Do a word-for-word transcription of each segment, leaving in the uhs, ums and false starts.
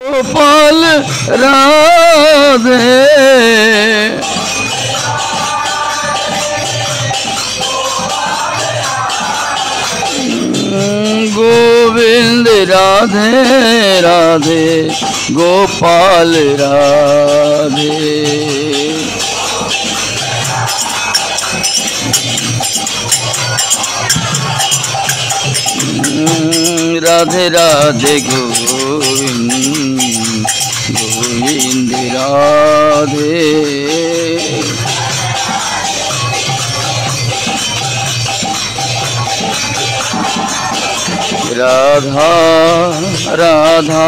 गोपाल राधे गोविंद राधे राधे गोपाल राधे राधे राधे गोविंद गोविंद राधे राधा राधा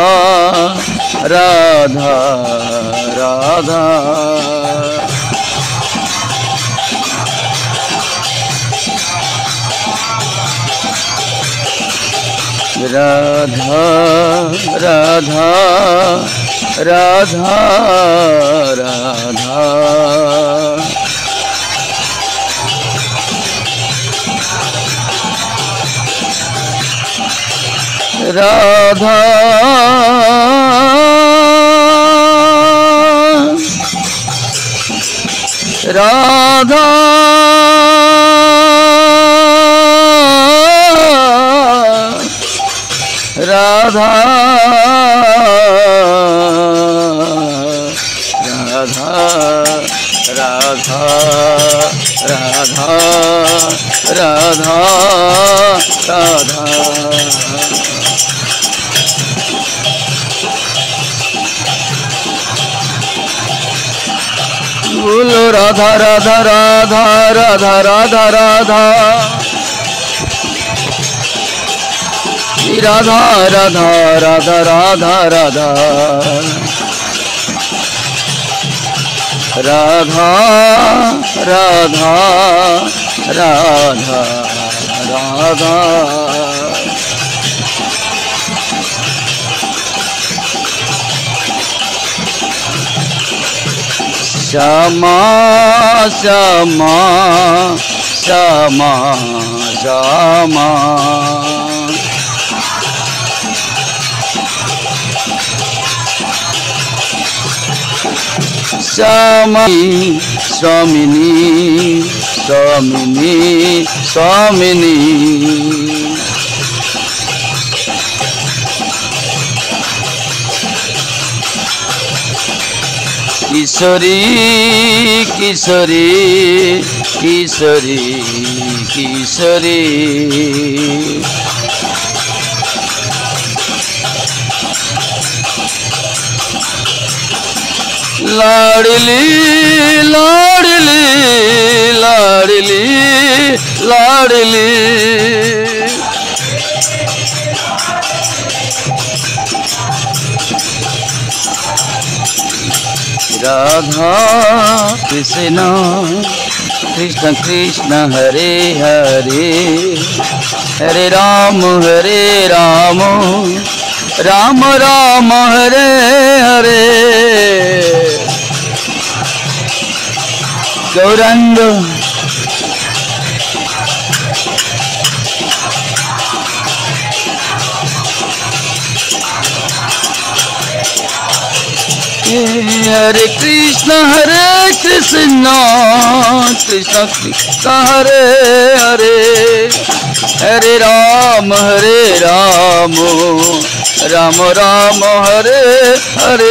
राधा राधा राधा राधा राधा राधा राधा राधा राधा राधा राधा राधा राधा राधा बोलो राधा राधा राधा राधा राधा राधा राधा राधा राधा राधा राधा राधा राधा राधा राधा श्यामा श्यामा श्यामा श्यामा स्वामी स्वामिनी स्वामिनी स्वामिनी किशोरी किशोरी किशोरी किशोरी लाडली लाडली लाडली लाडली राधा कृष्ण कृष्ण कृष्ण हरे हरे हरे राम हरे राम राम राम हरे हरे गौरंग हरे कृष्ण हरे कृष्ण कृष्ण कृष्ण हरे हरे हरे राम हरे राम राम राम हरे हरे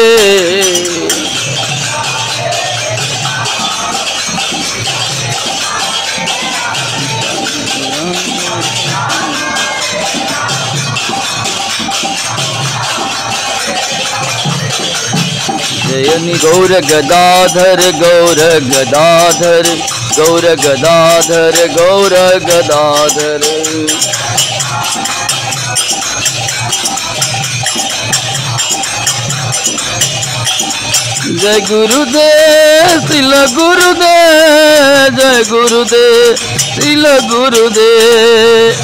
जयनि गौर गदाधर गौर गदाधर गौर गदाधर गौर गदाधर जय गुरुदेव तिल गुरुदेव जय गुरुदेव तिल गुरुदेव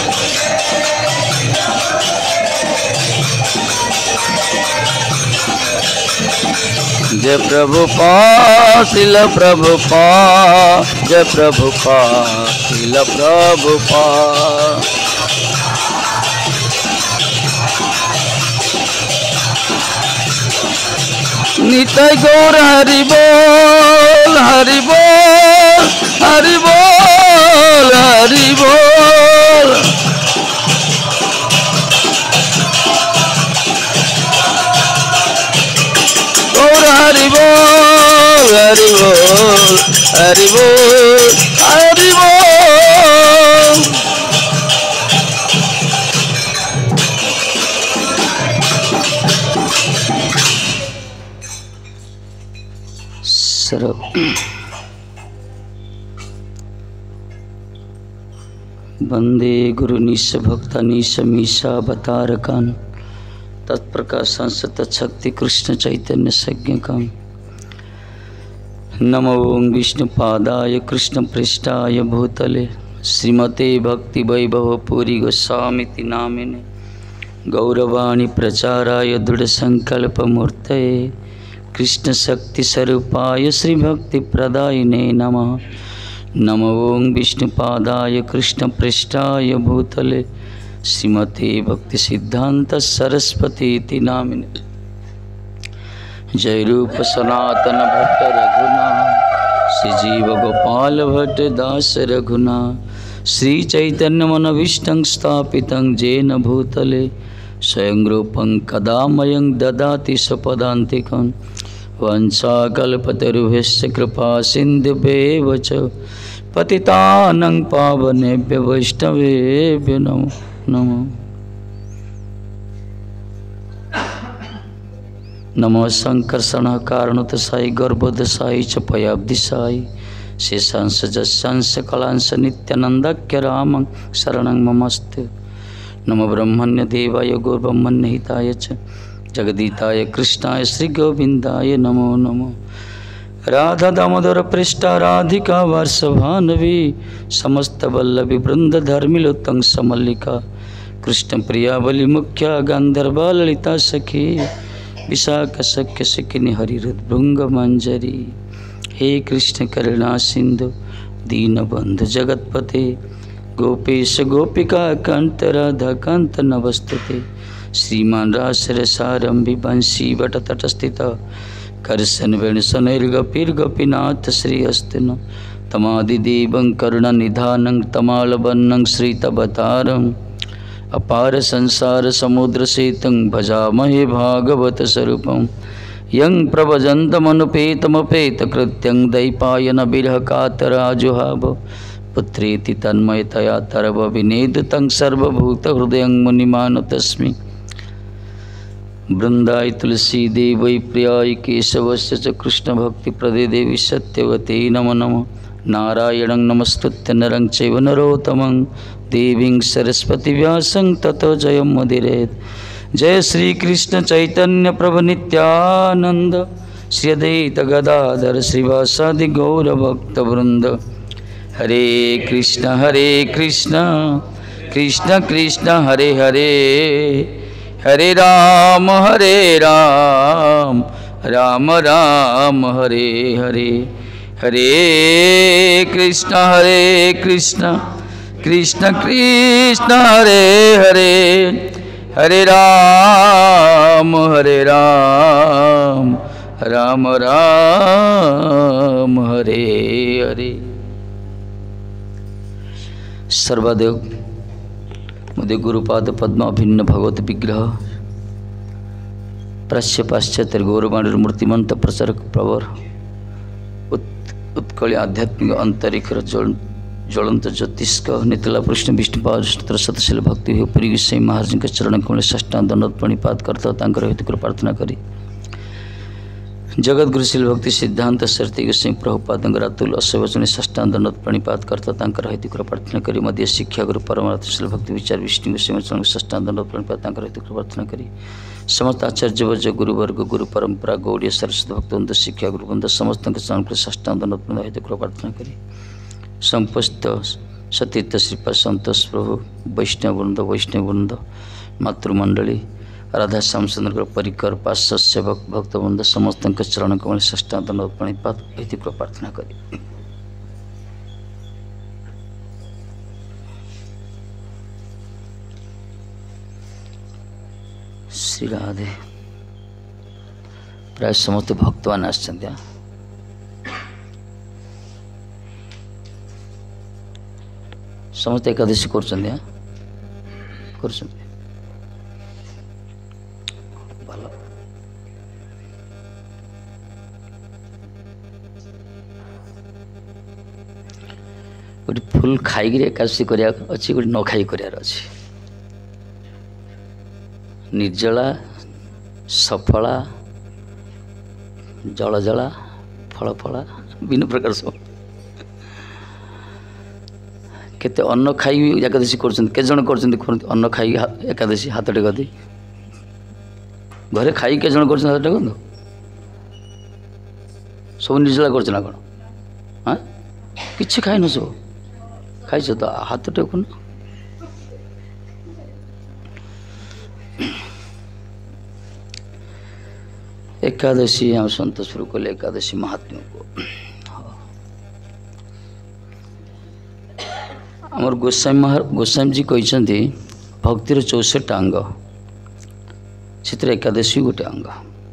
जय प्रभुपा शिल प्रभुपा जय प्रभुपा शिल प्रभुपा निताय गौर हरि बोल हरि बोल हरि बोल हरि बोल। गौर हरि बोल हरि बोल हरि बोल हरि बोल। सर्व वंदे गुरु निश भक्ता निश मीशा अवतारकान् तत्प्रकाशांश तत्शक्ति कृष्ण चैतन्य संज्ञकम्। नमो विष्णुपादाय कृष्ण पृष्ठाय भूतले श्रीमते भक्ति वैभव पूरी गोस्वामीति नामिने गौरवाणी प्रचाराय दृढ़ संकल्प मूर्तये कृष्ण शक्ति स्वरूपाय श्री भक्ति प्रदायिने नमः। नमो विष्णुपादाय कृष्ण पृष्ठाय भूतले श्रीमते भक्ति सिद्धांत सरस्वती नामिने जय रूप सनातन भट्ट रघुनाथ श्री जीव गोपाल भट्ट दास रघुनाथ श्री चैतन्य मनभीष्टं स्थापितं जेन भूतले स्वयं रूपं कदा मयं ददाति स्वपदान्तिकं वंशाकल्पतरुभ्यश्च कृपा सिन्धुभ्येव च पतितानं पावनेभ्य वैष्णवेभ्यो नमो नमो। नमो संकर्षण कारणोदशाय गर्भोदशाय च पयाब्दिशाय शेषांश जशांश कलांश नित्यानंदाख्य रामं शरणं ममस्ते। नमो ब्रह्मण्य देवाय गौरब्रह्मण्य हिताय च जगदीताय कृष्णाय श्री गोविंदाय नमो नमो। राधा दामोदर पृष्ठा राधिका वार्षभानवी समस्त वल्लभी वृंद धर्मिलोत्तंग समल्लिका कृष्ण प्रिया बलि मुख्या गांधर्वा ललिता सखी विशाख सख्य सिकिनी हरिहृद्भृंग मंजरी। हे कृष्ण करुणा सिंधु दीनबंधु जगतपते गोपेश गोपिका कांत राधा कांत नमस्तुते। श्रीमान रासरसारंभि बंशी वट तटस्थित करसन वेणुसनैर्गोपीर गोपीनाथ श्रीहस्तिन तमादिदेवं करुणनिधानं तमालवन्नं श्रीतवतारम् अपार संसार समुद्र सेतं भजामहे भागवत स्वरूपं यं प्रभजन्तमनुपेतमपेत कृत्यं दैपायन बिरह कातराजुहाव पुत्रेति तन्मयतया तरव विनेदुतं सर्वभूत हृदयं मुनिमानुतस्मि। वृंदाई तुलसी देवै प्रियाय केशवस्य च कृष्ण भक्ति प्रदे देवी सत्यवती नमो नमः। नारायणं नमस्तुत्य नरं चैव नरोत्तमं देवीं सरस्वती व्यासं ततो जयं मुदीरयेत्। जय श्री कृष्ण चैतन्य प्रभु नित्यानंद श्री अद्वैत गदाधर श्रीवासादि गौर भक्त वृंद। हरे कृष्ण हरे कृष्ण कृष्ण कृष्ण हरे हरे हरे राम हरे राम राम राम हरे हरे। हरे कृष्ण हरे कृष्ण कृष्ण कृष्ण हरे हरे हरे राम हरे राम राम राम हरे हरे। सर्वदेव मुदे गुरुपाद पद्म भिन्न भगवत विग्रह प्राच्य पाश्चात्य गौरवाणी मूर्तिमंत प्रचारक प्रवर उत्कल आध्यात्मिक अंतरिक्ष ज्वलंत ज्योतिष्क नितला कृष्ण विष्णुपाद शतशील भक्ति पुरी गोसाई महाराज के चरण कमल षष्ठांग दंडवत प्रणिपात करता हेतु प्रार्थना करी। जगत गुरुशील भक्ति सिद्धांत सरती गोसाई प्रभुपाद अतुल अशवचन षष्ठांग दंडवत प्रणिपात करता हेतु प्रार्थना करी। मध्य शिक्षा गुरु परमार्थशील भक्ति विचार विष्णु गोसाई चरण षष्ठांग दंडवत प्रणिपात हेतु प्रार्थना करी। समस्त आचार्य वर्ज गुरुवर्ग गुरु परंपरा गौड़ीय सरस्वती भक्तवृंद शिक्षा गुरुवृंद समस्त चरण षष्ठांग दंडवत हेतु प्रार्थना करी। संपस्त सतीर्थ श्रीपाद संतोष प्रभु वैष्णववृंद वैष्णववृंद मातृमंडली राधा श्याम चंद्र परिकर पार्श्व सेवक भक्तवृंद समस्त चरण कमल षष्ठांग दंडवत प्रणिपात हेतु प्रार्थना करी। श्री राधे प्राय समस्त भक्त मान आसछन्ति समस्त एकादशी कर गोटे फुल खाई एकादशी करा अच्छी गोटे न खाई करार अच्छी निर्जला सफला जल जला फल फला विभिन्न प्रकार सब केते अन्न खाई एकादशी करते जन कर अन्न खाई एकादशी हाथ टेकती घरे खाई के जन कर हाथ टेकु सब निर्जला कर कौन हाँ कि खाइन सब खाई तो हाथ टेकुन एकादशी हम संतोष शुरू कले एकादशी महात्म्य को आमर गोस्वामी महार गोस्वामी जी कहते भक्तिर चौसठ अंग से एकादशी गोटे अंग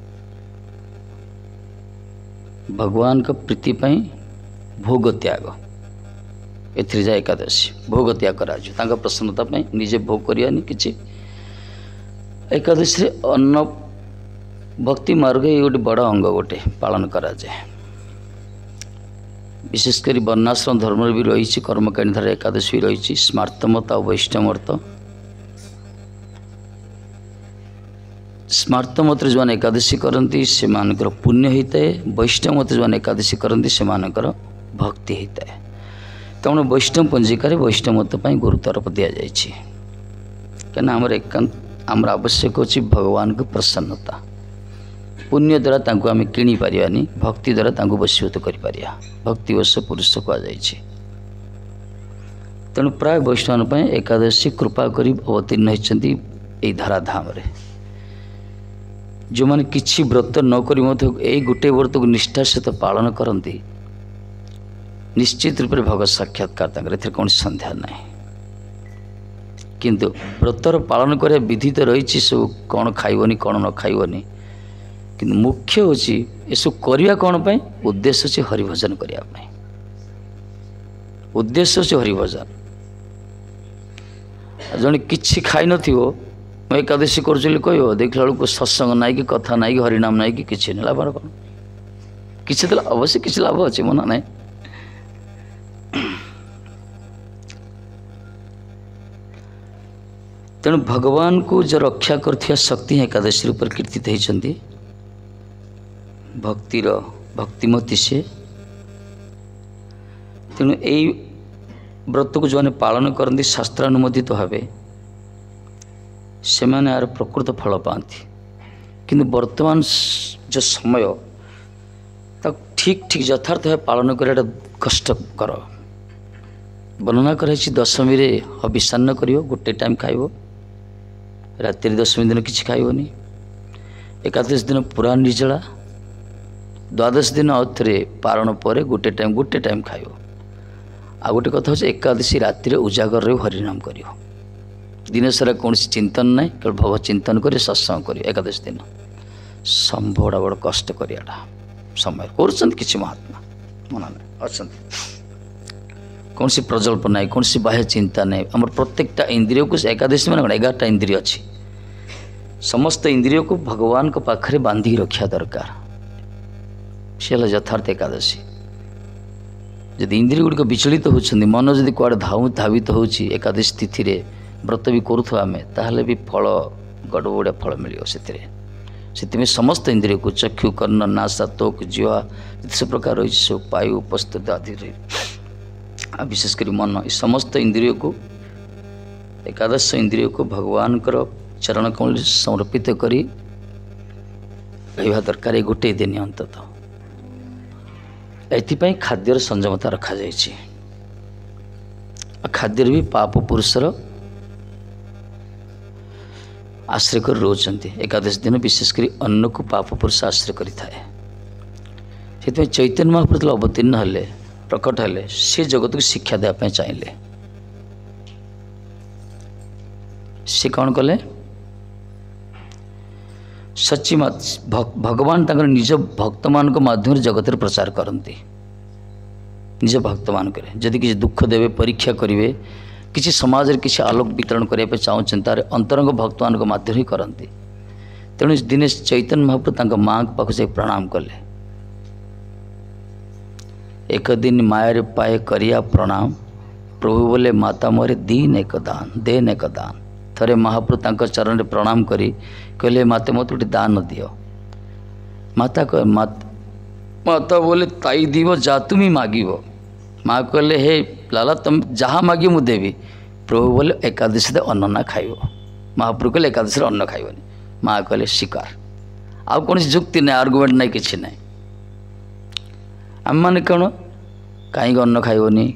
भगवान का प्रीति पाई भोग त्याग एथि जाए एकादशी भोग त्याग करा प्रसन्नता पाई निजे भोग करियानी किछि एकादशी अन्न भक्ति मार्ग ये गोटे बड़ अंग गोटे पालन करा जाए विशेषकर वर्णाश्रम धर्म भी रही कर्मकांडी धारा एकादशी रही स्मार्तमत और वैष्णवमत स्मार्तमत जो एकादशी करती से पुण्य होता है वैष्णवमत जो एकादशी करती से भक्ति होता है तेणु वैष्णव पंजिकार वैष्णवमत गुरुत्व दि जाए कहीं आमर एकांत आमर आवश्यक अच्छी भगवान को प्रसन्नता पुण्य द्वारा तांको आमे किणी पारियानी भक्ति द्वारा तांको वशीभूत करि पारिया भक्तिवश पुरुष कह जाइछि तेणु प्राय वैष्णव पाए एकादशी कृपा करी अवतीर्ण होइछन्ति एई धाराधाम रे जो माने किछि व्रत न करी मध्य एई गुटे व्रत को निष्ठा सहित पालन करती निश्चित रूप से भगवत साक्षात्कार तांकर एथि कौन संदेह नहीं किंतु व्रतर पालन करे विधि तो रही सब कौन खाइबनी कौन न खाइबनी किंतु मुख्य होची एसु करिया कौन पाई उद्देश्य से हरिभजन करिया पाई उद्देश्य से हरिभजन जने किछि खाई नथिवो मैं एकादशी करछली कहयो देखला बेलको सत्संग नाई कि कथा नाई कि हरिनाम नाई कि किछि नेला बार कोन किछि तो अवश्य किछि लाभ अछि मना नाई तेणु भगवान को जो रक्षा करथिया शक्ति एकादशी ऊपर कीर्तित होइछन्ति भक्तिर भक्तिमती से तेणु यही व्रत को जो पालन करती शास्त्रानुमोदित भाव से माने यार प्रकृत फल पाती किंतु वर्तमान जो समय तक ठीक ठीक यथार्थ भाव पालन कर कष्टकर वर्णना कराई दशमी रे हविषान्न करियो गोटे टाइम खाइबो रात्रि दशमी दिन किछि खाइबोनी एकादशी दिन पूरा निर्जला द्वादश दिन अथे पारण पर गोटे टाइम गोटे टाइम खाइबो आ गोटे कथा हो एकादशी राति उजागर रे हरिनाम करियो दिन सारा कौन चिंतन ना केवल भगवत चिंतन कर सत्संग कर एकादशी दिन संभव बड़ कष्ट करियाटा समय कर किसी महात्मा मना ना अच्छा कौन सी प्रजल्प ना कौन सी बाह्य चिंता ना आम प्रत्येकटा इंद्रिय को एकादशी मान एगारटा इंद्रिय अच्छी समस्त इंद्रिय को भगवान को पाखरे बांधी रखा दरकार से यथार्थ एकादशी जदि इंद्रिय गुड़िक विचलित होती मन जदि कुआड़े धाव धावित हो एकादशी तिथि रे व्रत भी करुवा आम ताहले भी फल गड़बड़िया फल मिल से समस्त इंद्रिय को चक्षु कर्ण नासा तोक जीवा जिते प्रकार रही सब पायु उपस्थित आदि विशेषकर मन इस समस्त इंद्रिय को एकादश इंद्रिय को भगवान चरण कमल समर्पित करी दरकार गोटे दिन अंततः एथिपाई खाद्यर संयमता रखा जाइए खाद्य भी पाप पुरुषर आश्रय कर रोचंती एकादश दिन विशेषकर अन्न को पाप पुरुष आश्रय करिथाए से चैतन्य महाप्रभु अवतीर्ण हेले प्रकट हेले से जगत को शिक्षा देवाई चाहिए से कौन कले सच्ची भगवान तक निज भक्त मान माध्यम जगत प्रचार करते निज भक्त मान जदि किसी दुख देवे परीक्षा करेंगे किसी समाज रे किसी आलोक वितरण करने चाहते तार अंतरंग भक्त मान माध्यम ही करते। तेणु दिने चैतन्य महाप्रभु माँ के पाख से प्रणाम कले। एक दिन माया पाए करिया प्रणाम प्रभु बोले माता मोरे दीन एक दान देन एक दान। थरे महाप्रभु तांका चरण में प्रणाम करी कहले माते मत गोटे दान दियो। माता कह माता माता बोले ताई दीव जा तुम मागिब। माँ कहले हे लाला तुम जहाँ मागे मु देवी। प्रभु बोले एकादशी अन्न ना खाइब। महाप्रभु कहले एकादशी अन्न खाइबनी। माँ कहले स्वीकार आउ कौन जुक्ति ना आर्गुमेंट ना कि ना आम मैंने कौन कहीं अन्न खाइबनी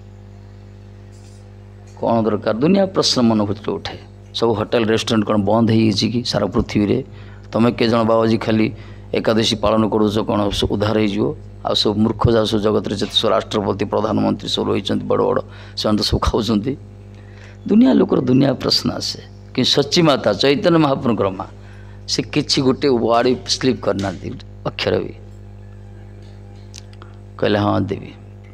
कौन दरकार दुनिया प्रश्न मन भर उठे। सब होटेल रेस्टोरेंट कौन बंद हो कि सारा पृथ्वी रे तुम के जन बाबाजी खाली एकादशी पालन करुच कौन उद्धार हो आ सब मूर्ख जा सब जगत रे सब राष्ट्रपति प्रधानमंत्री सब रही बड़ बड़ से तो सब खाऊँ। दुनिया लोकर दुनिया प्रश्न आसे कि सच्ची माता चैतन्य महाप्रभुଙ୍କର माँ से किसी गोटे वार्ड स्लीप करना अक्षर भी कहले हाँ देवी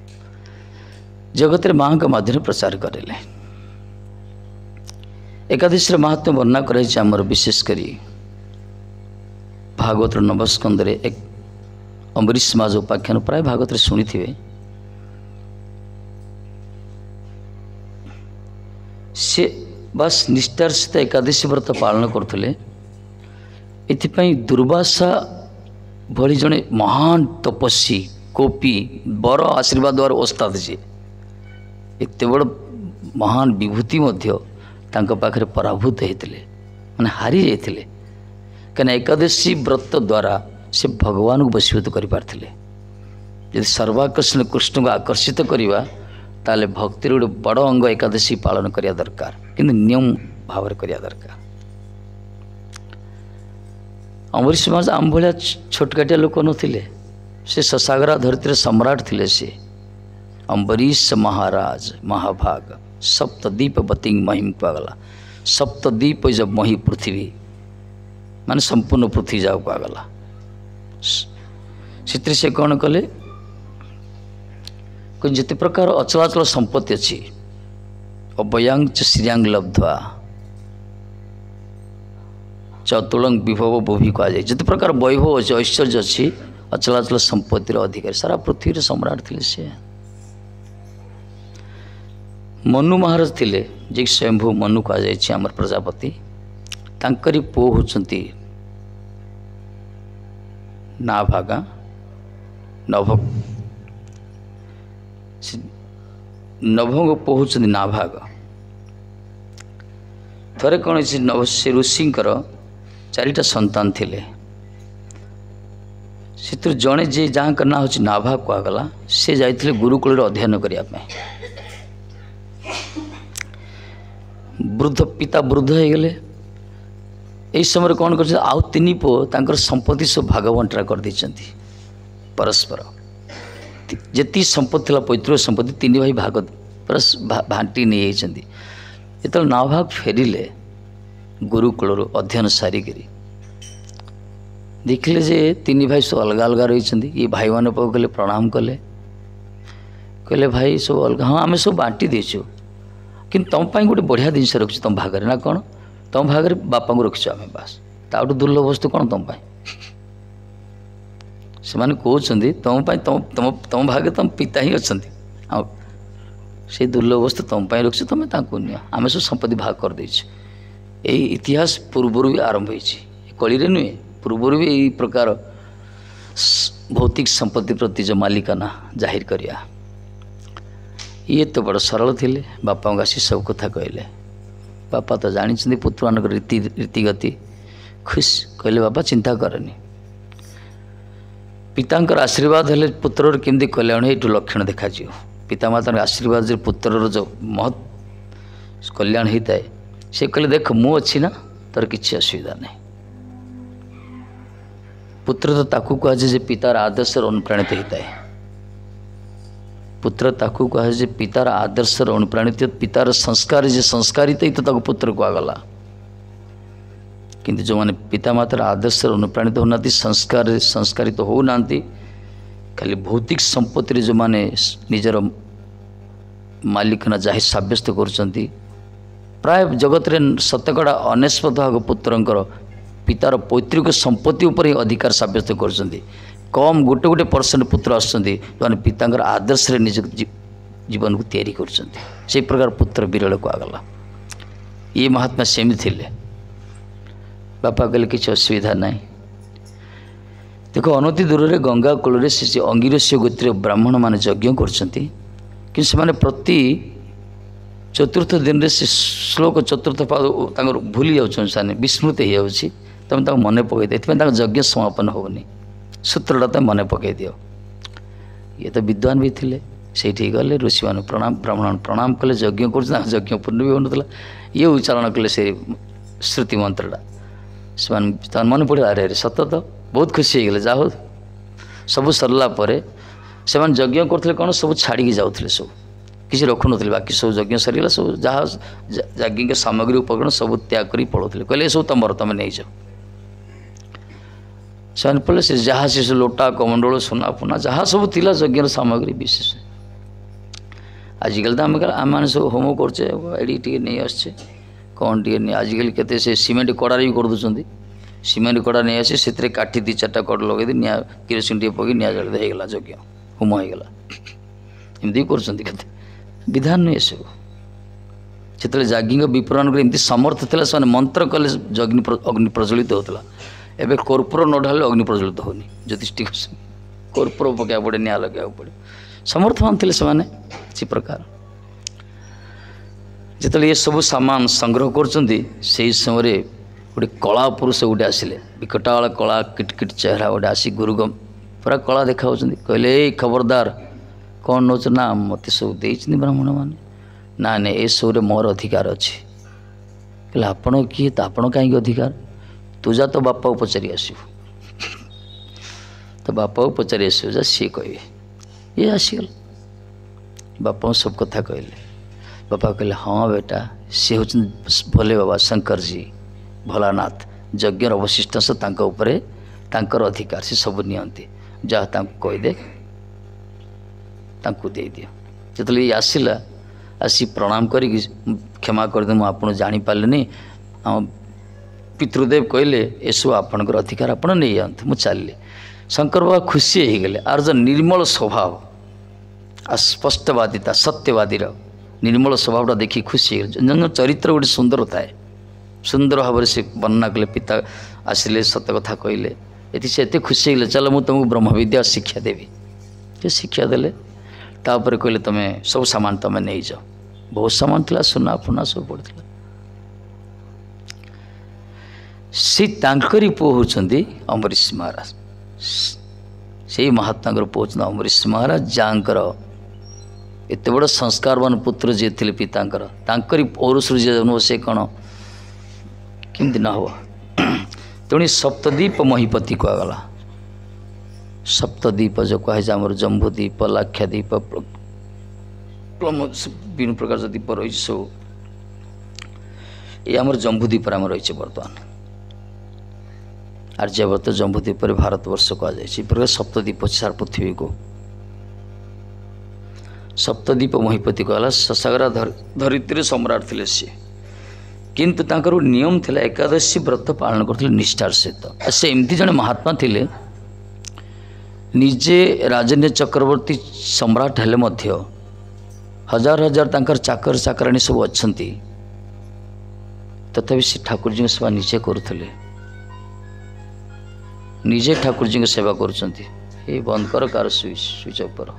जगत माँ के माध्यम प्रचार करेले। एकादशी महात्म्य वर्णना कर विशेष करी भागवत नवस्कंद एक अम्बरीश माज उपाख्यान प्राय भागवत शुणी थे। से बस निष्ठार सहित एकादशी व्रत पालन करते एथिपाई दुर्वासा भली जड़े महान तपस्वी कोपी बर आशीर्वाद द्वारा ओस्ताद जी एत बड़ महान विभूति मध्य तांका पाखरे पराभूत होते माने हारी जाते कहीं एकादशी व्रत द्वारा से भगवान को वशीभूत कर पारे। यदि सर्वाकर्षण कृष्ण को आकर्षित करवा ताले भक्तिर गोटे बड़ अंग एकादशी पालन करिया दरकार किंतु नियम भाव करिया दरकार। अम्बरीश महाराज आम भाया छोटकाटिया लोक नथिले से ससागरा धरती सम्राट थिले। से अम्बरीश महाराज महाभाग सप्तदीप बतिंग महिम पागला। सप्तदीप जब मही पृथ्वी माने संपूर्ण पृथ्वी जाओ पागला। से से कौन कले जिते प्रकार अचलाचल संपत्ति अच्छी अभयांग श्रीयांग लब्ध्वा चतुलंग विभव भूभि कहुए जिते प्रकार वैभव अच्छे ऐश्वर्य अच्छी अचलाचल संपत्तिर अधिकारी सारा पृथ्वी सम्राट थे। से मनु महाराज थिले जे स्वयंभू मनु कहुए आमर प्रजापति तांकरी पुओ होचंती नाभागा नभ नभंग पुओ होचंती नाभाग। थरे कौन नव से ऋषिंकर चारिटा संतान थिले से जड़े जे जहाँ का ना हूँ नाभाग कहगला से जाइए गुरुकुल अध्ययन करने। वृद्ध पिता वृद्ध हो गले यही समय कौन कर आउ तीन पुओ तांकर संपत्ति सब भाग बंटरा कर देइछंती परस्पर जी संपत्ति था पैतृक संपत्ति तीन भाई भाग परस भांटी नहीं जाती। जो नाभाग फेरिले गुरुकुल अध्ययन सारिक देखिले जे तीन भाई सब अलग अलग रही ये भाई मैंने गले प्रणाम कले कहले भाई सब अलग हाँ आम सब बांटी देचु कि तुम गोटे बढ़िया जिनस रखी तुम भाग ना कौन तुम भाग बापा को रखीच आम बास ताठू दुर्लभ वस्तु कौन तुम से मैंने कहते तुम तुम तुम तुम भागे तुम पिता ही अच्छा हाँ से दुर्लभ वस्तु तुम रखी तुम नि आम सब संपत्ति भाग कर देछु। यही इतिहास पूर्वर भी आरंभ होती कली नुहे पूर्वर भी यही प्रकार भौतिक संपत्ति प्रति जो मालिकाना जाहिर करिया। ये तो बड़ सरल थिले बापा को आसी सब कथा कहले। बापा तो जानी पुत्र मान रीति रीतिगति खुश कहले बापा चिंता करनी पितांकर आशीर्वाद हेले पुत्रर केमती कल्याण ये लक्षण देखा पिता माता आशीर्वाद जो पुत्रर जो महत् कल्याण होता है से कहले देख मु अच्छी ना तर किसी असुविधा नहीं। पुत्र तो ताकू कहुए जे पितार आदर्श अनुप्राणित होता है पुत्र ताकू कहे जे पितार आदर्श अनुप्राणित पितार संस्कार जे संस्कारित ही तो पुत्र कगला किंतु जो मैंने पितामातार आदर्श अनुप्राणित होना संस्कार संस्कारित होना खाली भौतिक संपत्ति जो मैंने निजर मालिकाना जाहिर सब्यस्त कर प्राय जगत रे शतकड़ा अनेश्वत भाग पुत्रंकर पितार पैतृक संपत्ति उपर ही अधिकार सब्यस्त कर कम गोटे गोटे परसेंट पुत्र आसने पिता आदर्श रे निज जीवन को तैयारी कर प्रकार पुत्र विरल को आगला ये महात्मा सेमि थिले बापा कहले किसी असुविधा ना देखो अनति दूर से गंगा कूल से अंगिरस्य गोत्र ब्राह्मण मान यज्ञ कर प्रति चतुर्थ दिन रे से श्लोक चतुर्थ पाद भूली जाने विस्मृत हो तुम मन पकई दे यज्ञ समापन होनी सूत्रटा तुम मन पकई दियो ये तो विद्वान भी थे से गले ऋषि मान प्रणाम ब्राह्मण प्रणाम कले यज्ञ कर यज्ञ पूर्ण भी होना ये उच्चारण कले से श्रुति मंत्रटा से मन पड़ा अरे अरे सत तो बहुत खुशी हो गले जा हो सब सरला से यज्ञ करते कौन सब छाड़ी जाते सब किसी रखु न बाकी सब यज्ञ सरीगला सब जहाँ यज्ञ सामग्री उपकरण सब त्याग कर पड़ोते कहले सब तुम तुम नहीं जाओ से पड़े से जहाँ से लोटा कमंडल सोना पुना जहाँ सब थिला यज्ञ सामग्री विशेष आजिकल तो आम आम मैंने सब होम करे नहीं आसे कौन टे नहीं आजिकल केते से सीमेंट कड़ा भी कर दूसरी सीमेंट कड़ा नहीं आसे से काठी दी चार्टा कड़ लगे निआ किरोसिन टे पकड़ निआ जल होगा यज्ञ होम होगा एमती कर विधान नुहे सब से यज्ञ विपुरण कर समर्थ था से मंत्र कले अग्नि अग्नि प्रज्वलित होता एवं कर्पूर न ढाले अग्नि प्रज्वलित होनी ज्योतिष कर्पूर पकड़ा पड़े निआ लगे पड़े समर्थवान थे से प्रकार जिते ये सब सामान संग्रह कर समय गोटे कला पुरुष गोटे आसिले विकटाल कला किटकिट चेहरा गोटे आसी गुरुगम पूरा कला देखा कहले खबरदार कौन नौ ना मत सब दे ब्राह्मण मैंने ना ना ए सब मोर अधिकार अच्छे कहले आपण किए तो आपण कहीं अधिकार तू जा तो बापा को पचारि आसबू तो बापा को पचारि आस जा सी कहे ये आसीगल बापा सब कथा कहले बापा कहले हाँ बेटा सी हूँ भोले बाबा शंकर जी भोलानाथ यज्ञ अवशिष्टांश तांकर तांकर अधिकार से सब नियंती जहाँ तांको कहीदे तांको दे दियो जो ये आसला आसी प्रणाम करी क्षमा कर दे आप जानी पारे आम पितृदेव कहले एसब आपणकर अधिकार आप नहीं जातु मुझे चलि शंकर बाबा खुशी हो गले आर जो निर्मल स्वभाव आ स्पष्टवादिता सत्यवादी निर्मल स्वभावटा देखी खुशी हो चरित्र गोटे सुंदर थाए सुंदर भाव से वर्णना कले पिता आसिले सत कथा कहले ये से एत खुशी हो चलो मुझे तुमको ब्रह्म विद्या शिक्षा देवी ये शिक्षा देले तापर कहले तुम्हें सब सामान तुम्हें नहीं जाओ बहुत सामान था सुना फुना सब पड़ता से तांकरी पुओ होचंदी अम्बरीश महाराज से महात्मा पुओ अम्बरीश महाराज जाकर एत बड़ संस्कारवान पुत्र जी थे पितांकर तांकरी पौरुष जी जन्म से कौन किमती न हो तेणु सप्तद्वीप महिपति कहगला सप्तद्वीप जो कहे आम जम्बूद्वीप लाक्षाद्वीप विभिन्न प्रकार द्वीप रही सब ये आम जम्बूद्वीप आम रही बर्तमान आर्यभट्ट जम्बूद्वीप भारतवर्ष कहुई सप्तद्वीप अच्छे सार पृथ्वी को सप्तद्वीप महिपति कहला ससागरा धरित्री सम्राट थे सी किंतु तांकर नियम थिला एकादशी व्रत पालन करते निष्ठार सहित से एमती जने महात्मा थिले निजे राजन्य चक्रवर्ती सम्राट हेले मध्य हजार हजार तांकर चाकर चाकराणी सब अच्छंती तथापि से ठाकुर जी सेवा निजे करुले निजे ठाकुर जी सेवा कर बंद कर कार स्विच स्विच ऑफ कर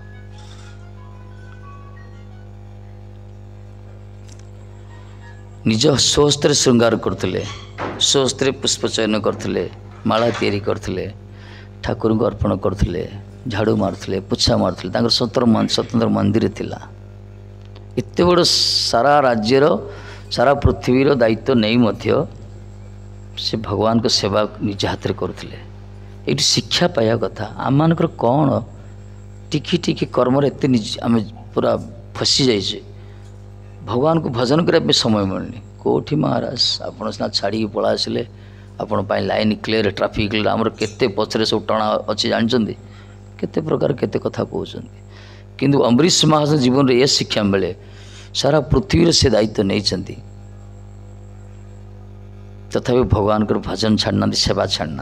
निज स्वहस्त्र श्रृंगार करते स्वहस्त्र पुष्प चयन करते माला तैयारी करते ठाकुर को अर्पण करते झाड़ू मारुले पोछा मारुले स्वतंत्र स्वतंत्र मंदिर थिला एत बड़ सारा राज्यर सारा पृथ्वीर दायित्व नहीं मध्य से भगवान को सेवा निज हाथ में करुले ये शिक्षा पाया कथा आम मानकर कौन टिकी टिकी कर्म एत आम पूरा फसी जाइए भगवान को भजन करने समय मिलनी कौटी महाराज आपड़ सीना छाड़ी पड़ा आसिले आपण पाई लाइन क्लियर ट्राफिक आमर केते पछरे सब टणा अच्छी जानते केते प्रकार केते कथा कहते किंतु अम्बरीश महाराज जीवन रे ये शिक्षा मिले सारा पृथ्वी से दायित्व नहीं तथापि भगवान को भजन छाड़ना सेवा छाड़ना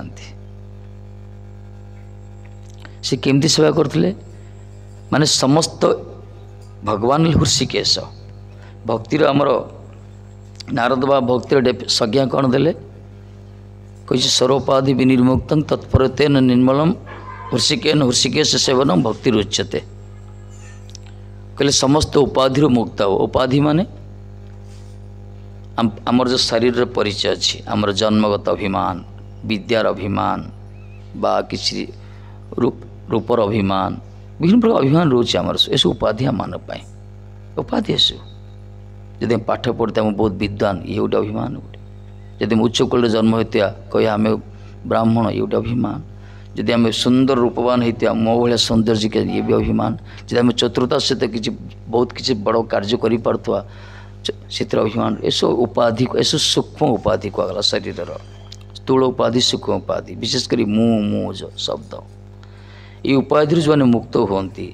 से केमती सेवा करते माने समस्त भगवान हृषिकेश भक्तिर आमर नारद बा भक्तिर संज्ञा कौन देले कही सर्वोपाधि विनिर्मुक्त तत्परतेन निर्मलम हृषिकेन हृषिकेश सेवनम भक्ति उच्यते कहले समस्त उपाधि मुक्त हो उपाधि माने आम, आमर जो शरीर परिचय अच्छी आमर जन्मगत अभिमान विद्यार अभिमान बा किसी रूप रूपर अभिमान विभिन्न प्रकार अभिमान रोचे आमर एस उपाधि मान पाए उपाधि एसु जदि पाठ पढ़ते आम बहुत विद्वान ये गोटे अभिमान गोटे जदि उच्च कुल जन्म होता कह आम ब्राह्मण ये गोटे अभिमान जदि आम सुंदर रूपवान होता मो भाया सौंदर्य के ये भी अभिमान जदि आम चतुरता सहित किसी बहुत किसी बड़ कार्य कर से अभिमान एसो उपाधि को एसो सूक्ष्म उपाधि कहला शरीर स्थूल उपाधि सूक्ष्म उपाधि विशेषकर मु मु जो शब्द ये उपाधि जो मैंने मुक्त होती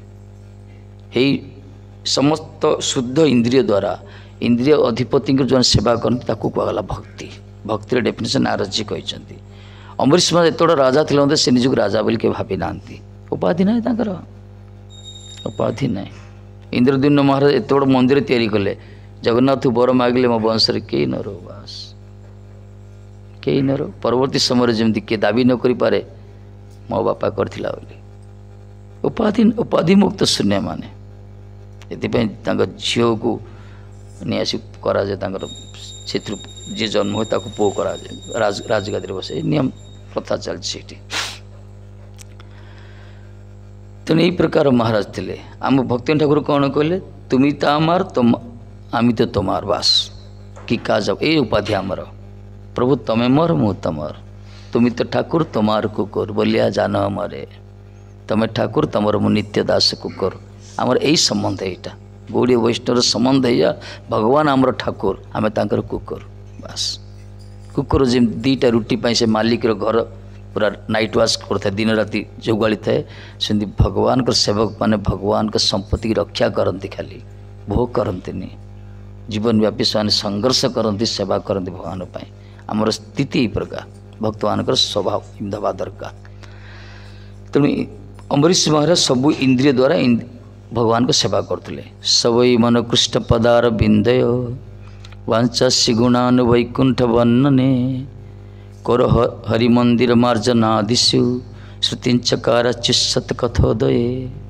समस्त शुद्ध इंद्रिय द्वारा इंद्रिय अधिपति जो सेवा करते कहला भक्ति भक्तिर डेफिनेशन नारद जी कहते अम्बरीश महाराज एत राजा थे से निजक राजा बोल के भावी ना उपाधि ना उपाधि ना इंद्रद्युम्न महाराज एत बड़ मंदिर तैयारी कले जगन्नाथ बर मागिले मो वंश कई न रो बास कई न रो परवर्ती समय जमी किए दाबी न करि पारे मो बापा करथिला बोली उपाधि उपाधि मुक्त शून्य माने ये झील को नहीं आसी करा जी जन्म हो पो करा राज राजगादी बसे नियम प्रथा चलती तेणु यही प्रकार महाराज थे आम भक्ति ठाकुर कौन कहले तुम तो आमार तुम आमी तो तुमार बास कि का जब ये उपाधि आमर प्रभु तमें मोर मु तमर तुम तो ठाकुर तुमार कुकुर बोलिया जान मरे तमें ठाकुर तमर मु नित्य दास कुकुर आमर यही संबंध यहाँ गौड़ी वैष्णव संबंध है भगवान आमर ठाकुर आम तांकर कुकुर बास कुकुर जमी दीटा रुटी पाई से मालिक घर पूरा नाइट वाच करता दिन राति जोगाड़ी थाए सेमती भगवान का सेवक माने भगवान का संपत्ति की रक्षा करती खाली भोग करती जीवन व्यापी से संघर्ष करती सेवा करती भगवान आमर स्थिति प्रकार भक्त मान स्वभाव दबा दरकार तेणु अम्बरीश महाराज सबू इंद्रिय द्वारा भगवान को सेवा करते सबई मन कृष्ण पदार बिंदय वाचा सिगुणान वैकुंठ वर्णने कर हरि मंदिर मार्जनादिशु श्रुतिंचकार चिस्सत कथोदये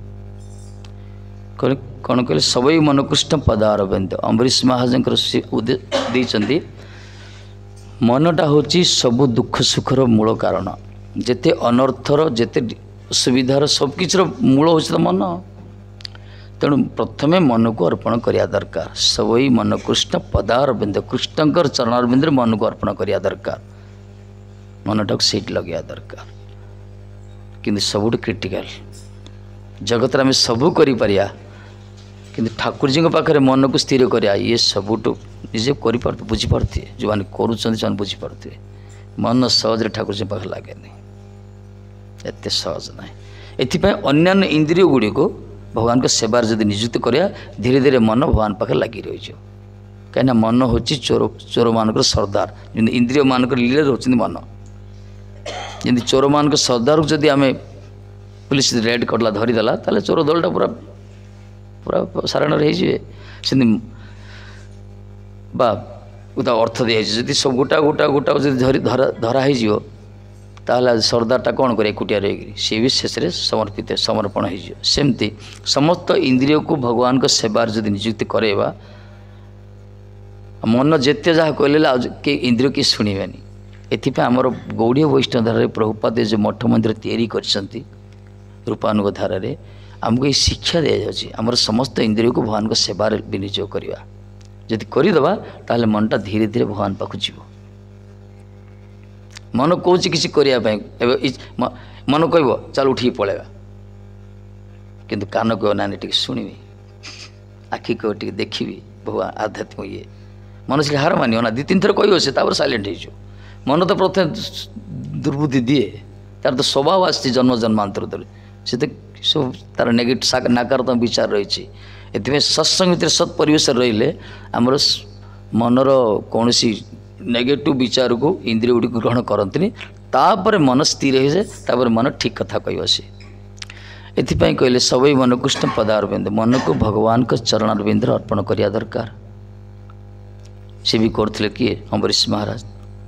कौन कहले सबई मन कृष्ण पदार बिंद अम्बरीश महाराज देते मनटा हूँ सबु दुख सुखर मूल कारण जेते अनर्थर जेते सुविधार सबकिछ मूल हूँ तो मन तेणु प्रथमे मन को अर्पण करिया दरकार सबई मन कृष्ण पदार बिंद कृष्णकर चरणार बिंद मन को अर्पण करिया दरकार मनटा को सीट लगे दरकार किंतु सबुठ क्रिटिकल जगत आम सबू करिया किंतु ठाकुर जी पाखे मन को स्थिर करिया ये सबुठ निजे कर बुझीपारे जो मैंने करुँच बुझीपारे मन सहज ठाकुर जी पाखे लगे एत सहज ना एपाई अन्य इंद्रिय गुड़ी को भगवान को सेवार जब नियुक्त करिया धीरे धीरे मन भगवान पाखे लगी रही कहीं मन हूँ चोर चोर मान सरदार इंद्रिय मान लीला रोचे मन जमी चोर मान सरदार को जदि आम पुलिस रेड करला धरीदेला ताले चोर दलटा पूरा पूरा सारण रही बा अर्थ दी जाए सब गोटा गोटा गोटा जब धरा धरा हो ताला सरदारटा कौन करे एकुटिया रही सी भी शेष में समर्पित समर्पण होमती समस्त इंद्रिय को भगवान को सेवार जब नियुक्ति करेवा मन जिते जहाँ कहले कि इंद्रिय किए शुणवेनि एपाई आमर गौड़ीय वैष्णव धारा प्रभुपाद जो मठ मंदिर तैयारी करछंती रूपानुग धारा आमको ये शिक्षा दि जाए आमर समस्त इंद्रिय को भगवान को सेवार विनियोग करवा जदि करदेवा ताहले मनटा धीरे धीरे भगवान पाखु जीव मन कौन किसी करने मन कह चल उठिक पलैया किंतु कान कह ना टे शुणवी आखि कह टे देखी भगवान आध्यात्मिक ये मन से हार मानियो ना दी तीन थर कह से साइलेंट हो मन तो प्रथम दुर्बुद्धि दिए तार तो स्वभाव आसी जन्म जन्मांतर धरी से तो सब तार नेगेटिव नकारात्मक विचार रही है सत्संग भितर सत् परिवेश रही आमर मनर कौन सी नेगेटिव विचार को इंद्रिय गुड़ी ग्रहण करते तापर मन स्थिर हो जाए तापर मन ठीक कथा कह सी एथिपाई कहले सबई मन कृष्ण पदारविंद मन को भगवान को चरणारविंद अर्पण करिया दरकार से भी करथिले किए अम्बरीश महाराज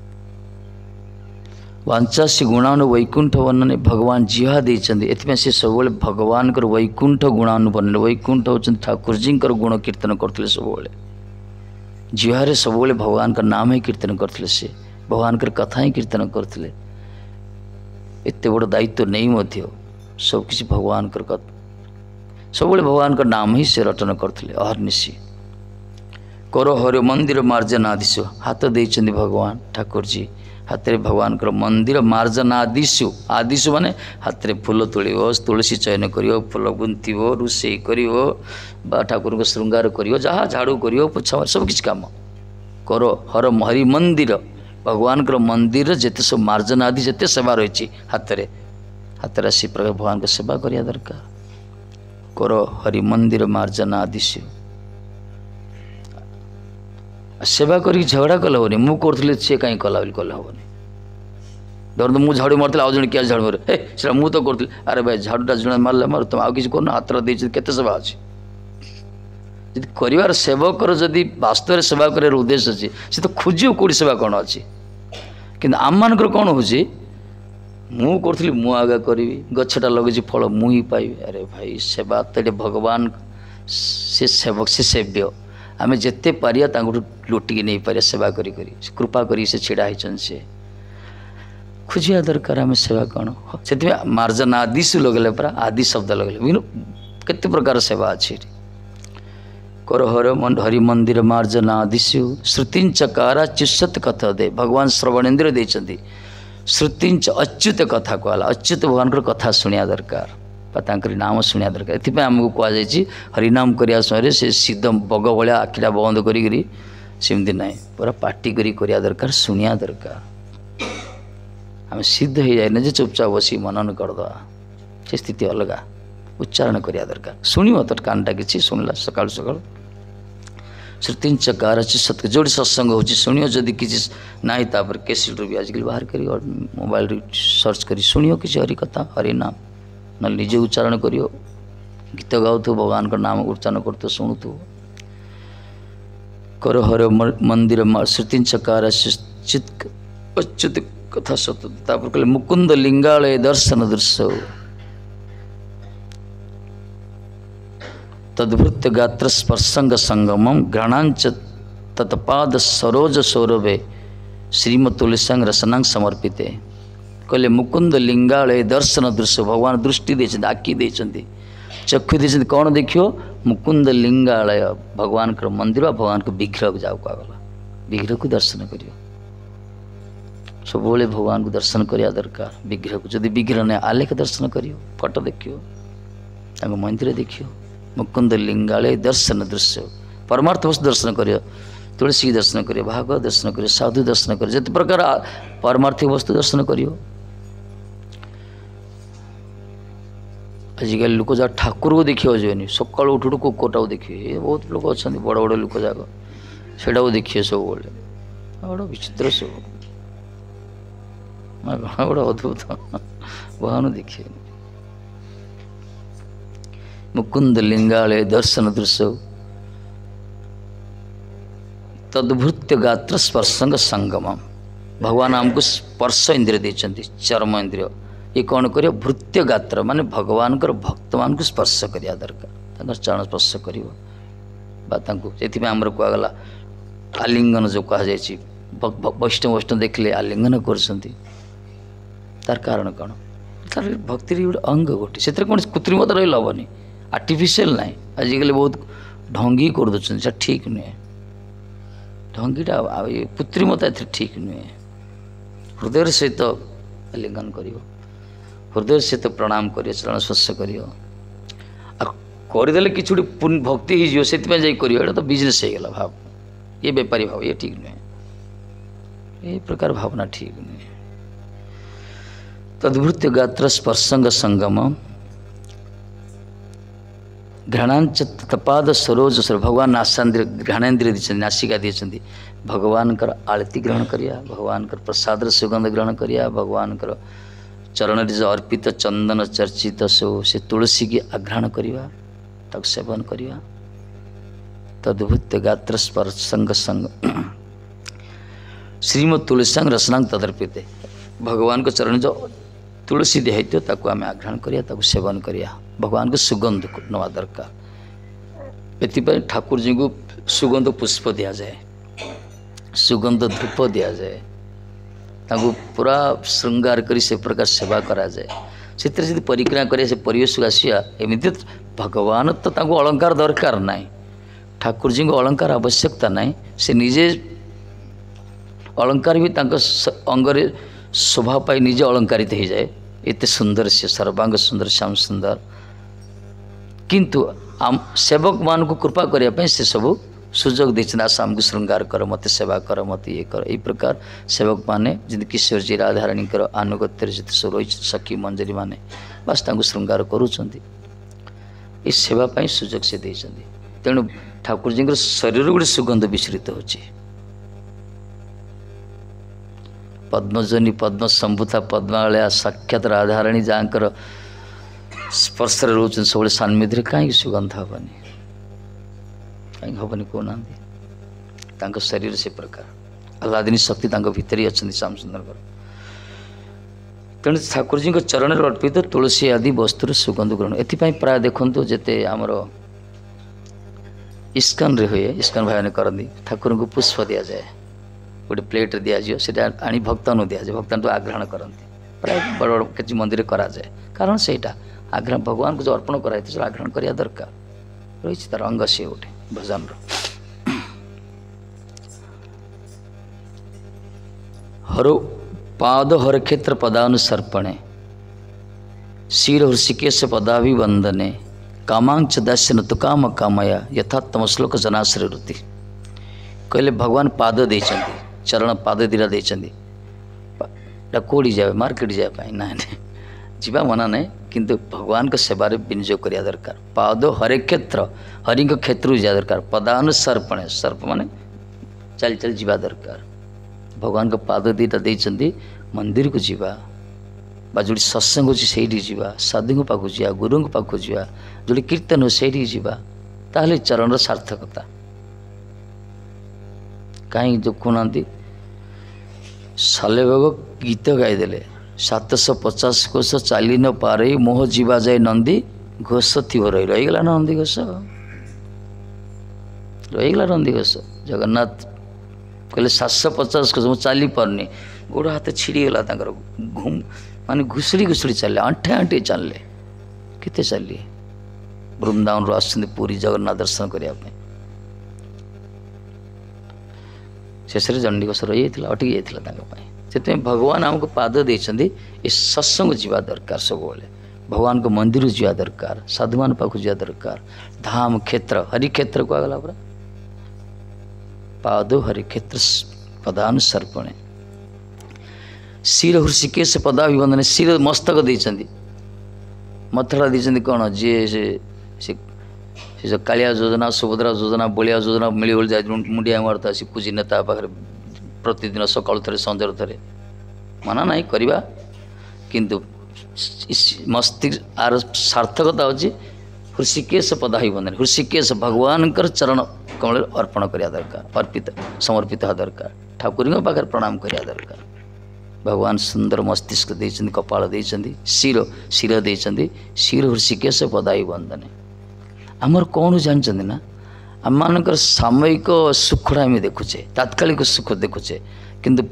वांचासी गुणानु वैकुंठ वर्णने भगवान जिहा देइचंदी एथिपाई से सबले भगवान कर वैकुंठ गुणानु वर्णने वैकुंठ होचन ठाकुर जी कर गुण कीर्तन करथिले सबले जिहारे सबले भगवान का नाम ही कीर्तन करथिले से भगवान कर कथा ही कीर्तन करथिले एते बड़ दायित्व नहीं मध्य सब किसी भगवान कर सब भगवान का नाम ही से रटन करते अहर्निशी कर हर मंदिर मार्जनादिशु हाथ देइचंदी भगवान ठाकुर जी हाथ में भगवान कर मंदिर मार्जनादिशु आदिशु माने हाथ में फूल तोड़ो तुलसी चयन कर फूल गुंथब रोषे कर ठाकुर को श्रृंगार कर जहाँ झाड़ू कर पोछा सब किसी काम कर हर हरि मंदिर भगवान कर मंदिर जिते सब मार्जन आदि जिते सेवा रही हाथ में हाथ राशि प्रकार भगवान को सेवा करिया दरकार कर हरि मंदिर मार्जन आदि से सेवा करी झगड़ा कले हेनी मु करी सी कहीं कला कले हेनी धर मुझे झाड़ू मारती आज जन क्या झाड़ू मारे से मुझे तो करी अरे भाई झाड़ूटा जन मारे मार तुम आगे कर हाथ के सेवा अच्छी जी कर सेवकर जदि वास्तव सेवा कर उद्देश्य अच्छी सी तो खोज कौटी सेवा कौन अच्छी कि आम मान कौन हो मु करी मु आगे करी गछटा लगे फल मुही पाइबी अरे भाई सेवा तो भगवान से सेवक से सेव्य आम जिते पारिया लुटिकी नहीं पारिया सेवा करी करी कृपा करी से छिड़ा होचन से खोजिया दरकार आम सेवा कौन से मार्जन आदिशु लगले परा आदि शब्द लगले केते प्रकार सेवा अच्छी कर हर हरि मंदिर मार्जन आदिशु श्रुतिं चकारा चिशत कथा दे भगवान श्रवणेन्द्र देइचंदी श्रुतिंच अच्युत कथा कहला अच्युत भगवान कथा शुणिया दरकार नाम शुणिया दरकार एथि आमको कहुई हरिनाम करने समय से सीध बग भाया आखिटा बंद करी सेमती ना पूरा पार्टी करिया दरकार शुणिया दरकार आम सिद्ध हो जाए जे चुपचाप बस मनन करदे से स्थिति अलग उच्चारण करिया दरकार शुणव तो कानटा कि शुणला सका सका श्रुतिं चकार सत्य जोड़ी सत्संग हो शुणियो जदि किसी ना तापर कैसेट भी आजकल बाहर कर मोबाइल सर्च कर शुणियो किसी हरि कथा हरि नाम ना निजे उच्चारण करियो गीत गाऊ भगवान का नाम उच्चारण करते शुणुथु कर हर मंदिर श्रुतिं चकार चित अच्युत कथा सत्य तापर कहले मुकुंद लिंगालय दर्शन दृश्य तद्भृत्य गात्र स्पर्शंग संगमम घृणांच तत्पाद सरोज सौरभे श्रीमद तुलसींग रसनांग समर्पिते कहले मुकुंद लिंगालय दर्शन दृश्य भगवान दृष्टि देते आखि देते चक्षु देते कौन देखियो मुकुंद लिंगालय भगवान का मंदिर भगवान को विग्रह को जाओ कहला विग्रह को दर्शन करियो सब भगवान को दर्शन करिया दरकार विग्रह को जदि विग्रह नहीं आलेख दर्शन करियो फोटो देखियो मंदिर देखियो मुकुंद लिंगालय दर्शन दृश्य परमार्थ वस्तु दर्शन करियो तुलसी दर्शन करियो भागवत दर्शन करियो साधु दर्शन करियो जिते प्रकार पारमार्थिक वस्तु दर्शन करियो आजिकल लोक जा ठाकुर को देखिए जाए सकाल उठ उठ कोटा देखिए बहुत लोग अच्छा बड़ बड़ लोक जाक से देखिए सब बड़ा विचित्र सब बड़ा अद्भुत भगवान देखिए मुकुंद लिंगालय दर्शन दृश्य तद्भृत्य गात्र स्पर्शंग संगमम भगवान आमको स्पर्श इंद्रिय देते चर्म इंद्रिय ये कौन कर भृत्य गात्र माने भगवान भक्त मान को स्पर्श करिया दरकार चरण स्पर्श कर आमर कहगला आलिंगन जो कह वैष्णव वैष्णव देखले आलिंगन कर कारण कौन तार भक्ति गोटे अंग गोटे से कौन कृत्रिमता रही हेनी आर्टिफिशियल ना आजिकल बहुत ढंगी कर दे ठीक नुहे ढंगीटा कृत्रिमता ए ठीक नुहे हृदय सहित आलिंगन कर हृदय सहित प्रणाम कर चरण स्पर्श करदे कि भक्ति हो से कर तो बिजनेस हो गला भाव ये बेपारी भाव ये ठीक नुहे ये प्रकार भावना ठीक नहीं। तद्भृत्य गात्र स्पर्शंग संगम घृणांच तपाद सरोज सर भगवान नासांद्र घृणेन्द्रिय दी नासिका दी भगवान आलती ग्रहण करिया, भगवान प्रसाद सुगंध ग्रहण करिया, भगवान चरण जो अर्पित चंदन चर्चित सो से तुलसी की आघ्राण करिया, तक सेवन करिया। तद्भुत गात्र स्पर्शंग संग श्रीमद तुलसींग रसनांग तदर्पित भगवान को चरण जो तुलसी दिखाई ताकू आम आघ्राण करिया, ताकू सेवन करिया। भगवान को सुगंध नवा दरकार। एथिपाई ठाकुर जी को सुगंध पुष्प दिया जाए, सुगंध धूप दिया जाए, ताकू पूरा श्रृंगार करी से प्रकार सेवा करा जाए। से परिक्रमा करिया से परिवेश को आसिया एमती भगवान तो ताकू अलंकार दरकार नाई, ठाकुर जी को अलंकार आवश्यकता नाई। से निजे अलंकार भी तांको अंगरे स्वभाव पाई निजे अलंकारित हो जाए। एते सुंदर से सर्वांग सुंदर श्याम सुंदर, किंतु आम सेवक मान को कृपा करने से सब सुजोग देना आम को श्रृंगार कर, मत सेवा कर, मत ये कर। यही प्रकार सेवक माने जिन किशोर जी राधाराणी आनुगत्य जिते सब रही सखी मंजरी माने बास श्रृंगार करुँच सेवा सुजोग से देते। तेणु ठाकुर जी शरीर गोटे सुगंध विसृत हो पद्मजनी पद्म संभूता पद्मालया साक्षात राधाराणी जहाँकर स्पर्श रोच सब सान्निध्य कहीं सुगंध हेनी, कहीं हेनी कहना शरीर से प्रकार आह्लादिनी शक्ति भितर ही अच्छा श्याम सुंदर। तेणु ठाकुर जी चरण अर्पित तुलसी आदि वस्तुर सुगंध ग्रहण एपाई प्राय देखु जिते आमर इस्कन रे हुए, इस्कन भाई करती ठाकुर को पुष्प दि जाए, गोटे प्लेट दिज्व से आनी भक्तन दि जाए, भक्तन तो आग्रहण करती प्राय बड़ बड़ किसी मंदिर करा जाए। कारण से आग्रहण भगवान को जो अर्पण कराई आग्रहण करने दरकार रही तार अंग से गोटे भजन हरो पाद हर क्षेत्र पदानुसर्पणे शिर हृषिकेश पदाभिवंदने कामांच दास्य न तो काम कामया यथा तम श्लोक जनाश्रय वृत्ति कहले भगवान पाद देते चरण पाद दिला देते कौड़ी जाए मार्केट जाए ना जीवा मना नहीं, किंतु भगवान को सेवार विनियोग करिया दरकार। पाद हरे क्षेत्र हरि क्षेत्र जा दरकार। पदानुसर्पणे सर्प माने चल चल जीवा दरकार। भगवान को पाद दीटा देते मंदिर को जीवा बा जो सत्संग हो जा, साधु पाक जा, गुरु पाक जा, जो कीर्तन हो जा, ताहले चरण सार्थकता कहीं देखुना साले बाग गीत गाईदे सातश पचास कोश चाली न पारे मोह जीवा जाए नंदी घोष थी रही रहीगला नंदी घोष रहीगला नंदी घोष जगन्नाथ कहले सातश पचास कोश मुझे चली पारनी गोड़ हाथ छिड़गला घुम माने घुसड़ी घुसड़ी चल आंठे आंठे चलले केते चलिए वृंदावन आसुँच पुरी जगन्नाथ दर्शन करने शेष चंडीघोष रही अटकी जाता से भगवान आमको पाद देते ये सत्संग जीवा दरकार। सब भगवान को मंदिर जीवा दरकार, साधुमान पाक जीवा दरकार। धाम क्षेत्र हरि क्षेत्र को आगला पूरा पाद हरि क्षेत्र पदानुसर्पणे शिर हृषिकेश पदाभिवंदन शिर मस्तक देते मथड़ा देते कौन जी से जो कालिया योजना सुभद्रा योजना बलिया योजना मिली बोली जाए मुंडिया मारता सी पूजी नेता पाखे प्रतिदिन सकाल थे संजर थे मना ना करवा किंतु मस्तिष्क आर सार्थकता अच्छी हृषिकेश पदाभिवंदन हृषिकेश भगवान चरण कमल अर्पण करिया दरकार, अर्पित समर्पित दरकार, ठाकुर पाखे प्रणाम करिया दरकार। भगवान सुंदर मस्तिष्क देते कपाल देते शिर शिर देते शिर हृषिकेश पदाभिवंदन आमर कौन जानते ना आम मानकर सामयिक सुखड़ा आम देखुचे तात्कालिक सुख देखुचे किंतु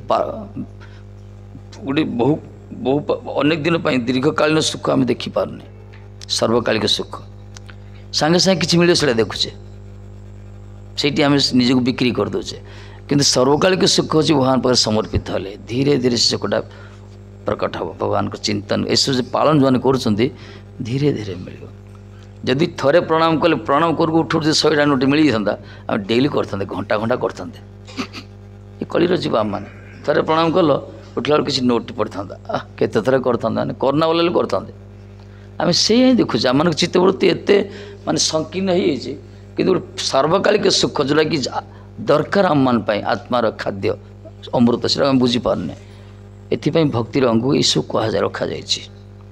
गोटे बहु बहु अनेक दिन दीर्घकालीन सुख आम देखिपारे सर्वकालिक सुख सांगे सांगे किसी मिले से देखुचे से आम निजक बिक्री करदे किंतु सर्वकालिक सुख हो भगवान पर समर्पित हेले धीरे धीरे से सुखटा प्रकट हम भगवान को चिंतन एसब पालन जो कर धीरे धीरे मिल जदि थरे प्रणाम कले प्रणाम कर उठ उठ शहे टा नोट मिल जाता आम डेली करते घंटा घंटा करते ये कलिर जीव आम मैंने थे प्रणाम कल उठला बेलू किसी नोट पड़ता केत थर करता करना बोले करता आम से ही देखुचे आम चित्तवृत्ति एत मान संकीर्ण हो कि सार्वकालिक सुख जोटा कि दरकार आम मान आत्मार खाद्य अमृत से आम बुझीपारे एपाई भक्तिर अंग ये सब कह रखा जाए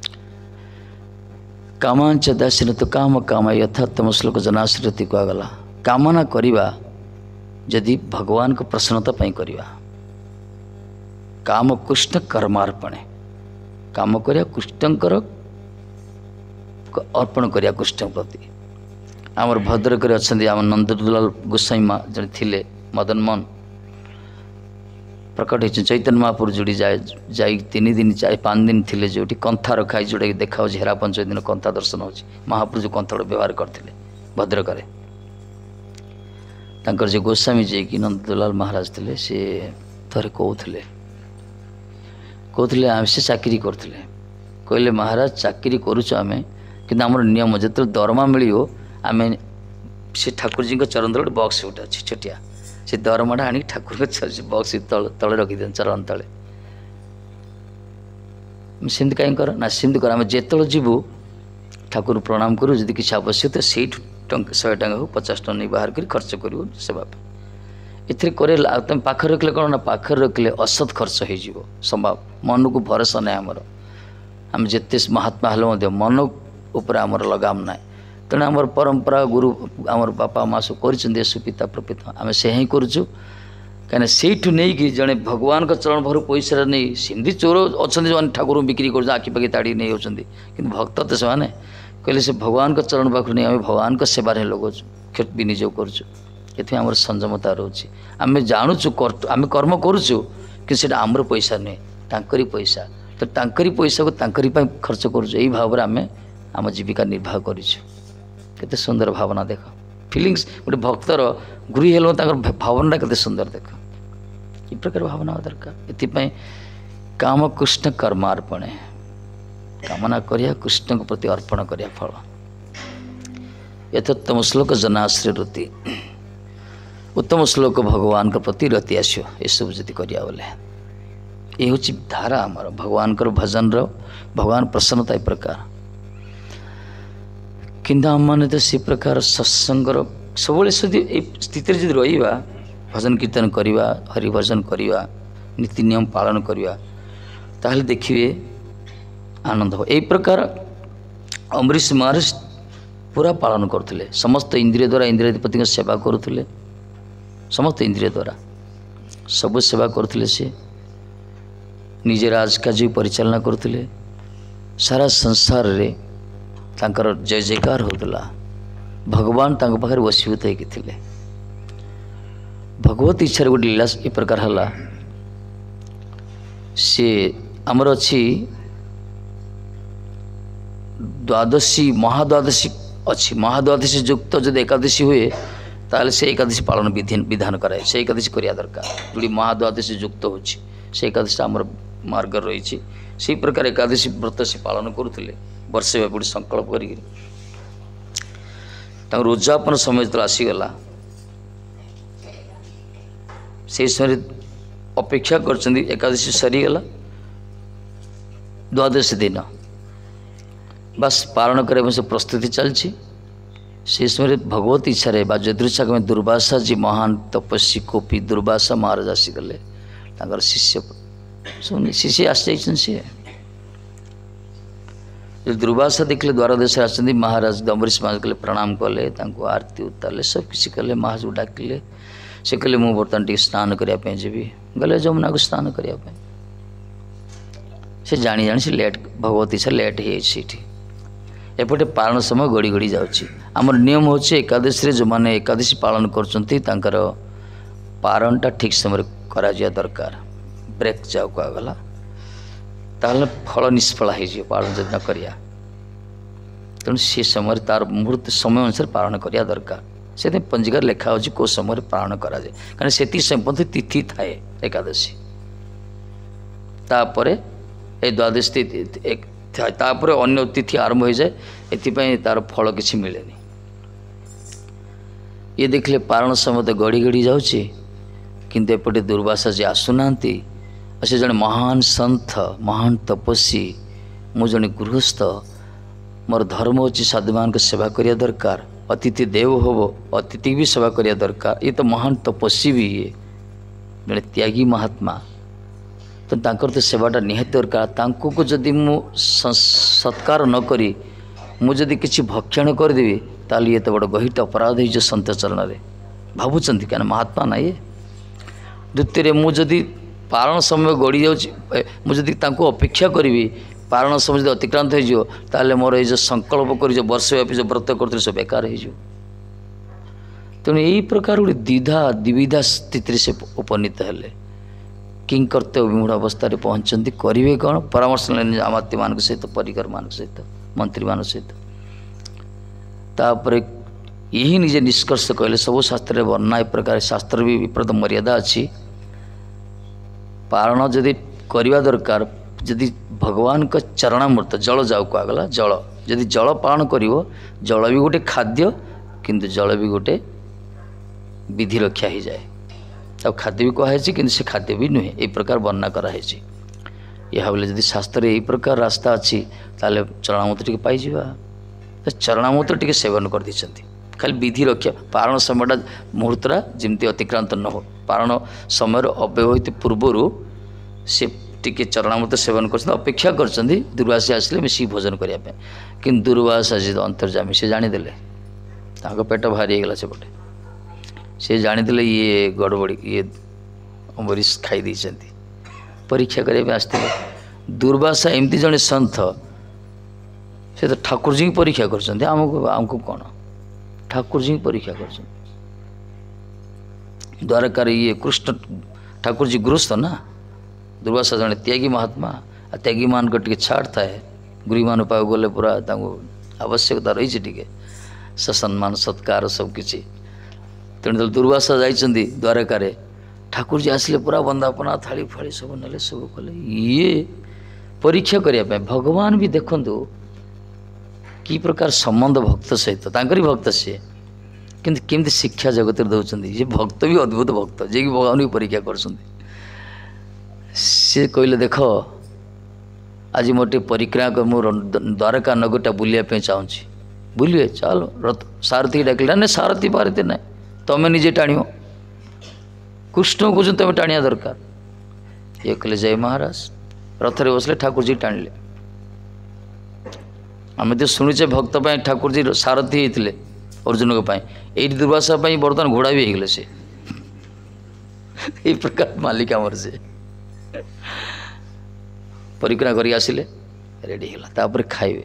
कामांच दासीन तो काम काम यथातम श्लोक जनाश्रति कहगला कामना करिबा जदि भगवान को प्रसन्नता पाई करिबा काम कृष्ण कर्मार्पणे काम करिया कृष्णकर अर्पण करिया कृष्ण प्रति आमर भद्रक अच्छा आम नंदलाल गोसाई माँ जन थिले मदन मोहन प्रकट हो चैतन्य महापुर जोड़ी जाए जाई तीन दिन चार पाँच दिन थे जो कंथा रखाई जोटा कि देखा हेरा पंच दिन कंथा दर्शन हो महापुर जो कंथा व्यवहार करते भद्रक जो गोस्वामी जी कि नंदलाल महाराज थे सी थे कहते कहते आम से चाकरी करते कहले महाराज चाकरी करुच आम कि आम नियम जो दरमा मिल आम से ठाकुर जी चरण तले बक्स गोटे अच्छी छोटिया से दरमाटा आनी ठाकुर बक्स तल तले रखी दिया चरण तले सेमती कहीं कर ना सेमती कर आम जो जीवु ठाकुर प्रणाम करूँ जब किसी आवश्यक तो से शहे टाँग हो पचास टाँग नहीं बाहर कर खर्च कर सेवा ए तुम पाखे रखले कौन ना पाखे रखले असत खर्च हो संभव मन को भरोसा ना आमर आम जिते महात्मा हेल्ले मन उपर आमर लगाम ना तेणु आमर परंपरा गुरु आमर बापा माँ सब कर सुपिता प्रपिता आम से ही करुचु कहीं से नहीं कि जड़े भगवान का चरण भर पैसा नहीं सिंधी चोर अच्छा जो ठाकुर बिक्री कर आखि पाखि ताड़ी नहीं होती कि भक्त तो से कहले से भगवान का चरण पाख नहीं आम भगवान का सेवार लगाऊँ विनियोग करुचु ये आम संयमता रोचे आम जानूचु आम कर्म करुचु कि आमर पैसा नुहे तांकरी पैसा तो तांकरी पैसा को तांकरी खर्च करुचु यही भाव में आम आम जीविका निर्वाह करुचु केते सुंदर भावना देख फिलिंग्स गोटे भक्तर गुरु हेलो भावना केते सुंदर देख ये प्रकार भावना दरकार ये काम कृष्ण कर्मार्पणे कामना करिया कृष्ण को प्रति अर्पण करिया फल यथोत्तम श्लोक जनाश्रय रति उत्तम श्लोक भगवान के प्रति रति आसो ये सब जी करिया बोले ये हूँ धारा आमर भगवान को भजन रो भगवान प्रसन्नता ये प्रकार किंतु आम मैंने तो से प्रकार सत्संगर सब स्थित जब रहा भजन कीर्तन करवा हरिभजन करवा नीति नियम पालन करवा ताहले देखिए आनंद हो यही प्रकार अम्बरीश महाराज पूरा पालन करते समस्त इंद्रिय द्वारा इंद्रियाधिपति सेवा करुले समस्त इंद्रिय द्वारा सब सेवा करते से निजे राजकाज परिचालना करते सारा संसार रे तांकर जय जयकार होता भगवान तांक पाखे वशीभूत होते भगवत इच्छा गोटे लीला ये प्रकार है सी आमर अच्छी द्वादशी महाद्वादशी अच्छी महाद्वादशी युक्त जो एकादशी हुए ताले से एकादशी पालन विधान विधान कराए से एकादशी करिया दरकार जोड़ी महाद्वादशी युक्त हो एकादशी आमर मार्ग रही से प्रकार एकादशी व्रत से पालन करुले वर्षे व्यापी संकल्प कर रोजापन समय जो आसीगला से समय अपेक्षा कर एकादशी सरीगला द्वादश दिन बस पालन करने से प्रस्तुति चलती से समय भगवत इच्छा जदृच्छा में दुर्वासा जी महान तपस्वी कोपी दुर्वासा महाराज आसीगले शिष्य सुन शिष्य आसी सी दुर्वासा देखले द्वार देश आसती महाराज अम्बरीश महाराज कले प्रणाम कले आरती उतारे सब किसी कले महाराज को डाकिले से कहले मुझे बर्तमान टी स्नान करने जी गले जमुना को स्नान करने से जानी जानी से लेट भगवती से लेट हो एपटे पालन समय गड़ी गड़ी जामर नियम हूँ एकादशी जो मैंने एकादशी पालन कर पारणटा ठीक समय करा दरकार ब्रेक जाओ कहगला ताल फल निष्फल हो पालन जब न करिया तेणु से समय तार मुहूर्त समय अनुसार पालन करिया दरकार से पंजिकार लेखा हो कौ समय पालन करा जाए कारण से समय तिथि थाए एकादशी तापर ए द्वादश एक तापर अन्य तिथि आरंभ हो जाए एपाई तार फल किसी मिले ये देखले पारण समय तो गड़ी गड़ी जाऊँगी किंतु एपटे दुर्वासा जी आसुना से जड़े महान सन्थ महान तपस्वी मु जड़े गृहस्थ मोर धर्म अच्छी साधु मान सेवा करिया दरकार अतिथि देव होव अतिथि भी सेवा करिया दरकार ये तो महान तपस्वी भी ये जड़े त्यागी महात्मा तो तांकर तो सेवाटा निहाती दरकार तांको को जदि मु सत्कार न करी मु जदि किसी भक्षण करदेवी ताली ये तो बड़ गहिट अपराध हो सन्त चरण में भावुंट क्या महात्मा ना ये द्वितीय मुझे पारण समय गड़ी जाऊँ मुझे अपेक्षा करी पारण समय जो अतिक्रांत हो मोर ये संकल्प कर वर्ष व्यापी जो व्रत कर सब बेकार हो तेणु यही प्रकार गोटे द्विधा द्विविधा स्थिति से उपनीत हेले किं कर्तव्य विमूढ़ अवस्था पहुँचती करेंगे कौन परामर्श आमात्य मान सहित परिकर मान सहित मंत्री मान सहित तापर यही निजे निष्कर्ष कहले सब शास्त्र वर्णना एक प्रकार शास्त्र भी विपरीत मर्यादा अच्छी पारण जदि करवा दरकार जदि भगवान का चरणामृत जल जाऊ कहगला जल जदि जल पालन करिवो जल भी गोटे खाद्य किंतु जल भी गोटे विधि रक्षा हो जाए अब खाद्य भी कहुई कि से खाद्य भी नुहे एक प्रकार वर्णना कराई यह बोले जदि शास्त्र यही प्रकार रास्ता अच्छी ताले चरणामृत टी पाई चरणामृत टी सेवन कर देछंती खाली विधि रक्षा पारण समयटा मुहूर्तरा जमती अतिक्रांत न हो पारण समय अव्यवहित पूर्वर से टिके चरणामृत सेवन कर अपेक्षा कर दुर्वासी आसिले मिसी भोजन करने कि दुर्वास आज अंतर्जामी से जानीदे पेट भारी होगला सेपटे से जानीदे ये गड़बड़ी ये अमरीश खाई देती परीक्षा करने आसते दुर्वासा एमती जड़े सन्थ से तो ठाकुर जी परीक्षा कर आमको आमको कौन ठाकुर जी परीक्षा कर द्वारकार ये कृष्ण ठाकुर जी गृहस्थ ना दुर्वासा जड़े त्यागी महात्मा आ त्यागी मान को टे छाड़ थाए गुरु मान पाक गले पूरा आवश्यकता रही टे ससम्मान सत्कार सबकि तेणु दुर्वासा जाइए द्वारकार ठाकुर जी आसिले पूरा बंदापना थाली फाड़ी सब ना सब कले ये परीक्षा करने भगवान भी देखु कि प्रकार संबंध भक्त सहित तांकरी भक्त सी किंतु केमती शिक्षा जगत दौरान ये भक्त भी अद्भुत भक्त जे कि भगवान की परीक्षा कर कहले देख आज मोटे परिक्रमा कर मोर द्वारका नगरटा बुलाया चाहूँगी बुलिए चलो रथ सारथी डाकिला ना सारथी पारती ना तुम्हें निजे टाण कृष्ण को तुम्हें टाणिया दरकार ये कहले जय महाराज रथरे बसले ठाकुर जी टाणिले आम तो शुणुचे भक्त ठाकुर जी सारथी होते अर्जुन को ये दुर्वासा बर्तमान घोड़ा भी होगले से ये प्रकार मालिक आमर से परिक्रमा कर आसिले रेडी है खाइबे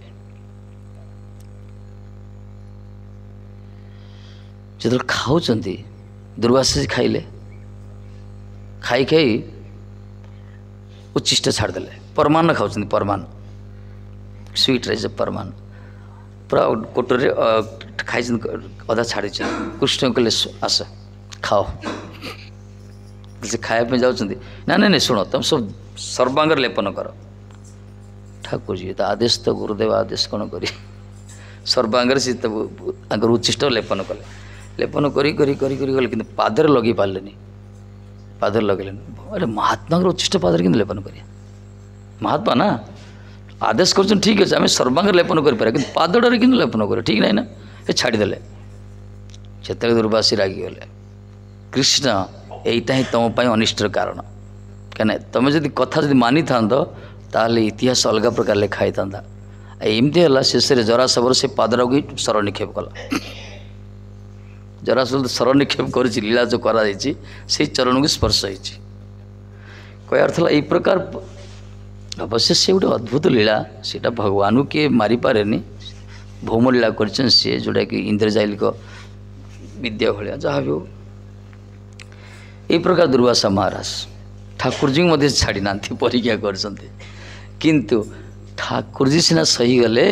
जो खाऊ दुर्वासा जी खाइले खाई खाई उच्चिष्ट छाड़दे परमान खाऊँ परमान स्वीट राइस परमान पूरा कोटर खाई अदा छाड़ी कृष्ण कहले आस खाओ से खायापी जाऊँ ना नहीं नहीं शुण तुम सब सर्वांगर लेपन कर ठाकुर जी तो आदेश तो गुरुदेव आदेश कौन कर सर्वांगर से तो उच्चिष्ट लेपन कले लेपन करी करी करी करी गले कि पादर लगे पारे पादर लगे अरे महात्मा उच्चिष्ट पादर कि लेपन कर महात्मा ना आदेश कर ठीक अच्छे आम सर्वांगर लेपन कर पादड़े कि लेपन कर ठीक ना ये छाड़ीदे से दुर्वासी रागिगले कृष्ण यहीटा ही तुम अनिष्टर कारण क्या तुम जब कथा जब मानी था ताल इतिहास अलग प्रकार लिखाई था एमती है शेष जरासवर से पादर को सर निक्षेप कला जरासवर सर निक्षेप कर लीला जो करा से चरण को स्पर्श होती कह अर्थ है प्रकार अवश्य से गोटे अद्भुत लीला सीटा भगवान को किए मारी पारे भौम लीला कर सी जोटा कि इंद्रजालिक विद्या भाया जहाँ भी हो ये प्रकार दुर्वासा महाराज ठाकुर जी मध्य छाड़ी ना परीक्षा कर किंतु ठाकुर जी सीना सही गले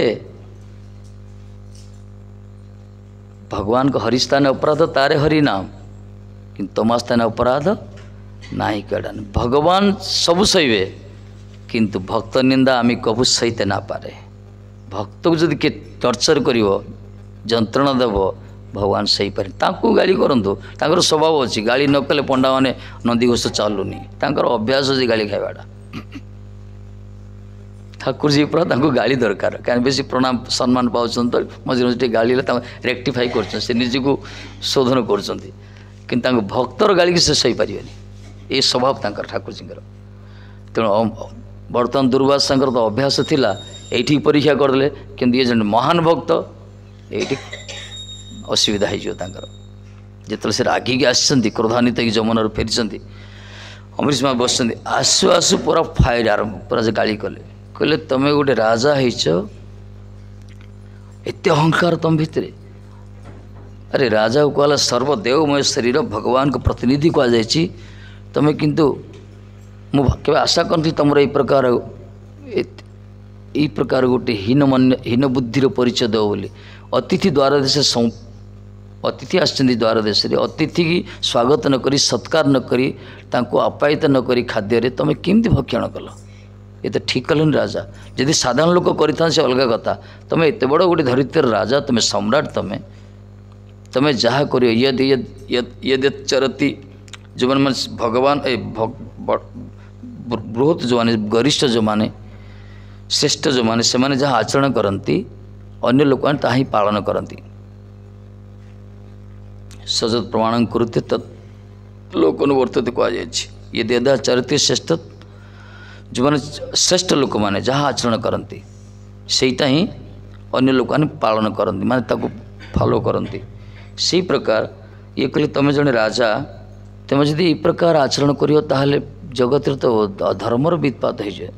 भगवान को हरि स्थान अपराध तारे हरि नाम कि तमा स्थान अपराध ना ही कड़ान भगवान सबू सहीवे किंतु भक्त निंदा आम कबू सहीते ना पारे भक्त को जदि के टर्चर कर जंत्रणा देव भगवान सही पारे तांको गाली करंतु तांकर स्वभाव अछि गाली न कले पंडा माने नंदी घोष चालुनी तांकर अभ्यास अछि गाली खाइबाडा ठाकुर जी पूरा तांको गाली दरकार कारण बेसी प्रणाम सम्मान पाउछन तो मझे मझे गाली ले रेक्टिफाई करछन से निज को शोधन करछन किंतु तांको भक्तर गाली के से सही पारिबनी ए स्वभाव तांकर ठाकुर जी तेणु बर्तमान दुर्वासा तो अभ्यास थिला एठी परीक्षा करदे किंतु ये जन महान भक्त एठी असुविधा हो जिते से रागिकी आसती क्रोधान्वित जमुना फेरी अमरीश माँ बस आसु आसु पूरा फायर आरंभ पूरा गाली कले कहले तमें गोटे राजा होइछ एत अहंकार तुम भितर अरे राजा को कहला सर्वदेवमय शरीर भगवान को प्रतिनिधि कहुई तुम्हें किंतु मुझे आशा करती तुम ये प्रकार यही प्रकार गोटे हीन मन हीन बुद्धिर परिचय दो बोली अतिथि द्वार देश अतिथि आसछन्ति द्वार देश अतिथि की स्वागत न करी सत्कार न करी तांको आप्यायित न करी खाद्य तुम केमती भक्षण कल ये तो ठीक कलन राजा जदि साधारण लोक कर से अलग कथा तुम एत बड़ गोटे धरित्र राजा तुम सम्राट तुम तुम जहाँ कर यद यद चरती जो मैंने भगवान ए बृहत जो मैंने गरिष्ठ जो मैंने श्रेष्ठ जो मैंने से मैंने जहाँ आचरण करती अन्य लोक ही पालन करती सजत प्रमाण करते तत् लोकनुवर्तते कहुई ये देदा चरती श्रेष्ठ जो मैंने श्रेष्ठ लोक मैंने जहाँ आचरण करती सेटा ही अन्य लोक पालन करती माने ताको फॉलो करती से प्रकार ये कहले तुम जड़े राजा तुम जदि ये प्रकार आचरण करियो ताहले जगत तो धर्मर वित्पात हो जाए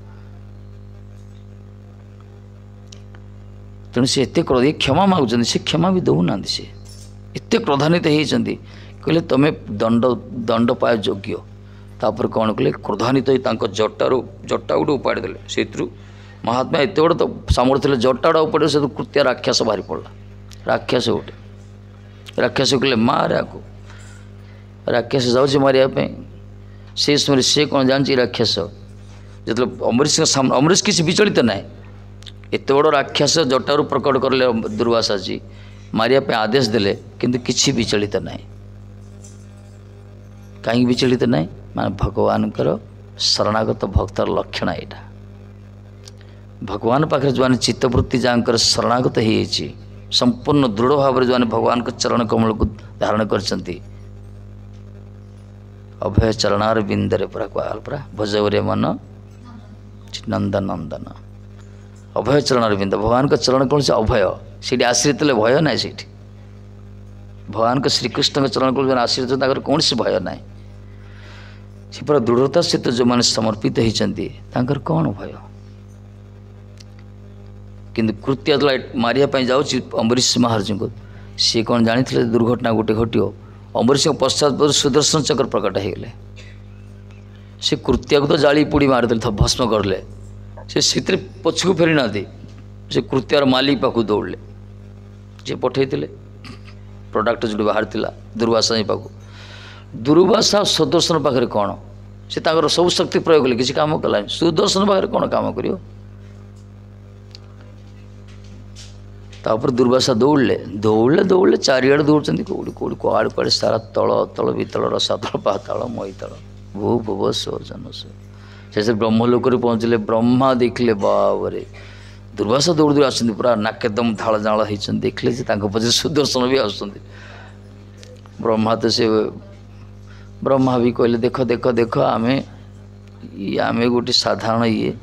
तेणु से एत क्रोध क्षमा मागुं से क्षमा भी दौना से एत क्रोधान्वित होती कहले तुम्हें दंड दंड पाए योग्य तापर कौन कले क्रोधान्वित हो जटारू जटा गोटे उपाड़ी देले से महात्मा एत बड़ तो सामर्थ्य जटाड़ा उपाड़ से कृत्या राक्षस बाहरी पड़ा राक्षस गोटे राक्षस कहले मारे आको राक्षस जाऊँ मारे से समय से कौन जानची राक्षस जो अमरीश अमरीश किसी विचलित ना एत बड़ राक्षस जटारू प्रकट करले दुर्वासा जी मारिया पे आदेश देले किंतु किसी विचलित ना कहीं विचलित ना मान भगवान शरणागत भक्तर लक्षण यहाँ भगवान पाखे जो चित्तवृत्ति जहाँ शरणागत हो संपूर्ण दृढ़ भाव जो भगवान के चरण कमल को धारण करछंती अभय चरणार बिंदरे पूरा कहल पूरा भजवरे मन नंदन नंदन अभय चरणार बिंद भगवान का चरण कौन से अभय सी आश्रित ले भय ना सी भगवान के श्रीकृष्ण के चरण कौन आश्रित कौन से भय ना से पूरा दृढ़ता सहित जो मैंने समर्पित होती कौन भय किंतु कृत्य मारिया जाऊँगी अम्बरीश महाराज को सी कौन जानी दुर्घटना गोटे घटो अम्बरीश पश्चात सुदर्शन चक्र प्रकट होगले से कृत्या को तो जाली पोड़ी मारिदे भस्म करले से पछक फेरी ना से कृत्यार मालिक पाक दौड़े जे पठे प्रोडक्ट जो बाहर दुर्वासा पाक दुर्वासा सुदर्शन पाखे कौन से सब शक्ति प्रयोग कले किसी काम कला सुदर्शन पाखे कौन काम करियो तापर दुर्वासा दौड़े दौड़े दौड़े चारिआड़ दौड़ कौड़ी कौड़ी कड़े कड़े सारा तल तल वितल रसातल पातल मईतल भू भुव स्व जन से ब्रह्मलोक पहुँचले ब्रह्मा देखले बाबरे दुर्वासा दौड़ दौड़ आस पूरा नाकेदम धाड़ जाड़ होती देखले पचे सुदर्शन भी आस ब्रह्मा तो से ब्रह्मा भी कहले देख देख देख आम आम गोटे साधारण ये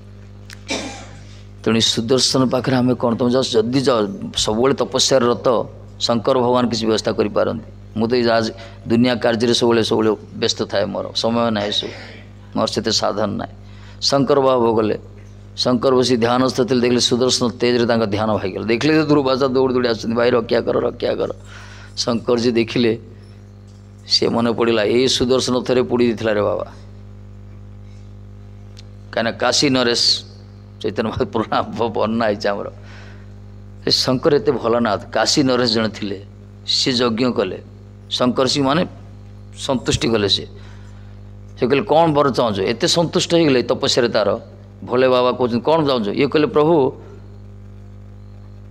तेणु सुदर्शन पाखे आम कौन तुम जाओ जदि जाओ सब तपस्या रत शंकर भगवान किसी व्यवस्था करें मुझे आज दुनिया कार्य सब सब व्यस्त थाए मोर समय ना सब मोर से साधन ना शंकर बाबा गले शंकर बसी ध्यानस्थ थे देखले सुदर्शन तेज ध्यान भाईगल देखले दुर्वासा दौड़ दौड़ी आस भाई रक्षा कर रक्षा कर शंकर जी देखिले सी मन पड़ा ये सुदर्शन थे पोड़ी देता रे बाबा कहीं काशी नरेश चैतन्य पुराणा वर्णना है आमर शंकर एत भल ना काशी नरेश जन थे सी यज्ञ कले शंकर सिंह माने संतुष्टि कले से कहले कौन बर चाहूँ एत संतुष्ट हो गले तपस्या तार भोले बाबा कहते कौन चाहूँ ये कहले प्रभु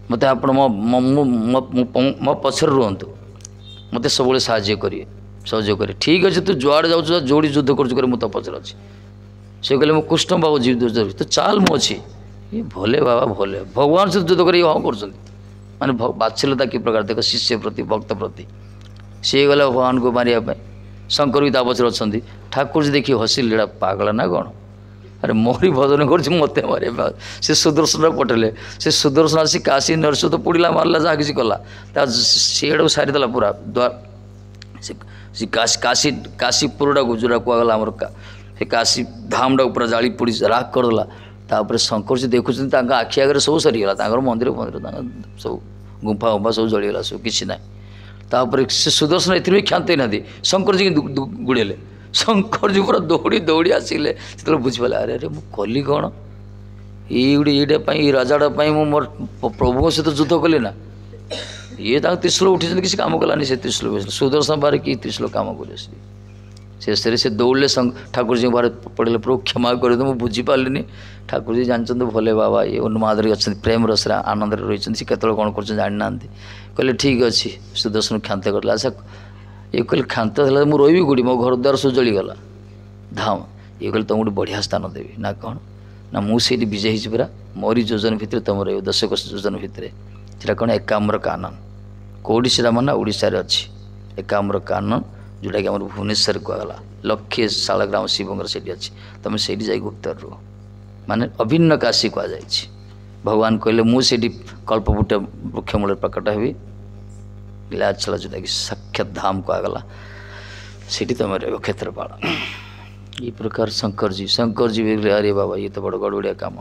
मत आप मो पछर रुहतु मत सब साहय करेंगे सहयोग करेंगे ठीक अच्छे तू जुआड़े जाऊ जोड़ी युद्ध कर मुझे पचर अच्छी से कहले मो कृष्ण बाबू जीव तो चाल मु अच्छी ये भोले बाबा भोले भगवान सहित युद्ध कर हाँ कर माने बात्सल्यता कि प्रकार देख शिष्य प्रति भक्त प्रति सी गला भगवान को मारे शंकर भी पचर अच्छा ठाकुर जी देखिए हसिले पागला ना कौन अरे मोरी भजन कर मत मारे से सुदर्शन पटेले से सुदर्शन आसी काशी नरसु तो पुड़ला मारला जहाँ किसी कला सीआड़ सारीदेला पूरा द्वार से काशी काशी काशीपुर को जोड़ा कहगला आमर से काशी धाम टाक पूरा जाली पोड़ी राग करदेला तापर शंकर जी देखुं आखि आगे सब सरीगला मंदिर मंदिर सब गुंफा गुंफा सब जलीगला सब किसी ना तापर से सुदर्शन ए क्षांत ना शंकर जी गुड़ेले शंकर जी पूरा दौड़ी दौड़ी आसिले से बुझिपारे अरे अरे मुझे कली कौन ये गोटे ये राजाटा मोर प्रभु सहित युद्ध कली ना ये त्रिशूल उठी किसी काम कलानी से त्रिशूल सुदर्शन बारे कि त्रिशूल काम कर शेष से दौड़े ठाकुर जी बारे पड़े प्रभु क्षमा कर मुझे बुझीपारे ठाकुर जी जानते भोले बाबा ये उन्माद अच्छा प्रेम रस आनंद रही से केत कौन कर जाना कहले ठीक अच्छे सुदर्शन क्षांत कर अच्छा ये कहले क्षांत मुझे रही कौटी मो घर द्वार सब जलीगला धाम ये कहले तुम गोटे बढ़िया स्थान देवी ना कौन ना मुझे विजय पूरा मोरी योजन भितर तुम रही दशक योजन भितर से कौन एकाम्र कानन कौटी से माना ओडिशा रे अच्छी एकाम्र कानन जोटा कि आम भुवनेश्वर कहला लक्षे शालग्राम शिवंर से अच्छी तुम से जा गुप्तर रुह माने अभिन्न काशी कह भगवान कहले मुझे कल्पवृक्ष वृक्षमूल प्रकट हेबी लीलाचल जोटा कि साक्षात धाम कहगला से तुम रह क्षेत्रपाल ये प्रकार शंकर जी शंकर जी भी अरे बाबा ये तो बड़ गड़बड़िया काम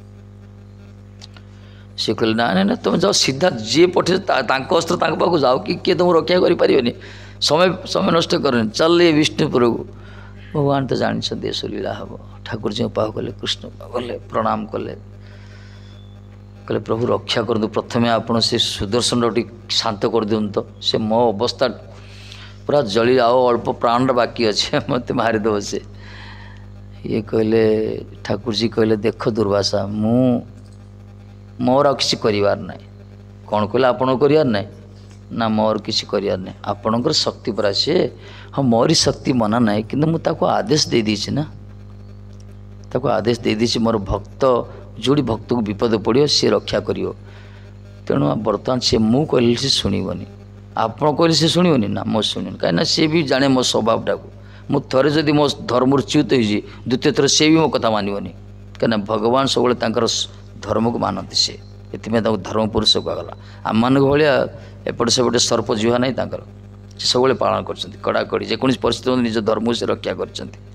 सी कहले ना ना ना तुम जाओ सीधा जी पठे अस्त्र पाक जाओ कि किए तुम रक्षा करें समय समय नष्ट कर चल विष्णुपुर को भगवान तो जानते देश लीला हम ठाकुर जी पाक कले कृष्ण गले प्रणाम कले कहले प्रभु रक्षा कर प्रथमे आपण से सुदर्शन टी शांत कर दिखाँ तो से मो अवस्था पूरा जली आओ अल्प प्राण बाकी अच्छे मत मारिदेव से ये कहले ठाकुर जी कहले देख दुर्वासा मु मोर किसी करार ना कौन कहले आपण करार ना ना मोर किसी करार ना आपणकर शक्ति परा सी हाँ मोरी शक्ति मना ना कि मुझे आदेश दे दी ना ताको आदेश दे दी मोर भक्त जोड़ी भक्त को विपद पड़ो सी रक्षा कर तेणु बर्तमान से मु कहले से शुणवनी आपण कहले से शुणवनी ना मो शुणी कहीं सी भी जाने मो स्वभावटा को मु थे जदि मो धर्म च्युत हो द्वितीय थर सी भी मो कथा मानवनी कहीं भगवान सब धर्म को मानती से ये धर्म पुरुष कहगला आम मान भाया एपटे सेपटे सर्प जुहा ना से सब पालन कर कड़ाकड़ी जेकोसी परिस्थिति निज धर्म से रक्षा कर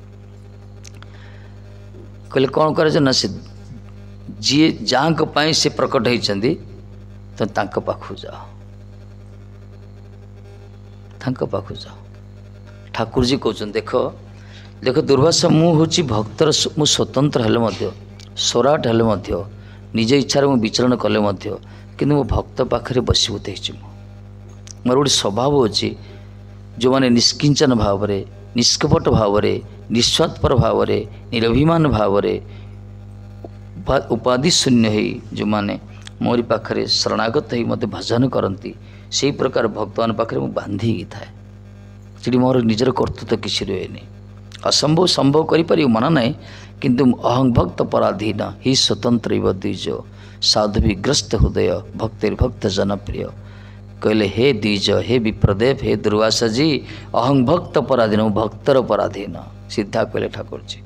कहले कौन करे ना से जी जहाँ से प्रकट होती तो तांक पाखु जाओ तांक पाखु जाओ ठाकुर जी कहते देख देख दुर्वासा मु हूँ भक्तर मु स्वतंत्र हेले स्वराट हेले निज इच्छा मु विचरण कले कि मो भक्त पाखे बसीभूत मोर गोटे स्वभाव अच्छी जो मैंने निष्किंचन भाव में निष्कपट भाव में निस्वार्थपर भाव में निरभिमान भाव में उपाधि शून्य हो जो मैंने मोरी पाखे शरणागत हो मत भजन करती से प्रकार भक्तमान पाखे बांधी थाए जी मोर निजर कर्तृत्व किसी रुएनि असंभव संभव कर मना ना किंतु अहं भक्त पराधीन ही स्वतंत्र द्विज साधु विग्रस्त हृदय भक्तिर्भक्त जनप्रिय कहले हे द्विज हे विप्रदेव हे दुर्वासा जी अहं भक्त पराधीन भक्तर पराधीन सीधा कहले ठाकुर जी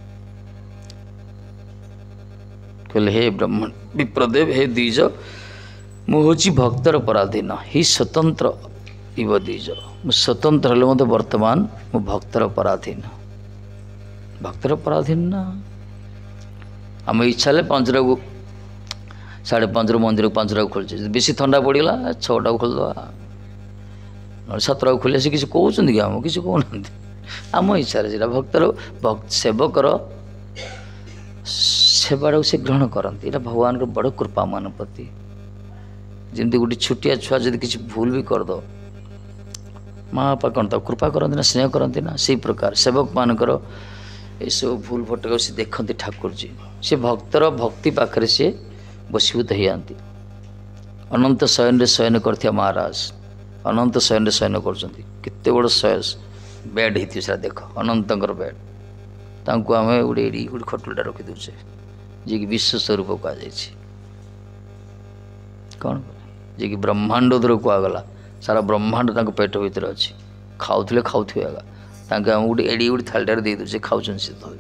कहले हे ब्रह्मण विप्रदेव हे द्विज मुझे भक्तर पराधीन ही स्वतंत्र इव द्विज स्वतंत्र हेले मत वर्तमान मु भक्तर पराधीन भक्तर पराधीन ना आम इच्छा है पंजरा को साढ़े पंजर मंदिर को पंजरा को खोल बेसी ठंडा पड़गला छटा को खोलदे ना सतटा को खोली किसी कहते कि आम किसी कहना आम इच्छा से भक्तर भक्त सेवकर सेवाटा से ग्रहण करती यहाँ भगवान को बड़ कृपा मान प्रति जमी गोटे छुटिया छुआ जब किसी भूल भी करद माँ बापा कौन तो कृपा करती ना स्नेह करती ना से प्रकार सेवक मानकर ये सब भूल भटक से देखते ठाकुर जी से भक्तर भक्ति पाखे से बसीभूत हो जाती अनंत शयन रे शयन करथिया महाराज अनंत शयन रे शयन करछंती केते बड़ शय बेड हेति से देख अनंतकर बेड तांको आमे उडे एडी गुड खटुलटा रखि दउछे जे कि विश्व स्वरूप कहा जाय छी कौन जे कि ब्रह्मांड दर को आगला सारा ब्रह्मांड तांको पेट भीतर अछि खाउथले खाउथवे आगा तांके हम उडे एडी उड थालटार दे दउछे खाउछन से तो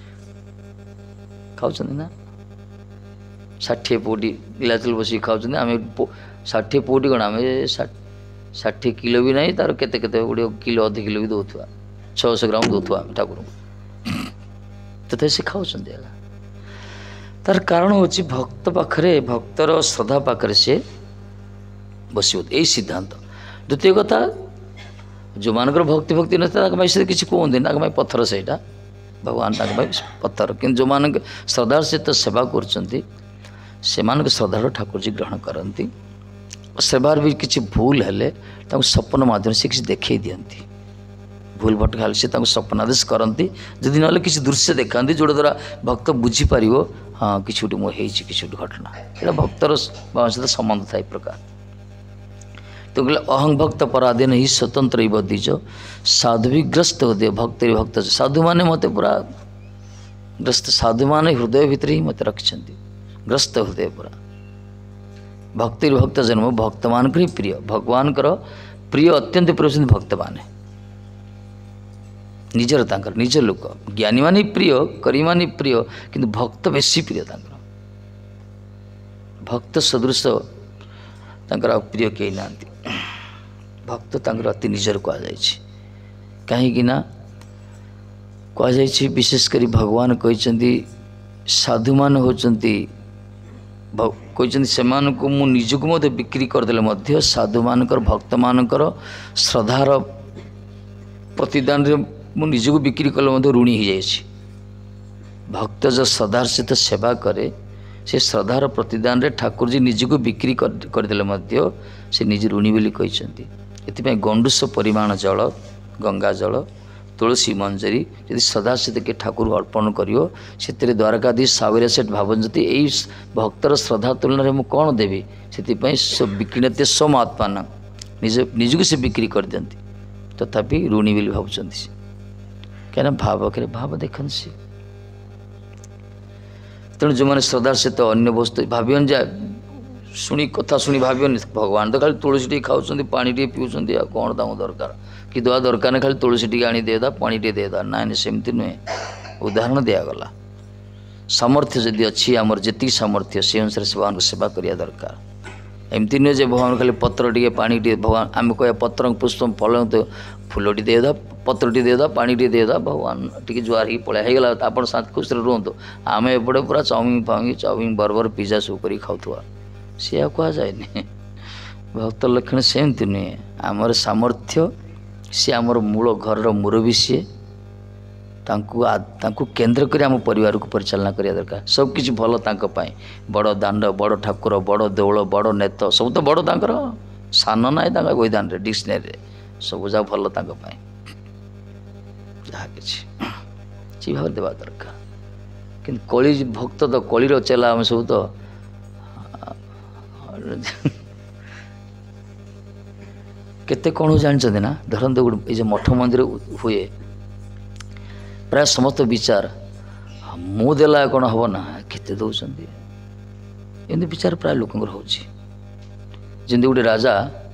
खाउछन ना षाठी पोटी इलाचल बस खाऊँ आम षाठी पोटी कौन आम षाठी किलो भी नहीं तार केते केते गोटे किलो अध किलो भी दौथुआ छःश ग्राम दौथुआ आम ठाकुर तथे से खाऊँ तार कारण हूँ भक्त पाखे भक्तर श्रद्धा पाखे से बस यही सिद्धांत। द्वितीय कथा जो मान भक्ति भक्ति न से किसी कहते पत्थर से भगवान पत्थर कि जो मान श्रद्धार सहित सेवा कर श्रद्धा ठाकुर जी ग्रहण करती सेवार भी किसी भूल हेले सपन माध्यम से किसी देखे दिखती भूल भटका से सपनादेश करती जदि ना किसी दृश्य देखा जो द्वारा भक्त बुझीपर हाँ कि गोटे मो कि घटना यहाँ भक्तर सहित संबंध था प्रकार तो कहले अहं भक्त पराधीन ही स्वतंत्र द्विज साधुग्रस्त हृदय भक्त भक्त साधु माने मत पूरा ग्रस्त साधु माने हृदय भितर ही मत रखिंट ग्रस्त हृदय पूरा भक्ति भक्त जन्म भक्त मान प्रिय भगवान प्रिय अत्यंत प्रिय भक्त माने निजर तांकर निज लोक ज्ञानी माने प्रिय करी माने प्रिय किंतु भक्त बेसी प्रिय तांकर भक्त सदृश तांकर प्रिय कहीं ना भक्त तांकर अति निजर कह कहीं कह विशेषकर भगवान कहते साधु मान होती कहते से मु निजक मत बिक्री करदे साधु मानकर भक्त मानकर श्रद्धार प्रतिदान मु निजक बिक्री कले ऋणी हो जाए भक्त जो श्रद्धार सहित सेवा करे से श्रद्धार प्रतिदान रे ठाकुर जी निजक बिक्री करदे से निज ऋणी बोली कहते ये गंडूस परिमाण जल गंगा जल तुलसी मंजरी यदि श्रद्धा सहित किए ठाकुर अर्पण कर द्वारकाधीश सावरिया सेठ भावती यही भक्तर श्रद्धा तुलन में कौन देवी से विक्रीणते स्वम आत्मान निज निजक से बिक्री कर दिखती तथापि ऋणी बोली भावुं क्या भाव के भाव देखन सी तेणु जो मैंने श्रद्धा सहित अन्य वस्तु भावन जा शुणी कथा शुणी भावन भगवान तो खाली तुलसी टी खाऊँ पानी टे पीऊँ कौन तक दरकार कि दवा दरकार खाली तुलसी टी आनी देदा पानी टे देदा ना सेमती नुहे उदाहरण दिगला सामर्थ्य जदि अच्छी आमर जी सामर्थ्य से अनुसार से भगवान को सेवा करिया दरकार एमती नुहे जे भगवान खाली पत्र टे पानी टे भगवान आम कह पत्र पुष्प फल फूल टी देदा पत्र टी देदा पानी टी देदा भगवान टी जुआर ही पड़ा होगा आप शांत खुश रुहतु आम एपटे पूरा चाउमिन फाउमिन चाउमिन बर्गर पिज्जा सब कर खाऊा सी कह जाए भक्त लक्षण सेमती नुहे आमर सामर्थ्य सी आमर मूल घर मुरबी सी तांकु केन्द्र कर आम परिवार को परिचालना करिया दरकार सबकि भल तांपाई बड़ दांड बड़ ठाकुर बड़ देवल बड़ नेत सब तो बड़ तांकर सान ना बईदान डिक्शनरी सब जा भल तांपाई जहाँ कि भाव देवा दरकार कि कली भक्त तो कलीर चेला आम सब तो केते कौन जानते ना धरते गोटे ये मठ मंदिर हुए प्राय समस्त विचार मु देला कौन हम ना केते दौरान एमती विचार प्राय लोक जमी गोटे राजा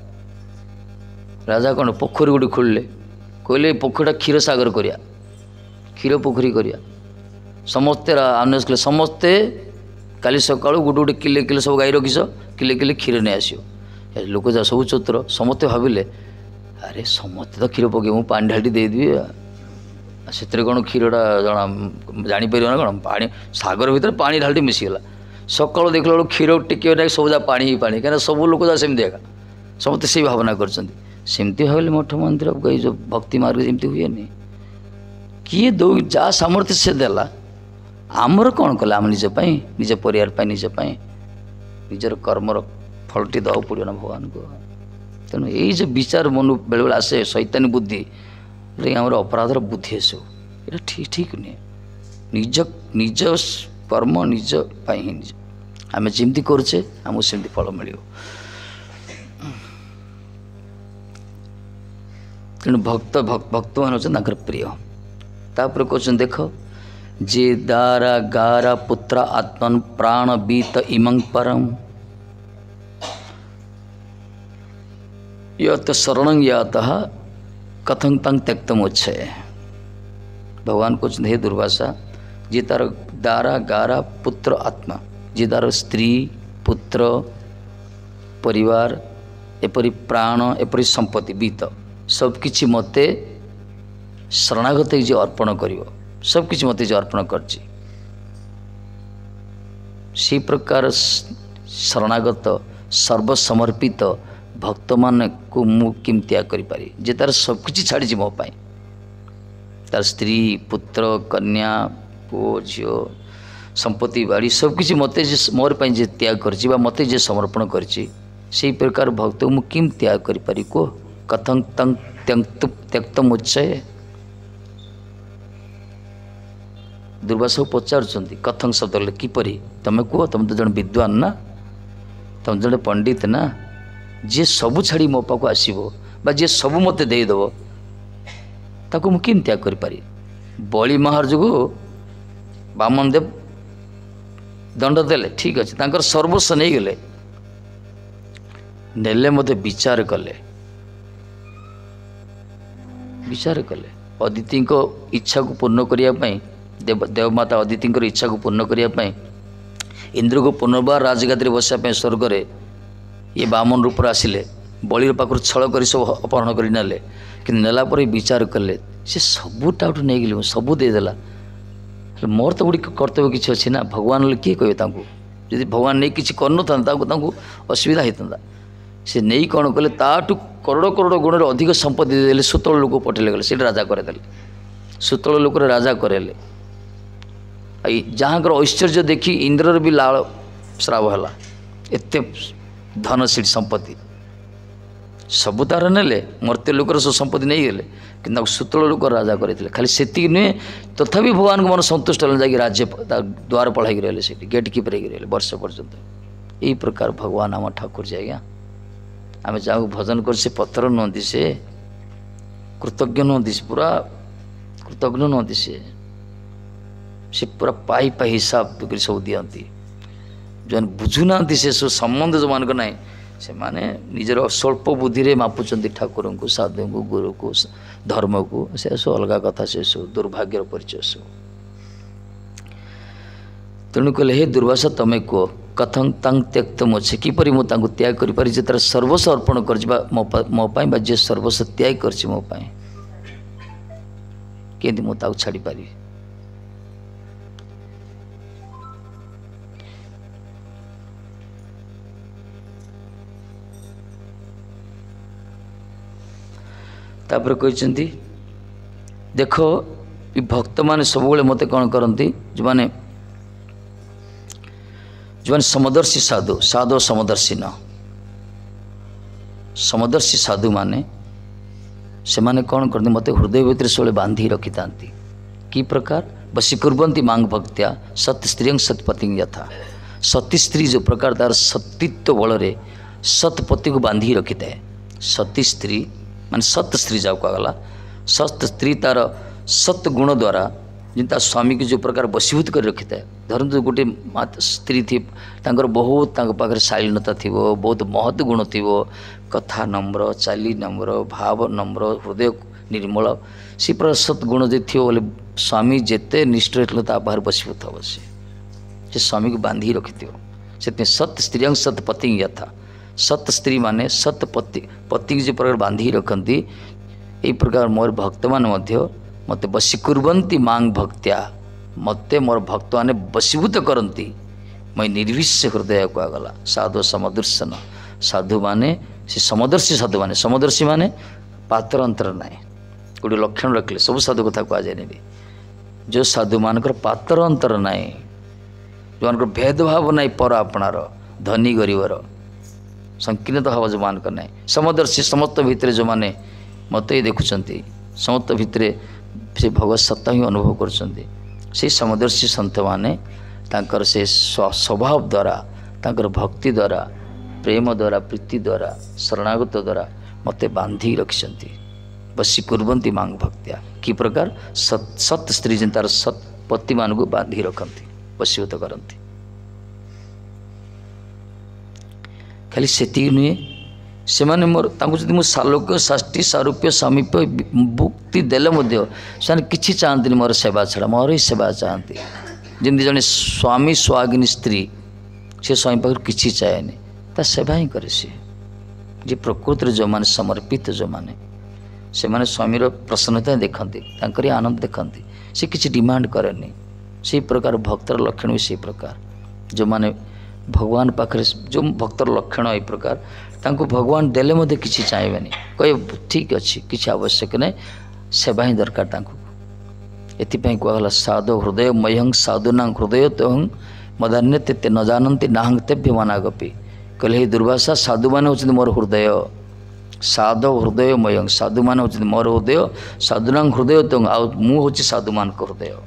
राजा कौन पोखरी गोटे खोलिले कहले पोखरीटा क्षीर सागर करिया क्षीर पोखरी करिया समस्ते आने कले समस्ते काली सका गोटे गोटे किले किले सब गाई रखीस किले किले क्षीर नहीं आसो लोक जा सब चतुर समस्ते भाविले अरे समस्ते तो क्षीर पके मुझे पानी ढाली देदेवी से कौन क्षीरटा जना जापर ना कौन पा सागर भितर पानी ढाली मिसीगला सका देखला बेलू क्षीर टिके सबजा पानी ही पानी कहीं सब लोक जा सेमती एका समस्ते से भावना करमती भाविले मठ मंदिर जो भक्ति मार्ग जमी हुए किए दौ जा सामर्थ्य से देला आमर कौन कले आम निजपाई निज परिवार निजपाई निजर कर्मर फलटी दवा पड़ो ना भगवान को तेणु यही जो विचार मन बेले बेले आसे शैतानी बुद्धि आम अपराधर बुद्धि सब ये ठीक ठीक नुहे निज निज कर्म निज निज आम जमी करे आमको सेमती फल मिल तेणु भक्त भक्त मान होकर प्रिय। तापर कहते देख जे दारा गारा पुत्र आत्मन प्राण बीत इमं परम यत शरण यातः कथं तंग त्यक्तमुच्चये। भगवान कहते हे दुर्वासा जे तार दारा गारा पुत्र आत्मा जे तार स्त्री पुत्र परिवार एपरी प्राण एपरी संपत्ति बीत सबकिछि मते शरणागत जो अर्पण करिवो सबकिछि मते जो अर्पण करछि सी प्रकार शरणागत सर्वसमर्पित भक्त मान को मु किम त्याग करि पारि जे तार सबकिछि छाड़ी मो पाई तार स्त्री पुत्र कन्या पुओ झियो संपत्ति बाड़ी सबकिछि मते जे मोर पाई जे त्याग करछि बा मते जे समर्पण करछि से प्रकार भक्त मु किम त्याग करि पारि को कथं तं त्यक्त त्यक्तम उच्चये। दुर्वासा पचारुचंती कथं शब्द किपरि तमे कह तुम तो जन विद्वान ना तुम जन पंडित ना जे सबु छाड़ी मो पाक आसो बा जे सबु मते देदेव ताको मु किम त्याग करि पारि। बलि महाराज को बामन देव दंड देले ठीक अच्छे तांकर सर्वस्व नहीं गले नेले मते विचार कले विचार कले अदिति को इच्छा को पूर्ण करिया पई देव देवमाता अदिति इच्छा को पूर्ण करिया इंद्र को पुनर्बार राजगादी बसा स्वर्ग रे ये बामन रूप आसिले बलि पाखर छल कर सब अपहरण कर नेले कि नेला पर विचार कले से सबूटा नहीं गली सबू देदेला मोर तो गुड़ी कर्तव्य किसी अच्छी ना भगवान किए कहे जदि भगवान नहीं किसी कर असुविधा होता से नहीं कौन कले ताठू करोड़ करोड़ गुण अधिक संपत्ति देदेले सुतल लोक पठेले गले से राजा करदेले सुतल लोक राजा करेले जहाँ ऐश्वर्य देखी इंद्रर भी लाल श्राव है एत धनशील संपत्ति सबु तार नेले मर्त्य लोकर सब संपत्ति नहीं गले कि सुतल लोक राजा करते खाली से नुहे तथापि भगवान को मन संतुष्ट हल जा राज्य द्वार पढ़ाई रहे से गेट कीपर रहे वर्ष पर्यंत यही प्रकार भगवान आम ठाकुर जी आज्ञा आम जहाँ भजन कर से पत्थर नुहति से कृतज्ञ नुहति पूरा कृतज्ञ नुहति से से पूरा पाई पाई हिसाब सब दिखती जो बुझुना से सब संबंध जो मान ना से माने निजर स्वल्प बुद्धि रे मापुचंती ठाकुर को साधु को गुरु को धर्म को से सब अलग कथा से सब दुर्भाग्यर परिचय सब तेणु कहले हे दुर्वासा तमें कह कथं तंग त्यक्तम अच्छे किपरि मु तांको त्याग करि पारि जे तार सर्वस्व अर्पण करजिबा मो पाई बा जे सर्वस्व त्याग करछि मो पाई केंति मु ताको छाड़ी पारि। तापर कहते देख ये भक्त माने सब मत कौन करती जो माने जो माने समदर्शी साधु साधु समदर्शी न समदर्शी साधु माने से माने कौन करते मत हृदय भितर सब बांधी रखी था कि प्रकार बसी कुर्वन्ति मांग भक्त्या सत स्त्रियं सतपति यथा सती स्त्री जो प्रकार तार सतीत्व बल सतपति को बांधी रखी था सती स्त्री मान सत स्त्री जाओ कहला सत स्त्री तार सत गुण द्वारा जिन स्वामी की जो प्रकार बसीभूत कर रखी था धरतु गोटे स्त्री थी तांकर बहुत पाखे शालीनता थी बहुत महत् गुण थी कथा नम्र चाली नम्र भाव नम्र हृदय निर्मल सी प्रकार सत गुण जो थी बोले स्वामी जिते निष्ठ रहा बाहर बसीभूत हम से स्वामी को बांधी रखी थी से सत स्त्रियं सतपति यथा सत स्त्री माने सत पति पति जो प्रकार बांधी रखती यही प्रकार मोर भक्त मान मत बसीकुर्वन्ति मांग भक्त्या मते मोर भक्त मैंने बसीभूत करती मैं निर्विश्य हृदय कहगला साधु समदर्शन साधु माने से समदर्शी साधु माने समदर्शी माने पात्र अंतर ना गोटे लक्षण रखले सब साधु कथा कह जाए जो साधु मानकर पात्र अंतर ना जो मान भेदभाव ना पर आपणार धनी गरीबर संकीर्णता भाव जो मान करना समदर्शी समस्त भितर जो माने मत ही देखुं समस्त भितर से भगवत सत्ता ही अनुभव कर समदर्शी सन्त माने तांकर से स्वभाव द्वारा तांकर भक्ति द्वारा प्रेम द्वारा प्रीति द्वारा शरणागत द्वारा मते बांधी रखिछंती बसी कुर्वन्ति मांग भक्त्या कि प्रकार सत सत स्त्री जेन तार सत पति मान को बांधी रखती बसीभूत करती खाली सेति नुहे से माने मोर तांको जदि मो सालोक्य साष्टी सारूप्य सामीप्य मुक्ति देले मध्य से किछि चाहती मोर सेवा छड़ा मोर ही सेवा चाहती जमी जड़े स्वामी स्वागिनी स्त्री से स्वामी पाखर किछि चाहेनी ता सेवा ही करे सी जे प्रकृति जो माने समर्पित जो माने से माने स्वामीर प्रसन्नता देखती तांकरी आनंद देखती से किछि डिमांड करेनी से प्रकार भक्तर लक्षण भी से प्रकार जो माने भगवान पाखरे जो भक्तर लक्षण ए प्रकार तांको भगवान देले मध्य किछि चाहेबेनी कहे ठीक अच्छी किछि आवश्यक नहीं सेवा ही दरकार तांको एथिपाई कहला साधु हृदय मयंग साधुना हृदय तहं मदान्य ते न जानती नाहंग तेभ्य मनागपि कहले हे दुर्वासा साधु मान होचंदी मोर हृदय साधु हृदय मयंग साधु मान होचंदी मोर हृदय साधुना हृदय तहं आ मु होची साधु मान को हृदय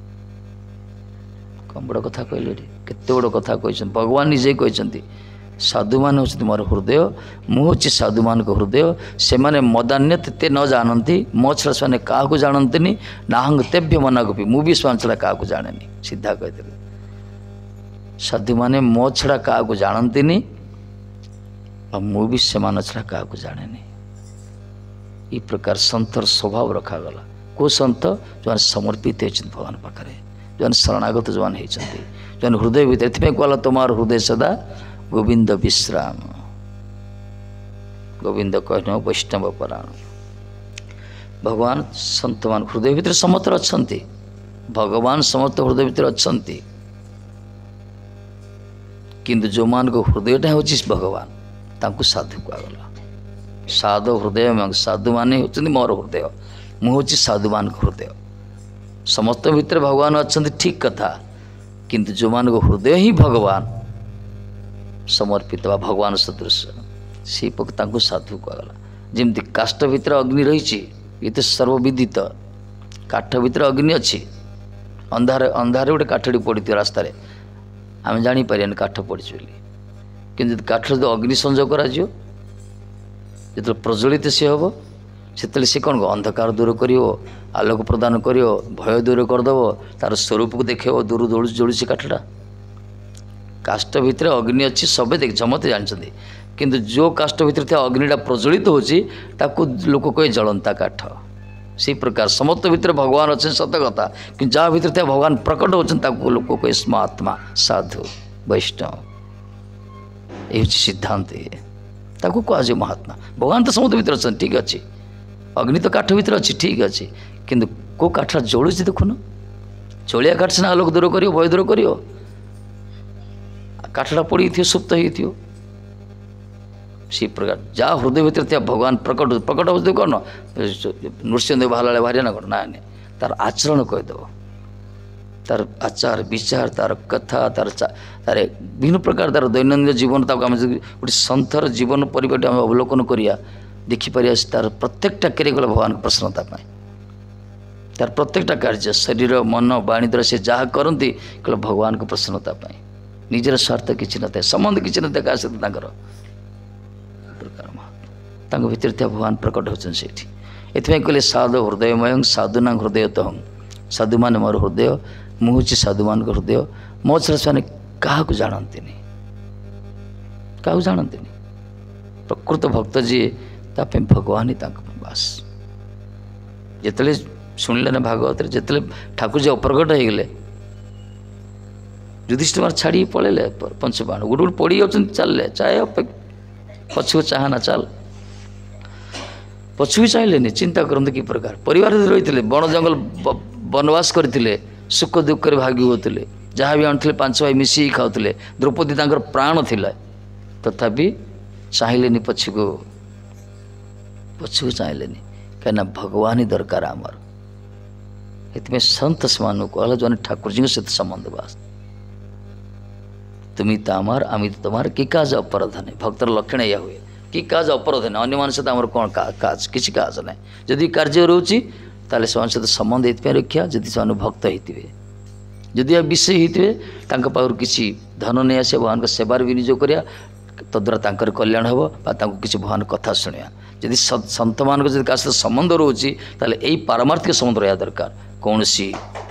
कम बड़ कथा कहले केते बड़ कथा कहछन भगवान निजे कहछंती साधु मान होचंदी मोर हृदय मु होची साधु मान को हृदय से माने मदान्य ते न जानती मो छड़ा से क्या जानती नाहंग तेभ्य मनागपि मु भी स्वान छड़ा क्या जाने सीधा कहते साधु माने मो छड़ा क्या जानती और मु भी से छड़ा क्या जाने ये प्रकार संतर स्वभाव रखा गला को संत जो समर्पित होती भगवान पाखे जो शरणागत जो होती जो हृदय भीतर कहला तुमार हृदय सदा गोविंद विश्राम गोविंद कहन वैष्णव पराण भगवान संत मान हृदय भीतर समस्त अच्छा भगवान समस्त हृदय भीतर अच्छा किंतु जो मान को हृदयटा हूँ भगवान तांको साधु कहगला साधु हृदय में साधु माने होचंदी मोर हृदय मु होची साधु मान को हृदय समस्त भीतर भगवान अच्छा ठीक कथा किंतु जो मान को हृदय ही भगवान समर्पित बा भगवान सदृश से तांको साधु कहगला जमती काष्ठ भीतर अग्नि रही ये तो सर्वविदित काठ भीतर अग्नि अच्छी अंधार अंधार गोटे काठटी पड़ी रास्तार आम जापर काठ पड़ी कि काठ जो अग्नि संजोग कर जो प्रज्वलित सी हम से सी कौन अंधकार दूर कर आलोक प्रदान कर भय दूर करदेव तार स्वरूप को देख दूर जोड़ जोड़ी काठटा काष्ठ भीतर अग्नि अच्छी सबे देख समस्ते जानते किंतु जो काष्ठ भीतर अग्निटा प्रज्वलित होची ताकू लोक कहे जलंता काठ से प्रकार समस्त भीतर भगवान अच्छे सत कथा कि जहाँ भीतर भगवान प्रकट होती लोक कहे स्मात्मा साधु वैष्णव ये सिद्धांत है ताकू कह महात्मा भगवान तो समस्त भीतर अच्छा ठीक अच्छे अग्नि तो काठ भीतर अच्छी ठीक अच्छे किंतु को काठटा जलुची देखुन जलिया काठ सीना आलोक दूर कर भय दूर कर काठटा पड़ी थी सुप्त हो सी प्रकार जा हृदय भीतर थी भगवान प्रकट प्रकट हो कौन नृसिंहदेव बाहर बाहर ना कौन ना तार आचरण कहीदेव तार आचार विचार तार कथा तार तार विभिन्न प्रकार तार दैनंदिन जीवन गोटे संथर जीवन परिवार आम अवलोकन करिया देखिपर तार प्रत्येकटा क्रिया गला भगवान प्रसन्नता तार प्रत्येकटा कार्य शरीर मन वाणी द्वारा से जहाँ करती कल भगवान को प्रसन्नता पाई निजर स्वार्थ किसी न था संबंध किसी न था क्या सहित प्रकार भीतर भगवान प्रकट होती ये कहले साधु हृदयमय साधुना हृदय तहं साधु मान मोर हृदय मुझे साधु मान हृदय मो छड़ा से क्या जानती क्या जानती प्रकृत भक्त जी ताप भगवान ही बास जिते शुणिले ना भागवत जिते ठाकुर जी अप्रगट हो गले युधिष्ठिर मार छाड़ी पड़े पंचबाण गोटे गोटे पड़ी जाऊँ चल चाहे पछू चाह ना चल पछू भी चाहिए चिंता करते कि प्रकार परिवार रही बण जंगल वनवास करते सुख दुख भागी होते जहाँ भी आनुले पांच भाई मिसिक खाऊले द्रौपदी तांकर प्राण थिला तथापि चाहिए पछू को पछू चाहिए कहीं भगवान ही दरकार आमर ये संत समान कहला जो ठाकुर जी सहित संबंध बास तुम तो आमार आम तो तुमार कि काज अपराध नहीं भक्तर लक्षण यह हुए कि काज अपराध नहीं अन्य मान सहित आमर कौन काज किसी काज ना जदि कार्य रोचे ताले से सहित संबंध ये रखा जदि से भक्त होते जदि विषय होते पाखर किसी धन नहीं आसे भगवान सेवार विनियोग करा तद्वारा कल्याण हम किसी भगवान कथा शुणा यदि सत मान क्या सहित संबंध रोचे ताले यही पारमार्थिक संबंध रहा दरकार कौन सी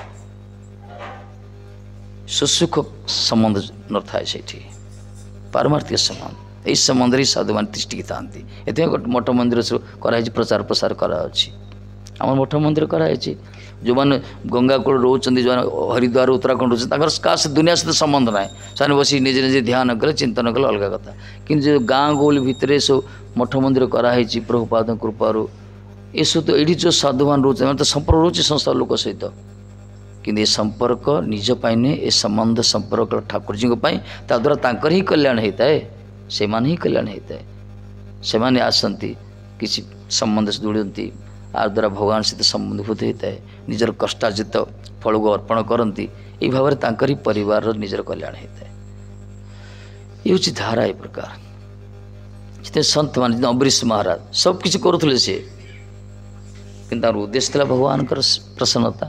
सुसुख संबंध न था से पारमार्थिक संबंध यही संबंध ही साधु मान तिष्ठिकी था ये गोटे मठ मंदिर कराई प्रचार प्रसार कराची आम मठ मंदिर कराई जो मैंने गंगा कूल रोच जो हरिद्वार उत्तराखंड रोच का दुनिया सहित संबंध ना से बस निजे निजे ध्यान कले चिंतन कले अलग कथा कि जो गाँ गौली भितर सब मठ मंदिर कराई प्रभुपाद कृपारू ये सब तो ये जो साधु मान रोच तो संपर्क रोचे संस्था लोक सहित कि ये संपर्क निज पाइने ये संबंध संपर्क ठाकुर जी द्वारा तांकर ही कल्याण होता है से मान ही कल्याण होता है से माने आसती किसी संबंध से जुड़ती आ द्वारा भगवान सहित संबंधभूत होता है निजर कष्टार्जित फल को अर्पण करती ये भाव में तांकर ही परिवार निजर कल्याण होता है ये हूँ धारा ए प्रकार जिते संत मान अम्बरीश महाराज सब किसी करुले सी कि उद्देश्य था भगवान प्रसन्नता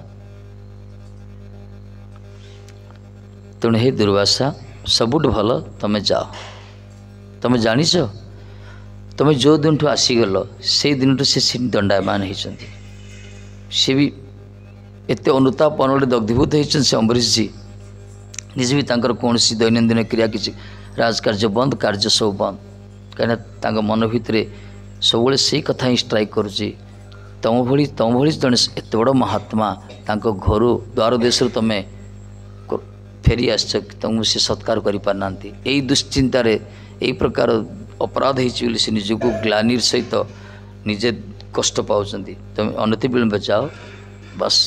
तेणु हे दुर्वासा सबुठ भल तमें जाओ तमें जानिच तुम जो दिन ठू आसीगल से दिन से दंडायमान होती सी भी एत अनुताप अनड़े दग्धीभूत होती से अम्बरीश जी निजे भी तांकर कौन सी दैनंदिन क्रिया किसी राजकार्य बंद कार्य सब बंद कहीं मन भितर सब से कथा ही स्ट्राइक करुच्ची तुम भली तुम भली जन एत बड़ महात्मा तांको घर द्वार देश तुम्हें फेरी आस तुमको सी सत्कार करना यही दुश्चिंतार यही प्रकार अपराध होती से निजक ग्लानिर सहित निजे कष्ट पाँच तुम अनति विलंब जाओ बस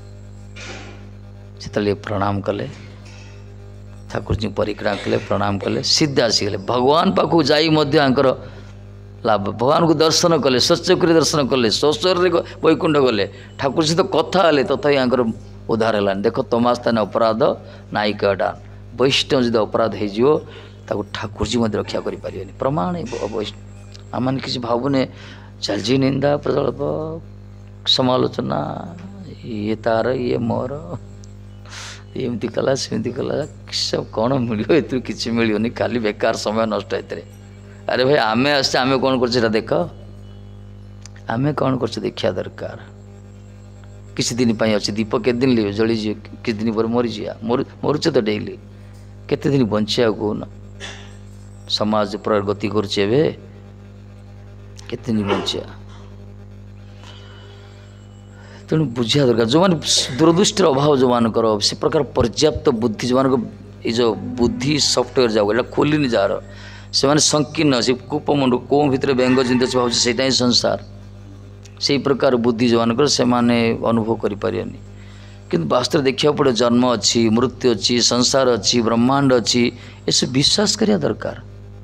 से प्रणाम कले ठाकुर जी परिक्रमा कले प्रणाम कले सीधा आसीगले भगवान पाखु जाई लाभ भगवान को दर्शन कले सचक्र दर्शन कले सशर वैकुंठ गले ठाकुर सहित कथा हेले तथा यहाँ उद्धार है देख तमा स्थान अपराध नायिका डान वैष्णव जो अपराध हो ठाकुर जी रक्षा करें प्रमाण वैष्णव आम किसी भावने चलजी निंदा प्रजल्प समालोचना ये तार ये मोर एमती कला सेमती कला सब कौन मिल कि मिलनी खाली बेकार समय नष्ट होते अरे भाई आमे आसते आमे कौन कर देख आमे कौन कर देखा दरकार किसी दिन अच्छे दीप के दिन लियो जली जी किस दिन पर मरी जा मरुचे तो डेली केते दिन बंचा कौन समाज प्रगति करुचे केते दिन बंचा तेणु बुझा दरकार जो मैंने दूरदृष्टि अभाव जो मान से प्रकार पर्याप्त बुद्धि जो मान जो बुद्धि सफ्टवेयर जाओ खोलनी जार से मैंने संकीर्ण से कूपमंड कौ भितर व्यंग जिंद भाव से ही संसार से प्रकार बुद्धि जो मान से माने अनुभव करें कि वास्तव देखा पड़े जन्म अच्छी मृत्यु अच्छी संसार अच्छी ब्रह्मांड अच्छी ये सब विश्वास करिया दरकार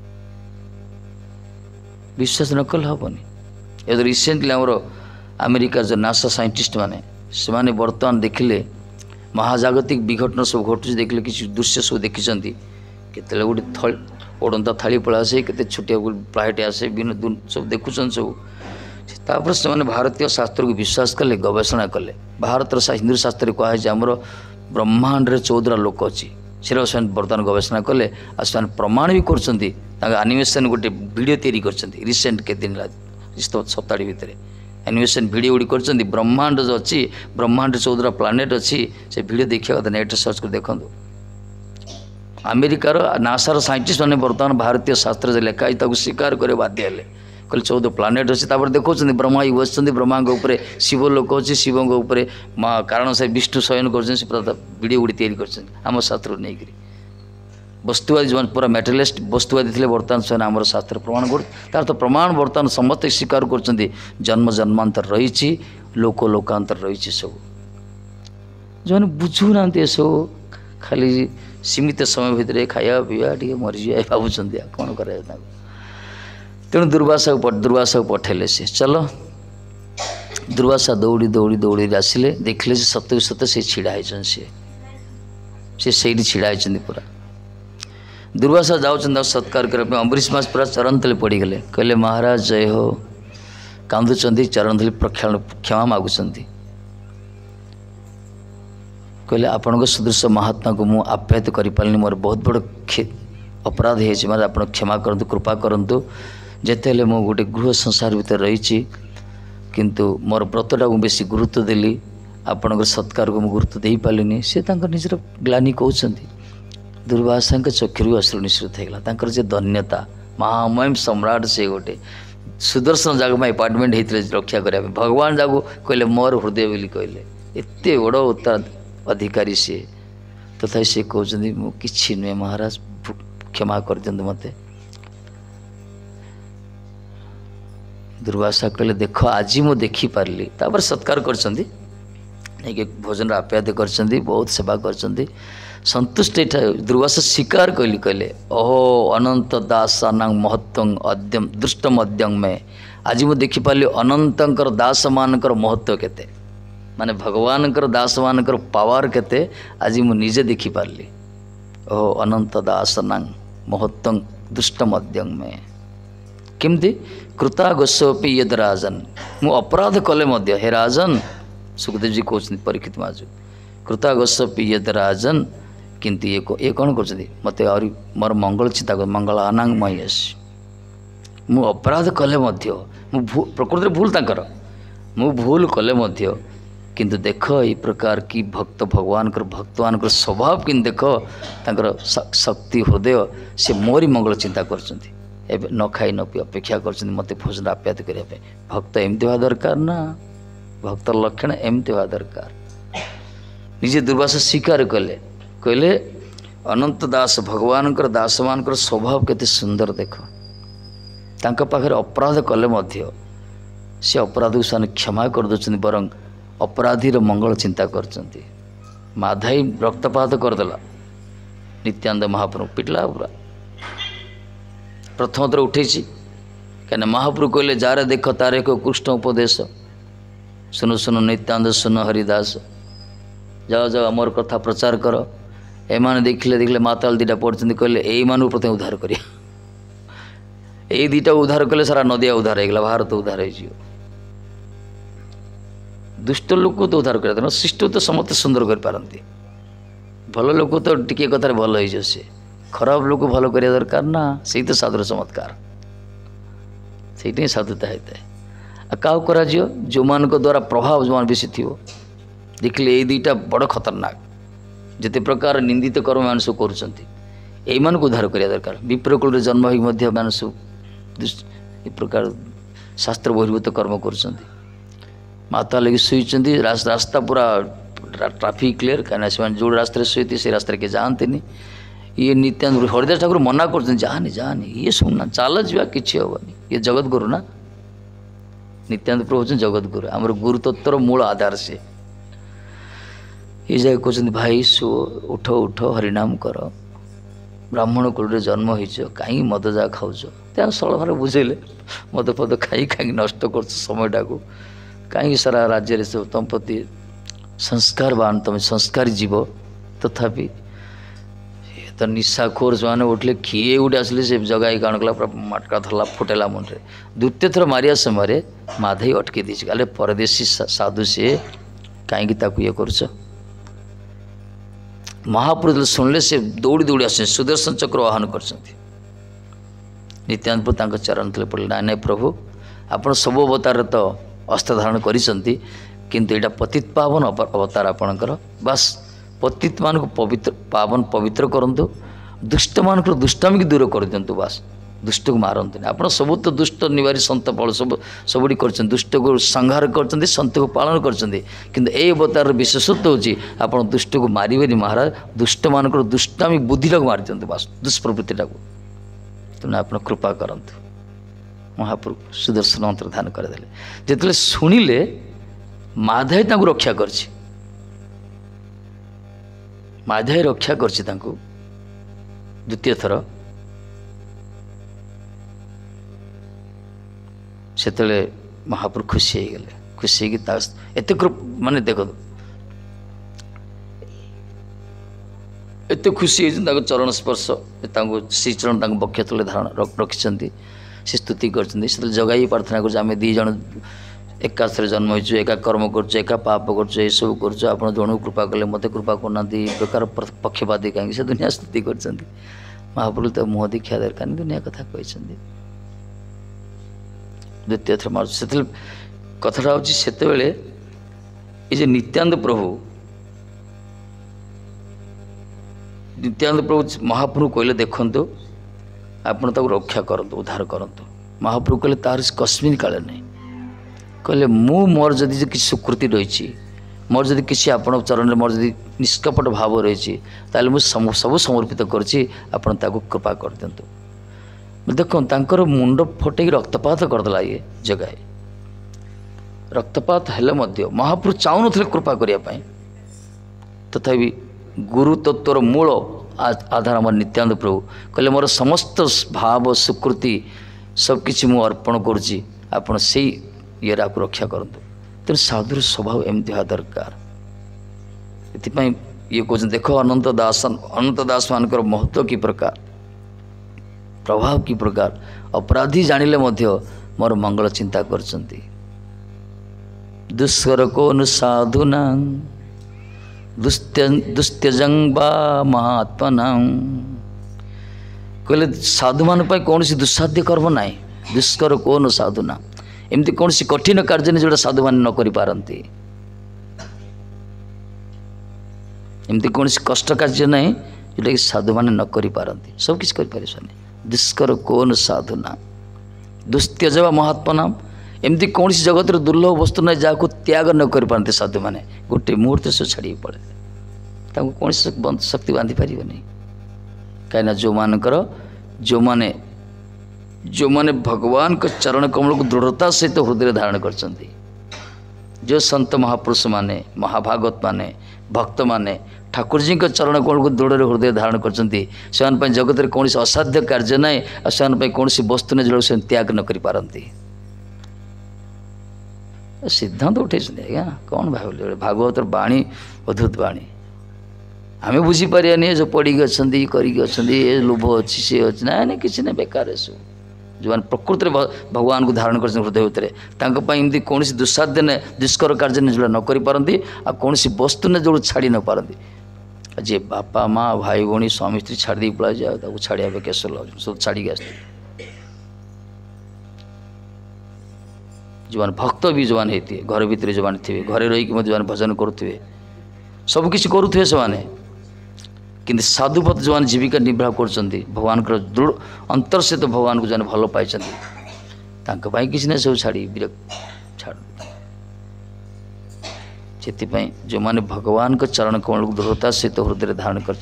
विश्वास न कल हेनी ये रिसेंटली आमर अमेरिका जो नासा साइंटिस्ट माने से माने बर्तमान देखिले महाजागतिक विघटन सब घटू देखिले किसी दृश्य सब देखी केते गोटे थल उड़ंता थाली पड़ा आसे केते छोटिया फ्लाइट आसे विभिन्न सब देखुन सब तापर से मैंने भारतीय शास्त्र को विश्वास कले गवेषणा कले भारत हिंदू शास्त्र कहुए आमर ब्रह्मांड चौदह लोक अच्छी से बर्तमान गवेषणा कले आ से प्रमाण भी कर आनिमेसन गोटे वीडियो तैयारी कर रिसेंट के दिन सप्ताह भितर एनिमेशन वीडियो गुड़ी कर ब्रह्मांड जो अच्छी ब्रह्मांड चौदह प्लानेट अच्छी से वीडियो देखा कथा नेट सर्च कर देखो अमेरिकार नासार साइंटिस्ट मैंने बर्तमान भारतीय शास्त्र लेखाई स्वीकार करे बाध्य हेले कहले चौदह प्लानेट अच्छी देखा ब्रह्मा ही बस ब्रह्मा उपर शिव लोक अच्छी शिव उपर कारण से विष्णु शयन कर वीडियो गुड़ी तैयारी कर शास्त्र नहीं करी वस्तुवादी जो पूरा मेटेरियलिस्ट वस्तुवादी थे बर्तमान से आम शास्त्र प्रमाण कर तार तो प्रमाण बर्तमान समस्त स्वीकार कर जन्म जन्मांतर रही लोक लोकांतर रही सब जो मैंने बुझुना सब खाली सीमित समय भितर खाया पीवा टे मरीज भावुं कौन कर तेणु दुर्वासा दुर्वासा को पठेले से चलो दुर्वासा दौड़ी दौड़ी दौड़ी आसिले देखिले सत्य सत्य से छिड़ा सी से छिड़ा पूरा दुर्वासा जाऊँ सत्कार करने अम्बरीश मास पूरा चरण तले पड़गले कहले महाराज जय हो कांदुंच चरण तले प्रक्षालन क्षमा मागुंट कहले आपण सदृश महात्मा को मुझे आप्यायित कर पारे मोर बहुत बड़ अपराध है आप क्षमा करतु कृपा करतु ଯେତେହେଲେ ମୁଁ ଗୋଟେ ଗୃହ ସଂସାର ଭିତରେ ରହିଛି କିନ୍ତୁ ମୋର ବ୍ରତଟାକୁ ବେଶୀ ଗୁରୁତ୍ୱ ଦେଲି, ଆପଣଙ୍କର ସତ୍କାରକୁ ମୁଁ ଗୁରୁତ୍ୱ ଦେଇପାରିଲିନି। ସେ ତାଙ୍କର ନିଜର ଗ୍ଲାନି କହୁଛନ୍ତି। ଦୁର୍ବାସାଙ୍କ ଚକ୍ଷୁରୁ ଅଶ୍ରୁ ନିଃସୃତ ହେଇଗଲା। ତାଙ୍କର ଯେ ଧନ୍ୟତା, ମହାମହିମ ସମ୍ରାଟ ସେ ଗୋଟେ ସୁଦର୍ଶନ ଯାକ ପାଇଁ ଆପାର୍ଟମେଣ୍ଟ ହେଇଥିଲେ ରକ୍ଷା କରିବା ପାଇଁ, ଭଗବାନ ଯାକୁ କହିଲେ ମୋର ହୃଦୟ ବୋଲି କହିଲେ, ଏତେ ବଡ଼ ଉତ୍ତର ଅଧିକାରୀ ସିଏ। ତଥାପି ସେ କହୁଛନ୍ତି ମୁଁ କିଛି ନୁହେଁ ମହାରାଜ, କ୍ଷମା କରିଦିଅନ୍ତୁ ମୋତେ। ଦୁର୍ବାସା କହିଲେ ଦେଖ ଆଜି ମୁଁ ଦେଖିପାରିଲି। ତାପରେ ସତ୍କାର କରିଛନ୍ତି, ନେଇକି ଭୋଜନର ଆପ୍ୟାୟିତ କରିଛନ୍ତି, ବହୁତ ସେବା କରିଛନ୍ତି, ସନ୍ତୁଷ୍ଟ। ଏଇଟା ଦୁର୍ବାସା ସ୍ୱୀକାର କହିଲି, କହିଲେ ଓହୋ ଅନନ୍ତ ଦାସାନାଂ ମହତ୍ୱଂ ଅଦ୍ୟମ ଦୃଷ୍ଟମ ଅଦ୍ୟଂ ମେ। ଆଜି ମୁଁ ଦେଖିପାରିଲି ଅନନ୍ତଙ୍କର ଦାସମାନଙ୍କର ମହତ୍ୱ କେତେ, ମାନେ ଭଗବାନଙ୍କର ଦାସମାନଙ୍କର ପାୱାର କେତେ ଆଜି ମୁଁ ନିଜେ ଦେଖିପାରିଲି। ଓହୋ ଅନନ୍ତ ଦାସନାଂ ମହତ୍ୱଂ ଦୃଷ୍ଟମ ଅଦ୍ୟଂ ମେ। କେମିତି? କୃତାଗୋଷୋପି ୟଦ୍ ରାଜନ୍, ମୁଁ ଅପରାଧ କଲେ ମଧ୍ୟ ହେ ରାଜନ୍, ସୁଖଦେବଜୀ କହୁଛନ୍ତି ପରୀକ୍ଷିତ ମହାରାଜ, କୃତାଗୋଷୋପି ୟଦ୍ ରାଜନ୍, କିନ୍ତୁ ଇଏ ଇଏ କ'ଣ କରୁଛନ୍ତି ମୋତେ ଆହୁରି ମୋର ମଙ୍ଗଳ ଚିନ୍ତା କର, ମଙ୍ଗଳ ଆନାଙ୍ଗ ମହେଶ। ମୁଁ ଅପରାଧ କଲେ ମଧ୍ୟ, ମୁଁ ଭୁଲ ପ୍ରକୃତିରେ ଭୁଲ ତାଙ୍କର, ମୁଁ ଭୁଲ କଲେ ମଧ୍ୟ କିନ୍ତୁ ଦେଖ ଏଇ ପ୍ରକାର କି ଭକ୍ତ ଭଗବାନଙ୍କର ଭକ୍ତମାନଙ୍କର ସ୍ୱଭାବ, କିନ୍ତୁ ଦେଖ ତାଙ୍କର ଶକ୍ତି ହୃଦୟ, ସେ ମୋରି ମଙ୍ଗଳ ଚିନ୍ତା କରୁଛନ୍ତି। ଏବେ ନ ଖାଇ ନ ପିଇ ଅପେକ୍ଷା କରୁଛନ୍ତି ମୋତେ ଭୋଜନ ଆପ୍ୟାୟିତ କରିବା ପାଇଁ। ଭକ୍ତ ଏମିତି ହେବା ଦରକାର ନା, ଭକ୍ତର ଲକ୍ଷଣ ଏମିତି ହେବା ଦରକାର। ନିଜେ ଦୁର୍ବାସା ସ୍ୱୀକାର କଲେ, କହିଲେ ଅନନ୍ତ ଦାସ ଭଗବାନଙ୍କର ଦାସମାନଙ୍କର ସ୍ୱଭାବ କେତେ ସୁନ୍ଦର ଦେଖ। ତାଙ୍କ ପାଖରେ ଅପରାଧ କଲେ ମଧ୍ୟ ସେ ଅପରାଧକୁ ସେମାନେ କ୍ଷମା କରିଦେଉଛନ୍ତି, ବରଂ ଅପରାଧୀର ମଙ୍ଗଳ ଚିନ୍ତା କରୁଛନ୍ତି। ମାଧାଇ ରକ୍ତପାତ କରିଦେଲା, ନିତ୍ୟାନନ୍ଦ ମହାପ୍ରଭୁ ପିଟିଲା ପୁରା, ପ୍ରଥମ ଥର ଉଠେଇଛି। କାହିଁକିନା ମହାପ୍ରଭୁ କହିଲେ ଯାରେ ଦେଖ ତାର ଏକ କୃଷ୍ଣ ଉପଦେଶ, ଶୁନ ଶୁନ ନିତ୍ୟାନନ୍ଦ ଶୁନ ହରିଦାସ, ଯାଅ ଯାଅ ଆମର କଥା ପ୍ରଚାର କର। ଏମାନେ ଦେଖିଲେ ଦେଖିଲେ ମାତାଲ ଦୁଇଟା ପଢ଼ୁଛନ୍ତି, କହିଲେ ଏଇମାନଙ୍କୁ ପ୍ରଥମେ ଉଦ୍ଧାର କରିବା। ଏଇ ଦୁଇଟା ଉଦ୍ଧାର କଲେ ସାରା ନଦିଆ ଉଦ୍ଧାର ହେଇଗଲା, ଭାରତ ଉଦ୍ଧାର ହେଇଯିବ। ଦୁଷ୍ଟ ଲୋକ ତ ଉଦ୍ଧାର କରିବା ଦରକାର, ଶିଷ୍ଟ ତ ସମସ୍ତେ ସୁନ୍ଦର କରିପାରନ୍ତି, ଭଲ ଲୋକ ତ ଟିକିଏ କଥାରେ ଭଲ ହେଇଯିବ, ସେ ଖରାପ ଲୋକ ଭଲ କରିବା ଦରକାର ନା। ସେଇ ତ ସାଧୁର ଚମତ୍କାର, ସେଇଟା ହିଁ ସାଧୁତା ହେଇଥାଏ। ଆଉ କାହାକୁ କରାଯିବ? ଯେଉଁମାନଙ୍କ ଦ୍ୱାରା ପ୍ରଭାବ ଯେଉଁମାନେ ବେଶୀ ଥିବ। ଦେଖିଲେ ଏଇ ଦୁଇଟା ବଡ଼ ଖତରନାକ, ଯେତେ ପ୍ରକାର ନିନ୍ଦିତ କର୍ମ ମାନେ ସବୁ କରୁଛନ୍ତି, ଏଇମାନଙ୍କୁ ଉଦ୍ଧାର କରିବା ଦରକାର। ବିପ୍ରକୂଳରେ ଜନ୍ମ ହୋଇକି ମଧ୍ୟ ମାନେ ସବୁ ଏ ପ୍ରକାର ଶାସ୍ତ୍ର ବହିର୍ଭୂତ କର୍ମ କରୁଛନ୍ତି। ମାତା ଲାଗି ଶୋଇଛନ୍ତି, ରାସ୍ତା ପୁରା ଟ୍ରାଫିକ୍ କ୍ଲିୟର, କାହିଁକିନା ସେମାନେ ଯେଉଁ ରାସ୍ତାରେ ଶୋଇଥିବେ ସେ ରାସ୍ତାରେ କିଏ ଯାଆନ୍ତିନି। ଇଏ ନିତ୍ୟାନନ୍ଦ ହରିଦାସ ଠାକୁର ମନା କରୁଛନ୍ତି, ଯାଆନି ଯାଆନି, ଇଏ ଶୁଣୁନା, ଚାଲ ଯିବା, କିଛି ହେବନି। ଇଏ ଜଗତଗୁରୁ ନା, ନିତ୍ୟାନନ୍ଦ ପ୍ରଭୁ ହେଉଛନ୍ତି ଜଗତଗୁରୁ, ଆମର ଗୁରୁତତ୍ୱର ମୂଳ ଆଧାର ସେ। ଏ ଯାକ କହୁଛନ୍ତି ଭାଇ ଶୁଅ, ଉଠ ଉଠ, ହରିନାମ କର, ବ୍ରାହ୍ମଣ କୁଳରେ ଜନ୍ମ ହେଇଛ, କାହିଁକି ମଦ ଯାହା ଖାଉଛ? ତେଣୁ ସରଳ ଭାବରେ ବୁଝେଇଲେ, ମଦ ଫଦ ଖାଇ କାହିଁକି ନଷ୍ଟ କରୁଛ ସମୟଟାକୁ, କାହିଁକି ସାରା ରାଜ୍ୟରେ ସବୁ ତମ ପ୍ରତି ସଂସ୍କାରବାନ, ତୁମେ ସଂସ୍କାରୀ ଯିବ, ତଥାପି ତ ନିଶାଖୋର ସେମାନେ ଉଠିଲେ, କିଏ ଗୋଟେ ଆସିଲେ ସେ ଜଗାଇ କାଣ କଲା, ପୁରା ମାଟକା ଧରିଲା, ଫୁଟେଇଲା ମୁଣ୍ଡରେ। ଦ୍ୱିତୀୟ ଥର ମାରିବା ସମୟରେ ମାଧେଇ ଅଟକେଇ ଦେଇଛି, କହିଲେ ପରଦେଶୀ ସାଧୁ ସିଏ, କାହିଁକି ତାକୁ ଇଏ କରୁଛ? ମହାପ୍ରଭୁ ଶୁଣିଲେ ସେ ଦୌଡ଼ି ଦୌଡ଼ି ଆସିଛନ୍ତି, ସୁଦର୍ଶନ ଚକ୍ର ଆହ୍ୱାନ କରିଛନ୍ତି। ନିତ୍ୟାନନ୍ଦ ପ୍ରଭୁ ତାଙ୍କ ଚରଣ ତଳେ ପଡ଼ିଲେ, ନାଇଁ ନାଇଁ ପ୍ରଭୁ, ଆପଣ ସବୁ ଅବତାରରେ ତ ଅସ୍ତ୍ର ଧାରଣ କରିଛନ୍ତି, କିନ୍ତୁ ଏଇଟା ପତିତ ପାବନ ଅବତାର ଆପଣଙ୍କର, ବାସ୍ ପତିତମାନଙ୍କୁ ପବିତ୍ର ପାବନ ପବିତ୍ର କରନ୍ତୁ, ଦୁଷ୍ଟମାନଙ୍କର ଦୁଷ୍ଟାମିକି ଦୂର କରିଦିଅନ୍ତୁ, ବାସ୍ ଦୁଷ୍ଟକୁ ମାରନ୍ତୁନି। ଆପଣ ସବୁ ତ ଦୁଷ୍ଟ ନିବାରୀ ସନ୍ତ ଫଳ ସବୁ ସବୁଠି କରିଛନ୍ତି, ଦୁଷ୍ଟକୁ ସଂହାର କରିଛନ୍ତି, ସନ୍ତକୁ ପାଳନ କରିଛନ୍ତି, କିନ୍ତୁ ଏଇ ଅବତାରର ବିଶେଷତ୍ୱ ହେଉଛି ଆପଣ ଦୁଷ୍ଟକୁ ମାରିବେନି ମହାରାଜ, ଦୁଷ୍ଟମାନଙ୍କର ଦୁଷ୍ଟାମି ବୁଦ୍ଧିଟାକୁ ମାରିଦିଅନ୍ତୁ, ବାସ୍ ଦୁଷ୍ପ୍ରବୃତ୍ତିଟାକୁ, ତେଣୁ ଆପଣ କୃପା କରନ୍ତୁ। ମହାପ୍ରଭୁ ସୁଦର୍ଶନ ମନ୍ତ୍ର ଧ୍ୟାନ କରିଦେଲେ। ଯେତେବେଳେ ଶୁଣିଲେ ମାଧାଇ ତାଙ୍କୁ ରକ୍ଷା କରିଛି, ମାଧାଇ ରକ୍ଷା କରିଛି ତାଙ୍କୁ ଦ୍ୱିତୀୟ ଥର। ସେତେବେଳେ ମହାପ୍ରଭୁ ଖୁସି ହେଇଗଲେ, ଖୁସି ହେଇକି ତା ଏତେ ମାନେ ଦେଖନ୍ତୁ ଏତେ ଖୁସି ହେଇଛନ୍ତି, ତାଙ୍କ ଚରଣ ସ୍ପର୍ଶ, ତାଙ୍କୁ ଶ୍ରୀଚରଣ ତାଙ୍କ ବକ୍ଷ ତଳେ ଧାରଣ ରଖିଛନ୍ତି, ସେ ସ୍ତୁତି କରିଛନ୍ତି। ସେତେବେଳେ ଜଗାଇ ପ୍ରାର୍ଥନା କରୁଛୁ, ଆମେ ଦୁଇ ଜଣ ଏକାଥରେ ଜନ୍ମ ହେଇଛୁ, ଏକା କର୍ମ କରୁଛୁ, ଏକା ପାପ କରୁଛୁ, ଏସବୁ କରୁଛୁ, ଆପଣ ଜଣକୁ କୃପା କଲେ ମୋତେ କୃପା କରୁନାହାନ୍ତି, ଏ ପ୍ରକାର ପକ୍ଷପାତୀ କାହିଁକି? ସେ ଦୁନିଆ ସ୍ତୁତି କରିଛନ୍ତି। ମହାପ୍ରଭୁ ତ ମୁହଁ ଦେଖିବା ଦରକାର, ଦୁନିଆ କଥା କହିଛନ୍ତି। द्वितीय थर मार्च से कथाटा हूँ से ये नित्यानंद प्रभु नित्यानंद प्रभु महाप्रभु कहले देखु आपण ताको रक्षा करंतु उद्धार करंतु। महाप्रभु कहले तार कस्मिन काले नहीं कहले मु मोर जदि किसी सुकृति रही मोर जदि किसी आपण चरण में मोर जदि निष्कपट भाव रही ताले मु सब समर्पित करछि आपण ताको कृपा कर दियंतु। देखो तांकर मुंड फटे रक्तपात करदेला ये जगाए रक्तपात हेले मध्य महाप्रभु चाहू नथिले कृपा करिया पई तथापि गुरु तत्वर मूल आधार आम नित्यानंद प्रभु कहले मोर समस्त भाव सुकृति सबकि मु अर्पण करुच्ची आपण से ये रक्षा करंतु। तेणु साधुर स्वभाव एमती हा दरकार ये ये कहते देख अनंत दास अनंत दास मानकर महत्व कि प्रकार प्रभाव कि प्रकार अपराधी जानिले मध्य मोर मंगल चिंता करचंती। दुष्कर कौन साधुना दुस्त्य दुस्त्यजंग बा महात्मा कहले साधु मान कौन सी दुस्साध्य कर्म ना दुष्कर कौन साधुना एमती कौन सी कठिन कार्य नहीं जोटा साधु मान न करि पारंती एमती कौन सी कष्ट कार्य नहीं जोटा कि साधु मान न करि पारंती सब किछ करि पारे दुष्कर कौन साधुना दुस्त्यज बा महात्मा नाम एमती कौन सी जगत दुर्लभ वस्तु ना जहाँ त्याग न कर पारते साधु मैंने गोटे मुहूर्त से छाड़ी पड़े कौन शक्ति बांधि पार नहीं कहीं जो मानकर जो माने जो माने भगवान के चरण कमल को दृढ़ता सहित तो हृदय धारण कर जो संत महापुरुष माने महाभागवत माने भक्त माने ठाकुर जी के चरण कमल को दृढ़ हृदय धारण कर जगत में कौन असाध्य कार्य ना से कौन वस्तु ने जो त्याग न कर पारती सिद्धांत उठे आज्ञा कौन भाव भागवत बाणी अद्भुत बाणी आम बुझीपारे जो पड़ी अच्छा कर लोभ अच्छी सी अच्छी ना ना किसी ना बेकार सब जो मैंने प्रकृति भगवान को धारण कर हृदय भितर एमती कौन दुस्साध्य ने दुष्कर कार्य ने जो न करी आ कौन वस्तु ने जो छाड़ी न पारती जे बापा माँ भाई भौणी स्वामी स्त्री छाड़ी पड़ा जाए छाड़ा केस लगे सब छाड़ी आस जो मैंने भक्त भी जो मैंने घर भितर जो मैंने थे घरे रही जो मैंने भजन करुवे सबकि करुवे से मैंने किंतु साधुपथ जो मैंने जीविका निर्वाह कर भगवान दृढ़ अंतर से तो भगवान को जो भल पाई किसी ना सब छाड़ी विरक्त छाड़ से जो मैंने भगवान के चरण कमल को दृढ़ता सहित तो हृदय धारण कर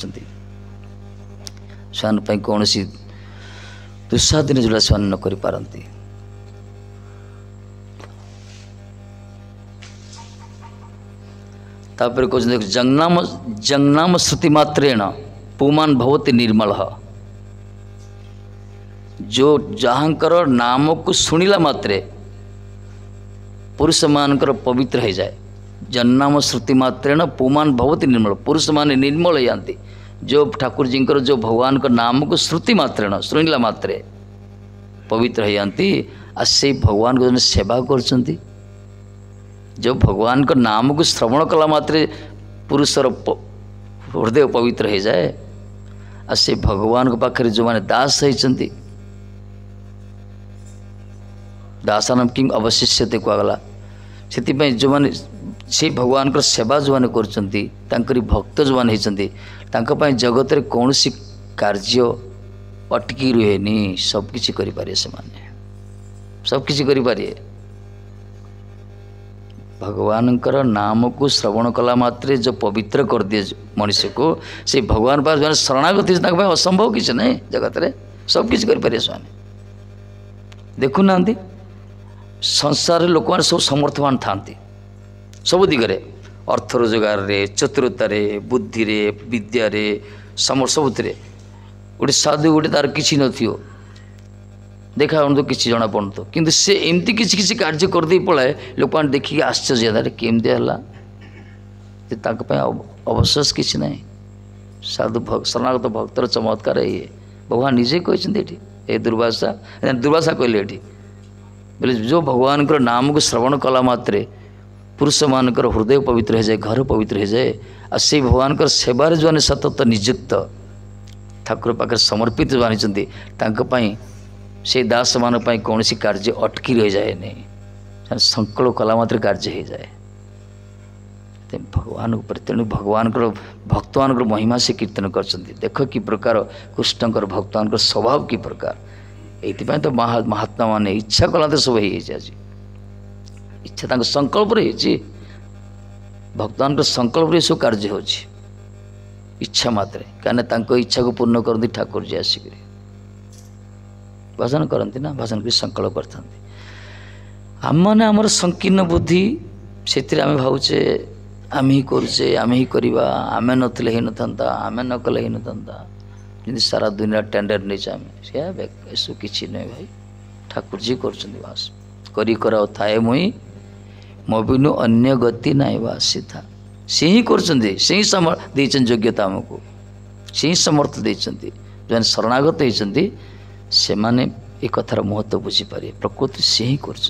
कौन दुस्साधन जोड़ा से न कर पारती तापर कहते जंगनाम जंगनाम श्रुति मात्रेण पुमान भवति निर्मल जो जहाँकर नाम को शुणिला मात्रे पुरुष मानकर पवित्र हो जाए जन्नाम श्रुति मात्रेण पुमान भवति निर्मल पुरुष मान निर्मल हो जाती जो ठाकुर जी जो भगवान का नाम को श्रुति मात्रेण शुणिला मात्रे पवित्र हो जाती आ से भगवान को सेवा कर जो भगवान का नाम को श्रवण कला मात्रे पुरुषर हृदय पवित्र हो जाए आ से भगवान के पाखे जो मैंने दास होती दासानाम किम अवशिष्यते कहगला से जो मैंने से भगवान का सेवा जो मैंने कर भक्त जो मैंने होती जगत में कौन सी कार्य अटकी रुहेनी सबकि करें से सबकि करें भगवान नाम को श्रवण कला मात्रे जो पवित्र कर दिए मनुष्य को से भगवान पास मैंने शरणागति असंभव किसी ना जगत में सबकि करें देखुना संसार लोक मैंने सब समर्थवान था सब दिगरे अर्थ रोजगार रे चतुरतार बुद्धि रे विद्यार सम सबुत गोटे साधु गोटे तार किसी नथियो देखा तो किसी जना पड़त कि से एमती किसी किसी कार्य करदे पलाए लोक मैंने देखिए आश्चर्य केमती है अवशेष किसी ना साधु भक्त शरणागत भक्तर चमत्कार ये भगवान निजे कहते ये दुर्वासा दुर्वासा कहले ये बोले जो भगवान का नाम को श्रवण कला मात्रे पुरुष मानकर हृदय पवित्र हो जाए घर पवित्र हो जाए आ से भगवान का सेवार जो सतत नियुक्त ठाकुर पाखे समर्पित जो आनी से दास मान कौन सी कार्य अटकी रही जाए नहीं संकल्प कला मात्र कार्य हो जाए भगवान उपर तेणु भगवान भक्त मान महिमा से कीर्तन कर देख कि प्रकार कृष्णकर भक्त मान स्वभाव कि प्रकार ये तो महा महात्मा माने इच्छा कला तो सब आज इच्छा तक संकल्प भक्त मान संकल्प सब कार्य हो इच्छा मात्र कहीं इच्छा को पूर्ण करती ठाकुर जी आसिक भजन करती ना भजन कर संकल्प करते आम मैंने आमर संकीर्ण बुद्धि से आम भावचे आम ही करुचे आम ही करवा आम नथिले ही नथा आम न कले ही नथा जी सारा दुनिया टेंडर नहीं आम से किसी नहीं भाई ठाकुर जी करस करी कर थाए मुई मो बिनु अन्य गति नाई बासी था से ही कर से ही समर्थ योग्यता आमको से ही समर्थ देते जो शरणागत होती से माने एक कथार महत्व बुझीपारे प्रकृति से ही कर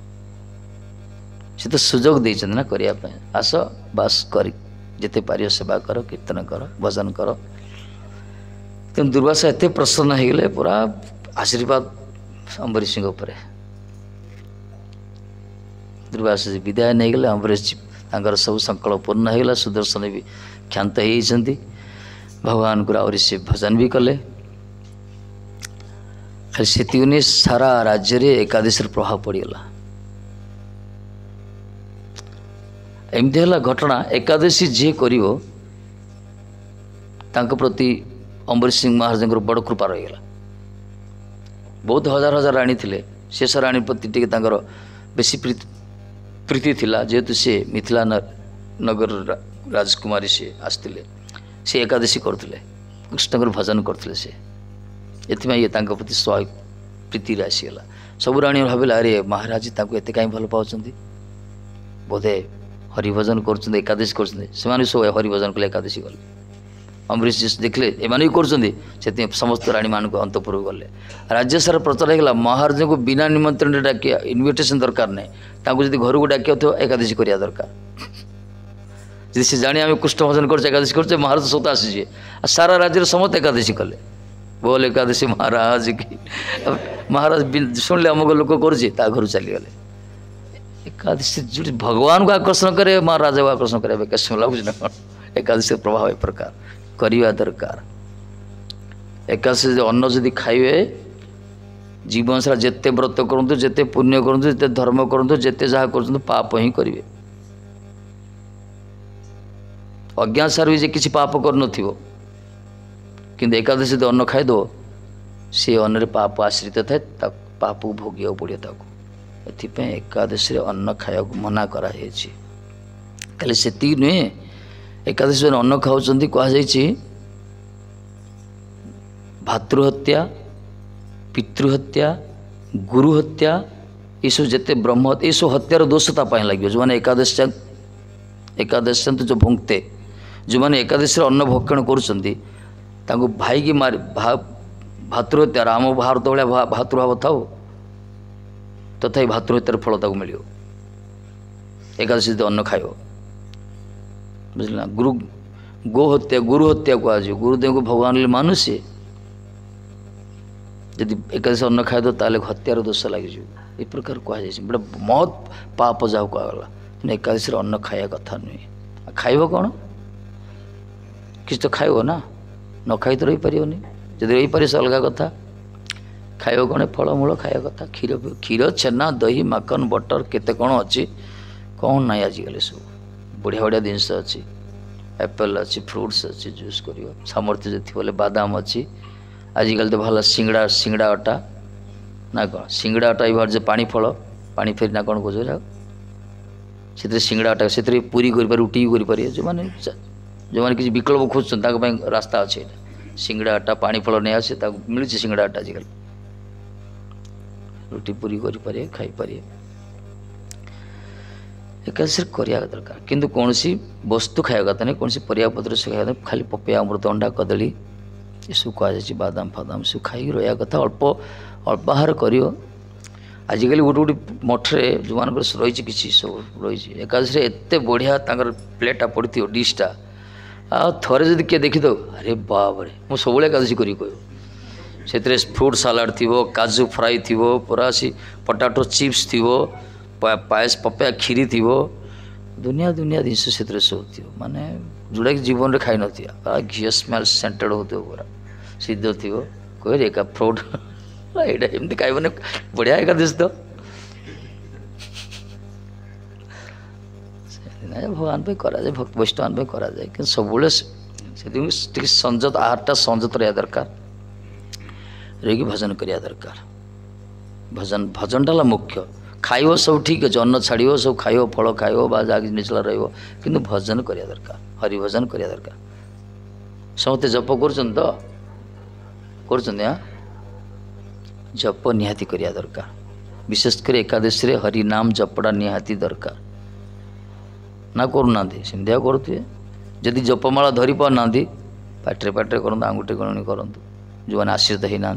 से तो सुजोग देते ना करने आस बास कर जिते पार सेवा कर कीर्तन कर भजन कर तेणु दुर्वासा एत प्रसन्न हो गले पूरा आशीर्वाद अम्बरीश उपर दुर्वासा जी विदाय नहीं गले अम्बरीश जी तांकर सब संकल्प पूर्ण होगा सुदर्शन भी क्षांत होती भगवान को आउरी से भजन भी कले खाली से सारा राज्य रे एकादशी प्रभाव पड़गला एमती है घटना एकादशी जी कर प्रति अम्बरीश सिंह महाराज बड़ कृपा रहीगला बहुत हजार हजार राणी थे शेष राणी प्रति टी बेसी प्रीति प्रीति थिला जेहेतु सी मिथिला नगर राजकुमारी सी आसते सी एकादशी करते कृष्ण भजन करते से ये प्रति स्व प्रीति आसीगला सब राणी भाविला अरे महाराज एत कहीं भल पाँच बोधे हरिभजन कर एकादशी कर सब हरिभजन कले एकादशी गले अम्बरीश जी देखले एमाने कर समस्त राणी मान को अंतपुर गले राज्य सारा प्रचार होगा महाराज को बिना निमंत्रण डाकिया इनविटेशन दरकार नहीं जब घर को डाकिया तो एकादशी करिया दरकार जी से जानी आम कृष्ण भजन कर एकादशी कर महाराज स्वतः आसी सारा राज्य समस्त एकादशी कले बोल एकादशी महाराज की महाराज शुणिले अमुक लोक कर घर चलीगले एकादशी जो भगवान को आकर्षण करे महाराज को आकर्षण करे कैसे लगुच ना कौन एकादशी प्रभाव ए प्रकार करवा दरकार एकादशी अन्न जदि खाइबे जीवन सारा जिते व्रत करूँ जिते पुण्य करूँ जिते धर्म करूँ जिते जहाँ कर पाप ही करेंगे अज्ञान सार भी किसी पाप कर किंतु एकादशी जो अन्न खाईद सी अन्न पाप आश्रित थाए पाप को भोग पड़े एपाई एकादशी अन्न खाया मना कराई खाली से नुहे एकादशी जो अन्न खाऊँ कहुई भातृहत्या पितृहत्या गुरुहत्या ये सब जिते ब्रह्म ये सब हत्यार दोषता लगे जो मैंने एकादशी एकादशी जो भुंगते जो मैंने एकादशी अन्न भक्षण कर भाई की मार भा भातृहत्या राम भारत भाया भातृभाव थाओ तथा भातृहत्यार फल तक मिल एकादशी अन्न खाइब बुझल गुरु गो हत्या गुरु हत्या कहुए गुरुदेव को भगवान मानुषे जदि एकादशी अन्न खाइद ताले हत्यार दोष लगे ये प्रकार कहुए बड़ा बहुत पाप जाओ कहगला एकादशी अन्न खाया कथा नुहे खाइब कौन किसी तो खाइब ना न खाई तो रही पारिबनी जदि रही पारे से अलग कथा खाइब कौन फलमूल खाया कथा क्षीर क्षीर छेना दही माखन बटर केते कौन अच्छी कौन ना आजिकल सब बढ़िया बढ़िया जिनस अच्छी एप्पल अच्छी फ्रुट्स अच्छी जूस कर सामर्थ्य जो थी बादाम अच्छी आजिकल तो भल सिंगड़ा सिंगड़ा अटा ना कौन सिंगड़ा अटा बाहर जो पानी फल पानी फेरी ना कौन कह से सिंगड़ा अटा से पूरी कर रुटी कर जो मैंने जो मैंने किसी विकल्प खोजुन रास्ता अच्छे सिंगड़ा आटा पानी फल नहीं आसे मिलूँ सिंगड़ा आटा आजिकल रुटी पूरी करें खाई पारे एकादशी करवा दरकार किंतु कौन सी वस्तु खाया कथा नहीं कौन सी परिया पत्र से खाया खाली पपया अमृत अंडा कदली ये सब कहुई बादाम फादाम सब खाई रहा कथा अल्प अल्पाहार कर आजिकल गोटे गोटे मठरे जो मान रही किसी सब रही एकादशी एत बढ़िया प्लेटा पड़ी डिशटा आ थे जब किए देखी दो अरे बाप रे मुझे सब एकादशी करी कह से फ्रूट सालाड थी काजू फ्राई थी पूरा सी पोटाटो चिप्स थी पायस पपाया खीरी थी दुनिया दुनिया जिनस से सब थी माने जोड़ा कि जीवन में खाई न घी स्मेल सेंटेड हो पूरा सिद्ध थी कह एका फ्रूट यहाँ एमती खाइबन बढ़िया एकादशी तो भगवान पे करा जाए भक्त वैष्णव पे करा जाए कि सब से संजत आहारटा संजत रहा दरकार रही भजन करिया दरकार भजन भजनटा मुख्य खाइब सब ठीक अच्छे अन्न छाड़ सब खाइब फल खाइब जगह निचला रही भजन करिया दरकार हरि भजन करिया दरकार समस्ते जप कर जप निहाती करिया दरकार विशेषकर एकादशी हरि नाम जपड़ा निहाती दरकार ना करूना सेमती करुए जदि जपमाला धरी पारना पाटे पाटे करूँ आंगुठी गणनी करूँ जो मैंने आश्रित होना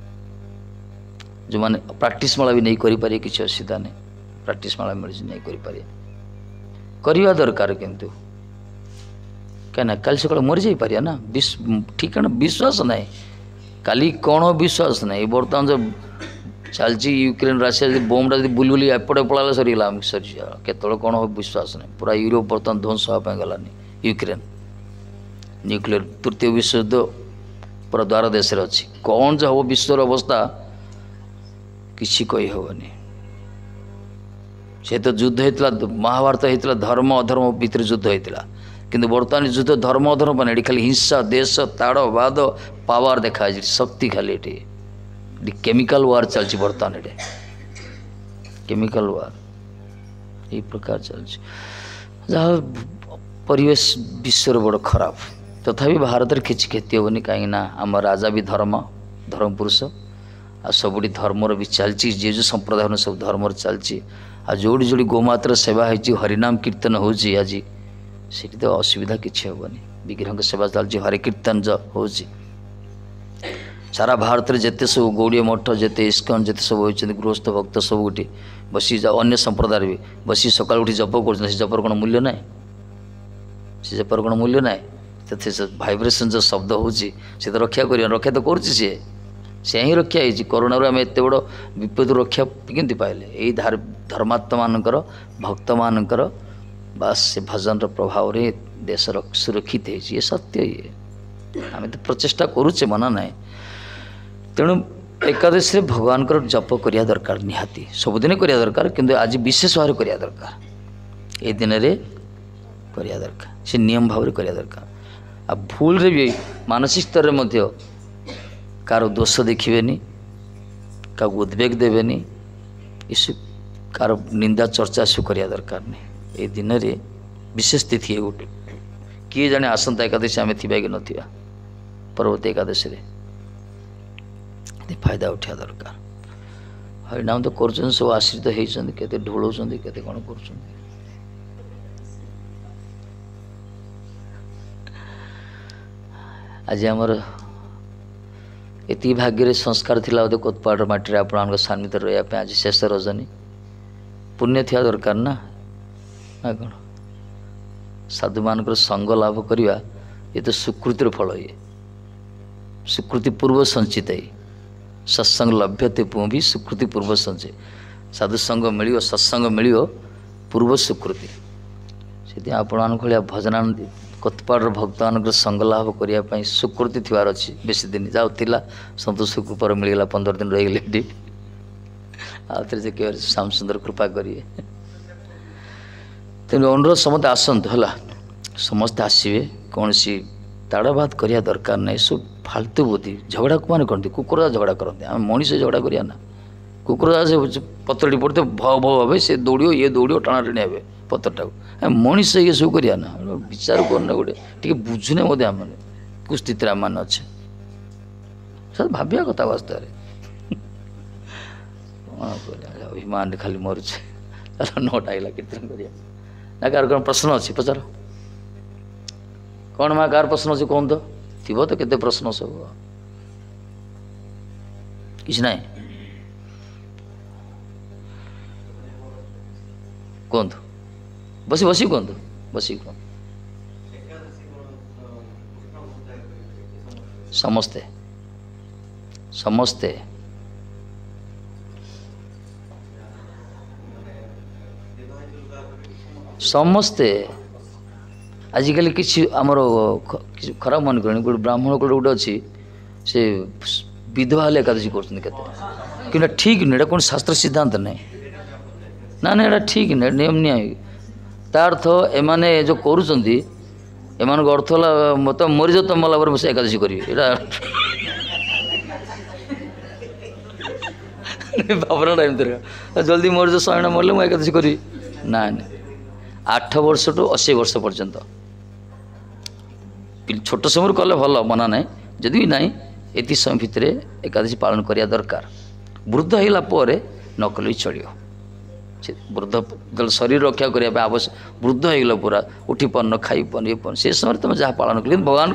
जो मैंने प्राक्टिस माला भी नहीं करें किसी असुविधा नहीं प्राक्टिस माला मिल नहीं करें करवा दरकार किंतु क्या कल सका मरी जा पारिया ना ठीक है विश्वास ना काली कौन विश्वास ना बर्तमान जो चलती यूक्रेन राशिया बोमटा जो बुल बुली एपटे पड़ा सरीगला सरी केत कौन हो विश्वास ना पूरा यूरोप बर्तमान ध्वंस होगा गलानी यूक्रेन न्यूक्लियर तृतीय विश्वयुद्ध पूरा द्वार देश अच्छी कौन जो हम विश्वर अवस्था किसी कही हेनी से तो युद्ध होता महाभारत होता धर्म अधर्म भितर युद्ध होता किंतु बर्तमान युद्ध धर्म अधर्म बने खाली हिंसा देश ताड़ वाद पावर देखा शक्ति खाली ये केमिकल वार चलती बर्तमान ये केमिकल वार यही प्रकार चलती जहाँ परिवेश विश्वर बड़ खराब तथापि भारत किसी क्षति हेनी कहीं आम राजा भी धर्म धर्म पुरुष आ सबुठी धर्मर भी चलती जे जो संप्रदाय सब धर्मर चलती आ जोड़ी जोड़ी गोमातर सेवा हो हरिनाम कीर्तन हो आज से तो असुविधा किसी हेनी विग्रह सेवा चलती हरि कीर्तन जो हो सारा भारत में जिते सब गौड़ीय मठ जिते इस्कन जिते सब होती गृहस्थ भक्त सब उठी बसी अन्य संप्रदाय भी बसी सकाल उठी जप कर जपर कौन मूल्य ना से जपर कौन मूल्य ना तो भाइब्रेसन जो शब्द हो तो रक्षा कर रक्षा तो कर से ही रक्षा हो करोना आम एत बड़ विपद रक्षा केमती पाइले यही धर्मात्मा मानकर भक्त मानकर बास से भजन प्रभाव रे देश सुरक्षित है सत्य ये आम तो प्रचेषा करुचे मना ना तेणु एकादशी भगवान जप करिया दरकार निहाती सबुदिन करिया दरकार किंतु आज विशेष भाव करिया दरकार ए दिन रे करिया दरकार से नियम भाव करिया दरकार आ भूल रे भी मानसिक स्तर में कार दोष देखिए क्या उद्वेग देवेनि इस कार निंदा चर्चा सब करिया दरकार नहीं ए दिन रे विशेष तिथि है गोटे किए जाने आसंता एकादशी आम थी कि ना परवर्ती एकादशी रे फायदा उठा दरकार हरिनाम तो कर सब आश्रित होते ढोल केते कौन कर आज आमर ये भाग्य संस्कार थिला बोधे कोतपाड़ माटी आप सान्निध्य रहा आज शेष रजनी पुण्य थी दरकार ना ना कौन साधु मान संग लाभ करवा ये तो सुकृतिर फल ये सुकृति पूर्व संचित ही सत्संग लभ्यते भी सुकृति पूर्व संचय साधु संग मिल सत्संग मिल पूर्व सुकृति से आपण भाया भजनानंद कोतपाड़ भक्त मान संग लाभ करने सुकृति थी बेसी दिन जाऊला सतोष कृपार मिलगला पंद्रह दिन रहीगले आउे से श्याम सुंदर कृपा करिए तेणु अनुरोध समस्त आसतु है समस्ते आसवे कौन सी ताड़बाद करिया दरकार नहीं सब फालतू बुद्धि झगड़ा को मैंने करते कुकुरजा झगड़ा करते आम मनीष झगड़ा करिया ना कुकुरजा से पत्रटी पड़ते भाव भाव हे से दौड़ ये दौड़ टाणा टाणी हे पत्रटा को मनीष ये सब करिया ना विचार करना गोटे टी बुझुने मत आम कौ स्थित आम मैंने अच्छे सर भाविया कथा वास्तव अभिमान खाली मरुचे नोट आईला कीर्तन करिया ना कार कौन प्रश्न अच्छी पचार कौन माँ कार प्रश्न अच्छी कहूँ तो थी तो केते प्रश्न सब किसी ना कहतु बसी बसी कहतु बसी कह समस्ते समस्ते समस्ते आजिकल किसी आमर खराब मन कर गोटे ब्राह्मण कोटे गोटे अच्छी से विधवा हेल्ले एकादशी कर ठीक नहीं कौन शास्त्र सिद्धांत नहीं ना ना यहाँ ठीक नहीं नियम नहीं तार अर्थ एमाने जो करुँच एमान अर्थ है मत मरीज तुम मला पर एकादशी करी भावना एमती जल्दी मरीज शहे मरले मुझे एकादशी करी ना आठ वर्ष टू अशी वर्ष पर्यंत छोट समय कले भल मना ना जदि भी ना ये समय भितर एकादशी पालन करिया दरकार वृद्ध होला पर न कले भी चलियो वृद्ध शरीर रक्षा करने आवश्यक वृद्ध होगा पूरा उठी पान खाई पान ये पान से समय तुम जहाँ पालन कर भगवान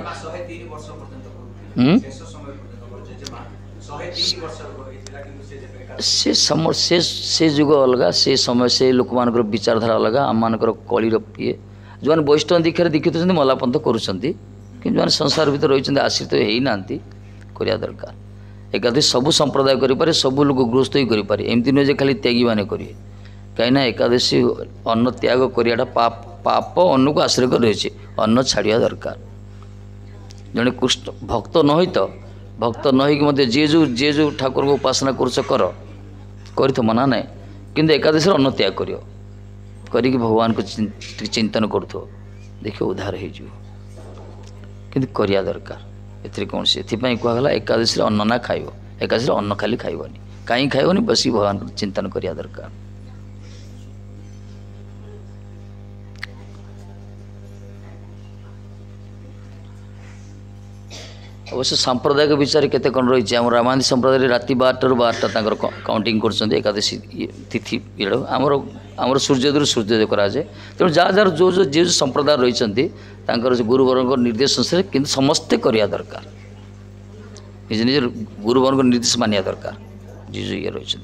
से सम से से युग अलग से समय से लोक मान विचारधारा अलग आम मान कली ये जो मैंने वैष्णव दीक्षा दीक्षित होती मलापंथ करुँच कि जो संसार भर रही आश्रित होना करिया दरकार एकादशी सबू संप्रदाय करें सबू लोग गृहस्थ ही करें एमती नुहे खाली त्यागी मैंने करेंगे कहीं एकादशी अन्न त्याग करियाटा पाप पाप अन्न को आश्रय कर रही अन्न छाड़िया दरकार जड़े कृष्ण भक्त न हो तो भक्त न हो जे जो जे जो ठाकुर को उपासना करुच कर कर मना ना कि एकादशी अन्न त्याग कर करी भगवान को चिंतन करो देखिए उद्धार हो करिया दरकार एथि कौन से कहला एकादशी अन्न ना खाइब एकादशी अन्न खाली खाइबनी कहीं खाइबनी बस भगवान को चिंतन करिया दरकार अवश्य सांप्रदायिक विचार केते कौन रही है रामायण संप्रदाय राति बारटा बारटा काउंटिंग कर एकादशी तिथि ये आमर आमर सूर्योदय सूर्योदय कराए तेणु जहाँ जार जो जो जे संप्रदाय रही गुरुवर निर्देश अनुसार कि समस्ते करिया दरकार निज निज गुरुवर निर्देश मानिया दरकार जी जो ये रही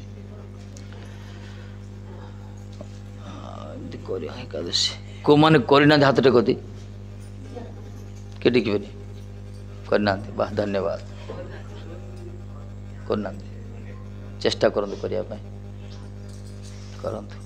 एकादशी को मैंने करना हाथ टेकती किए टेकबे करना वाह धन्यवाद करना चेष्टा करंतु करिया करंतु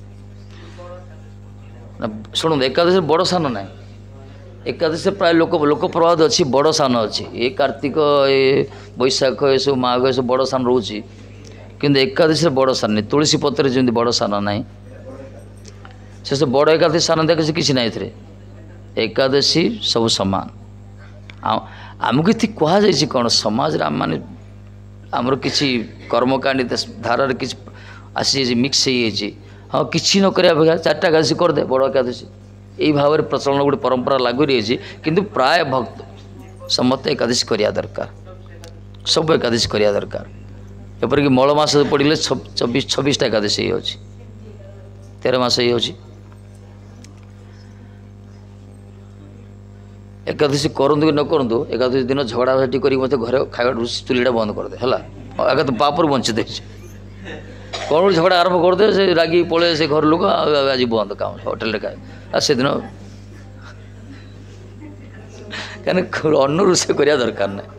ना शुणु एकादशी बड़ सान ना एकादशी प्राय लोक लोक प्रभाव अच्छी बड़ सान अच्छी ये कार्तिक ये बैशाख ये सब माघ ये सब बड़ सान रोचे किंतु एकादशी बड़ सान नहीं तुलसी पत्र जमी बड़ सान ना से सब बड़ एकादशी सान देखा किसी ना एकादशी सब सामान आमको ये कहुई कौन समाज आम मैंने आमर किसी कर्मकांडी धारार कि आसी मिक्स हो हाँ कि न करिया अपेक्षा चार्टा एकादशी करदे बड़ एकादशी यही भाव में प्रचलन गोटे परंपरा लागू रही किंतु प्राय भक्त समस्त एकादशी करिया दरकार सब एकादशी करिया दरकार एपरिक मल मास पड़े चौबीस छब्बीसटा एकादशी हो तेरह मास हो एकादशी करूँ कि न करूँ एकादशी दिन झगड़ा झाटी कर मत घर खावा चुलीटा बंद करदे है आगे तो पापर बंची दे कौन झगड़ा आरंभ करदे से रागी पड़े से घर लोक आज बंद काम होटेल खाए से दिन कहीं अन्न रोषे करिया दरकार ना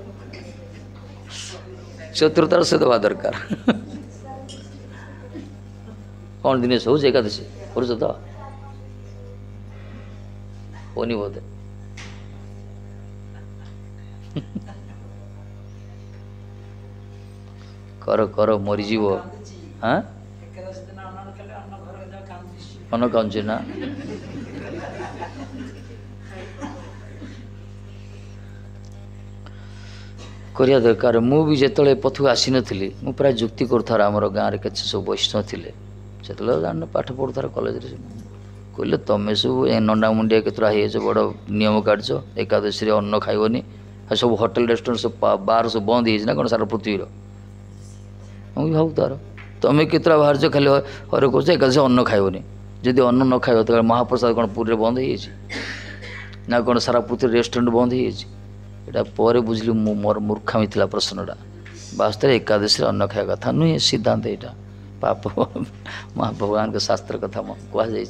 चतुर्थार से दवा दरकार कौन दिन हो एकादशी कर तो होनी बोधे कर कर मरीजीव हाँ अन्न काउंची ना करिया दरकार मु भी जिते पथक आसी नी मु प्राय जुक्ति करुथार आमर गाँव में सब वैष्णव थे से जान पाठ पढ़ुथार कॉलेज कहले तुम सब नंडा मुंडिया केतरा हो बड़ नियम काटछ एकादशी अन्न खाइबनी सब होटेल रेस्टोरेंट सब बार सब बंद हो कौन सारा पृथ्वीर मुझे भाव तार तुम केतरा बाहर खाली हर कह एकादशी अन्न खाइबनी जदि अन्न न खाइब तो महाप्रसाद कौन पुरी बंद हो कौन सारा पृथ्वी रेस्टोरेंट बंद होटा पर बुझली मोर मूर्खामी था प्रश्नटा वास्तव एकादशी अन्न खाया कथा नुहे सिद्धांत यहाँ पाप महा भगवान के शास्त्र कथा कहुई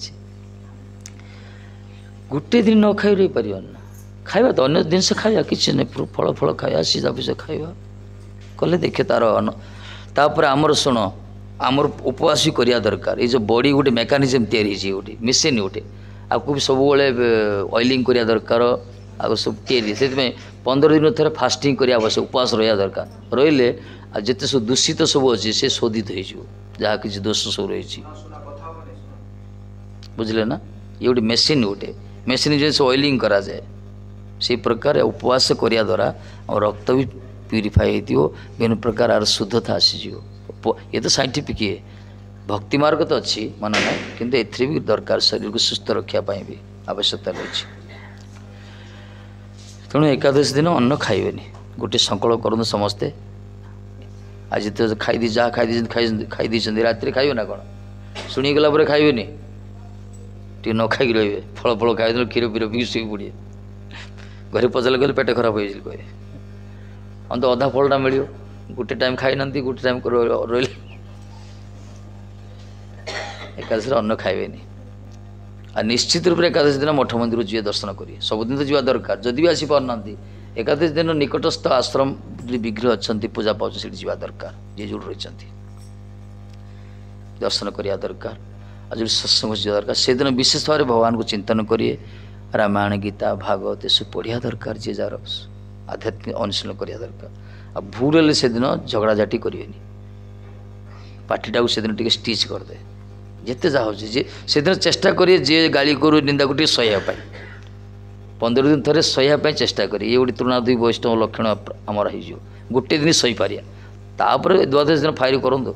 गोटे दिन न खाई रही पार ना खाଇବା तो अन्य जिनस खाଇବା किसी नहीं फल फल खाଇବା सीधा फीसा खाଇବା कले देखे तार तापर आमर शुण आमर उपवास भी करिया दरकार ये जो बॉडी गोटे मेकानिजम तैयारी गोटे मेसीन गोटे आपको भी सब ऑयलिंग करिया दरकार आ सब तैयारी से पंद्रह दिन थे फास्टिंग करिया आवश्यक उपवास रहा दरकार रहिले जिते सब दूषित सब अच्छे से शोधित हो जहाँ किसी दोष सब रही बुझले ना ये गोटे मेसीन गोटे मेसीन जो ऑयलिंग करा जाए से प्रकार उपवास करिया द्वारा और रक्त भी प्यूरीफाई हो विभिन्न प्रकार आर शुद्धता आसीज ये तो साइंटिफिक है भक्ति मार्ग तो अच्छी मन ना किंतु एथि भी दरकार शरीर को सुस्थ रखापी भी आवश्यकता रही तेणु एकादशी दिन अन्न खाइबे गोटे संकल्प करूँ समस्ते आज तो खाई जहाँ खाई खाई राति खाइबे ना कौन शुणीगला खाइबे टी न खाई रे फल फल खाई क्षीर पीर पी शुई पड़े घरे पचारे गले पेट खराब हो कहे हम तो अधा फलटा मिल गोटे टाइम खाई ना गोटे टाइम रही एकादशी अन्न खाइबे आ निश्चित रूप से एकादशी दिन मठ मंदिर जी दर्शन करेंगे सबुदिन तो जावा दरकार जदि भी आसी पारना एकादशी दिन निकटस्थ आश्रम विग्रह अच्छा पूजा पाच से जावा दरकार जी जो रही दर्शन करिया दरकार आज जो सत्संग दरकार से दिन विशेष भाव भगवान को चिंतन करिए रामायण गीता भागवत सब पढ़िया दरकार जी जार आध्यात्मिक अनुशीलन करिया दरकार आ भूल से दिन झगड़ा झाटी करें पार्टीटा को से दिन टे स्टिच करदे जिते जहाँ जे से दिन चेष्टा करिए जे गाली करू निंदा को सह्यापी पंद्रह दिन थे सह्यापी चेष्टा करें ये गोटे तृणादि वैष्णव लक्षण आमर हो गोटे दिन सही पारिया तापर द्वादश दिन फायर करूँ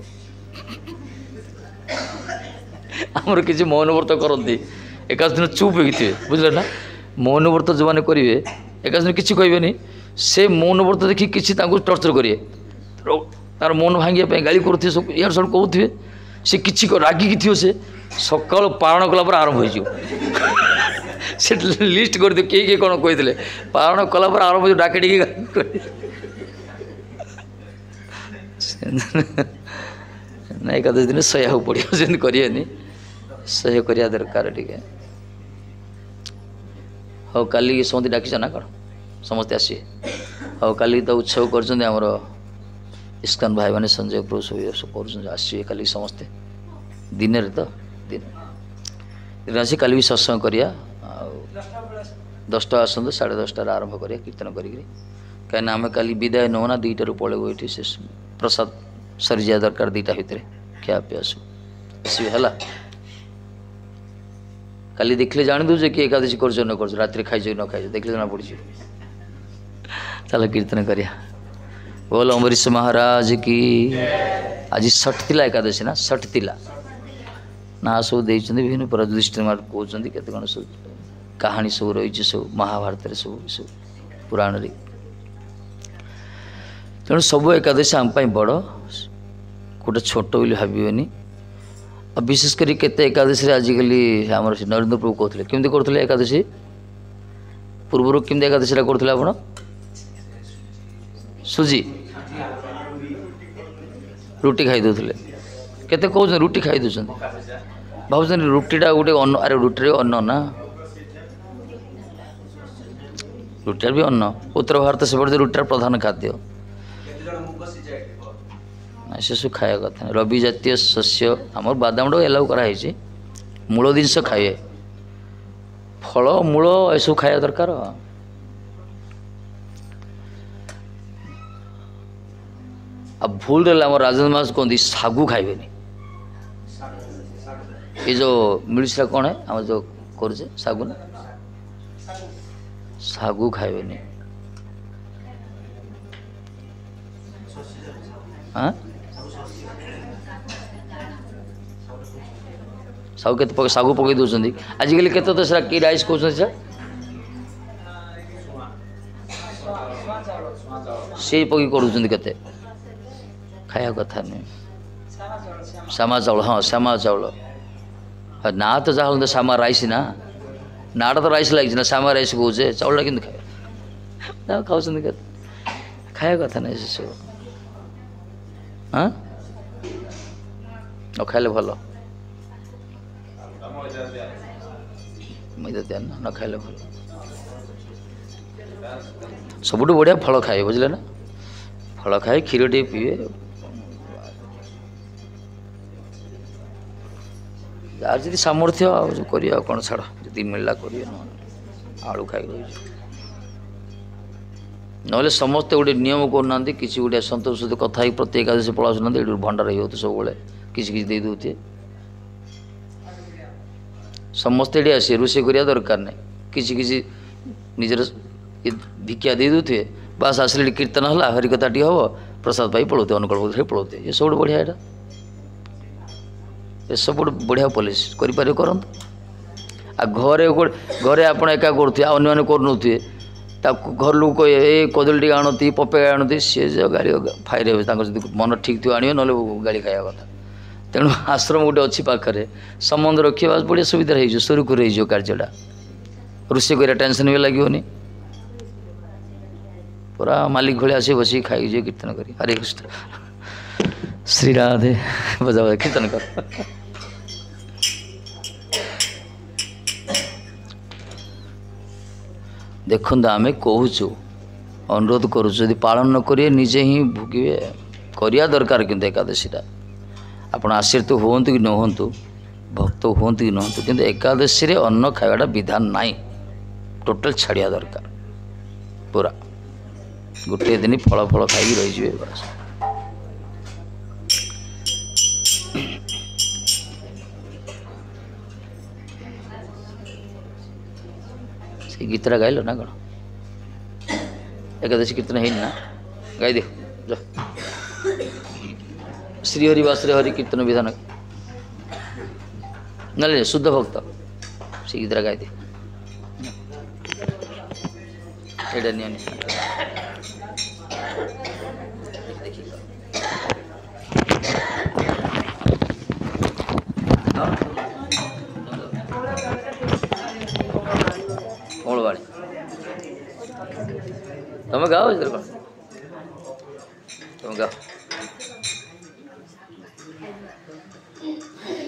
आमर किसी मौन व्रत करती एकादश दिन चुप होते बुझे ना मौन व्रत जो मैंने करेंगे एकादश दिन किसी कहे से मौन व्रत देखिए किसी टर्चर करेंगे तार मन भांगे गाली करुवे सब यार सब कहते सी किसी रागिकी थी से सकाल पारण कलापर आरंभ हो लिस्ट कर दिए किए किए कौन कही पारण कलापर आरंभ हो डाके टी ना एकादश दिन सह्या पड़ो जमी करें सह्य करिया दरकार टे हाँ काली समस्त डाक ना कौन समस्ते आसिए हाँ काली तो उत्सव कर इस्कन भाई मैंने संजय प्रभु सब कर आसिए काली समस्ते दिन रे तो दिन दिन आसी काली भी सत्संग करिया दसटा आसतु साढ़े दसटार आरंभ करिया कीर्तन करी कहीं आम काली विदाय नौना दुईटार पलैबू ये से प्रसाद सरी जाए दरकार दुईटा भितर क्या पे आसो है काली देखले जानी दूजे कि एकादशी कर न कर राति खाई न खाई देखले जना पड़ी चलो कीर्तन करिया बोल अम्बरीश महाराज की आज षठ तिला एकादशी ना षठ तिला ना सब देते विभिन्न पर युधिष्ठिर कहते केते कौन सब कहानी सब रही सब महाभारत सब सब पुराण रे तेणु सब एकादशी आम बड़ गोटे छोट बोली भावन और विशेषकर केते एकादशी आजिकल आम नरेंद्र प्रभु कहते केमती करते एकादशी पूर्व केमती एकादशी करते आप सुजी रुटी खाई दूसरे केते कहते रुटी खाई दूसरे भावुन रुटीटा गोटे अन्न अरे रुटी अन्न ना रुटिया भी अन्न उत्तर भारत से रुटीर प्रधान खाद्य से सब खाया कथा रवि जातीय शस्य आम बादाम टाक एलाउ कराई मूल जिनस खाए फल मूल यू खाया दरकार आ भूल रहा आम राजेन्द्र महाराज कहते सागु खाइबे ये जो मिलसा कौन है आम जो करे सागु ना सागु खाइबे हाँ सागु के सागु पकई दौरान आजिकल के तो सर कि राइस कौन सर से पकई कर खाया कथा नहीं श्यामा चाउल हाँ श्यामा चाउल ना तो जहाँ तो श्यामा राइस ना नाटा तो राइस लगे ना श्यामा राइस कहे चाउल कि खाए खाऊ खाया कथा नहीं से सब हाँ न खाइले भल मैदा दिया ना न खाइले भल सबुठ बढ़िया फल खाए बुझे ना फल खाए क्षीर टे पीए यार जी सामर्थ्य करिया कौन छाड़ जी मिलला करिए आलू खाई रही ना समस्ते गोटे नियम करना किसी गोटे सतोष सहित कथा प्रत्येक एकादशी पलाऊना ये भंडार हो सब किसी किसी दे दे समस्ते ये आसे रोषे करिया दरकार नहीं किसी किसी निजर भिक्षा दे दूे बास आसले कीर्तन है हरिकथा टी हम प्रसाद पाई पलाते अनुकूल पलाते ये सब बढ़िया यहाँ ये सब बढ़िया पॉलिसी करें करत आ घरे घरे आप एका करुवे अन्य करे घर लोग ए कदली टी आणती पपे आणती सी गाड़ी फायर हे मन ठीक थी आने ना गाड़ी खाया कथा तेणु आश्रम गोटे अच्छी पाखे संबंध रखा बढ़िया सुविधा हो सुरुखुर हो कार्यटा रोषे कर टेंशन भी लगे पूरा मालिक भाई आस बस खाई जाए कीर्तन कर हरे कृष्ण श्री राधे बजा बजा कीर्तन कर देखु आम कहूँ अनुरोध करुँ पालन न करें निजे ही भोगे करिया दरकार किंतु एकादशीटा आप आश्रित हूँ कि न हूँ भक्त हूँ कि न हूँ कि एकादशी रे अन्न खावाटा विधान नाई टोटल छाड़िया दरकार पूरा गोटे दिन फल फल खाई रही बस से गीतरा गाइल ना कौन एकादशी कीर्तन है ना गाई दे जो श्रीहरि वास हरि कीर्तन विधान ना शुद्ध भक्त से गीतरा गाई दे तुम गाओ इधर कौन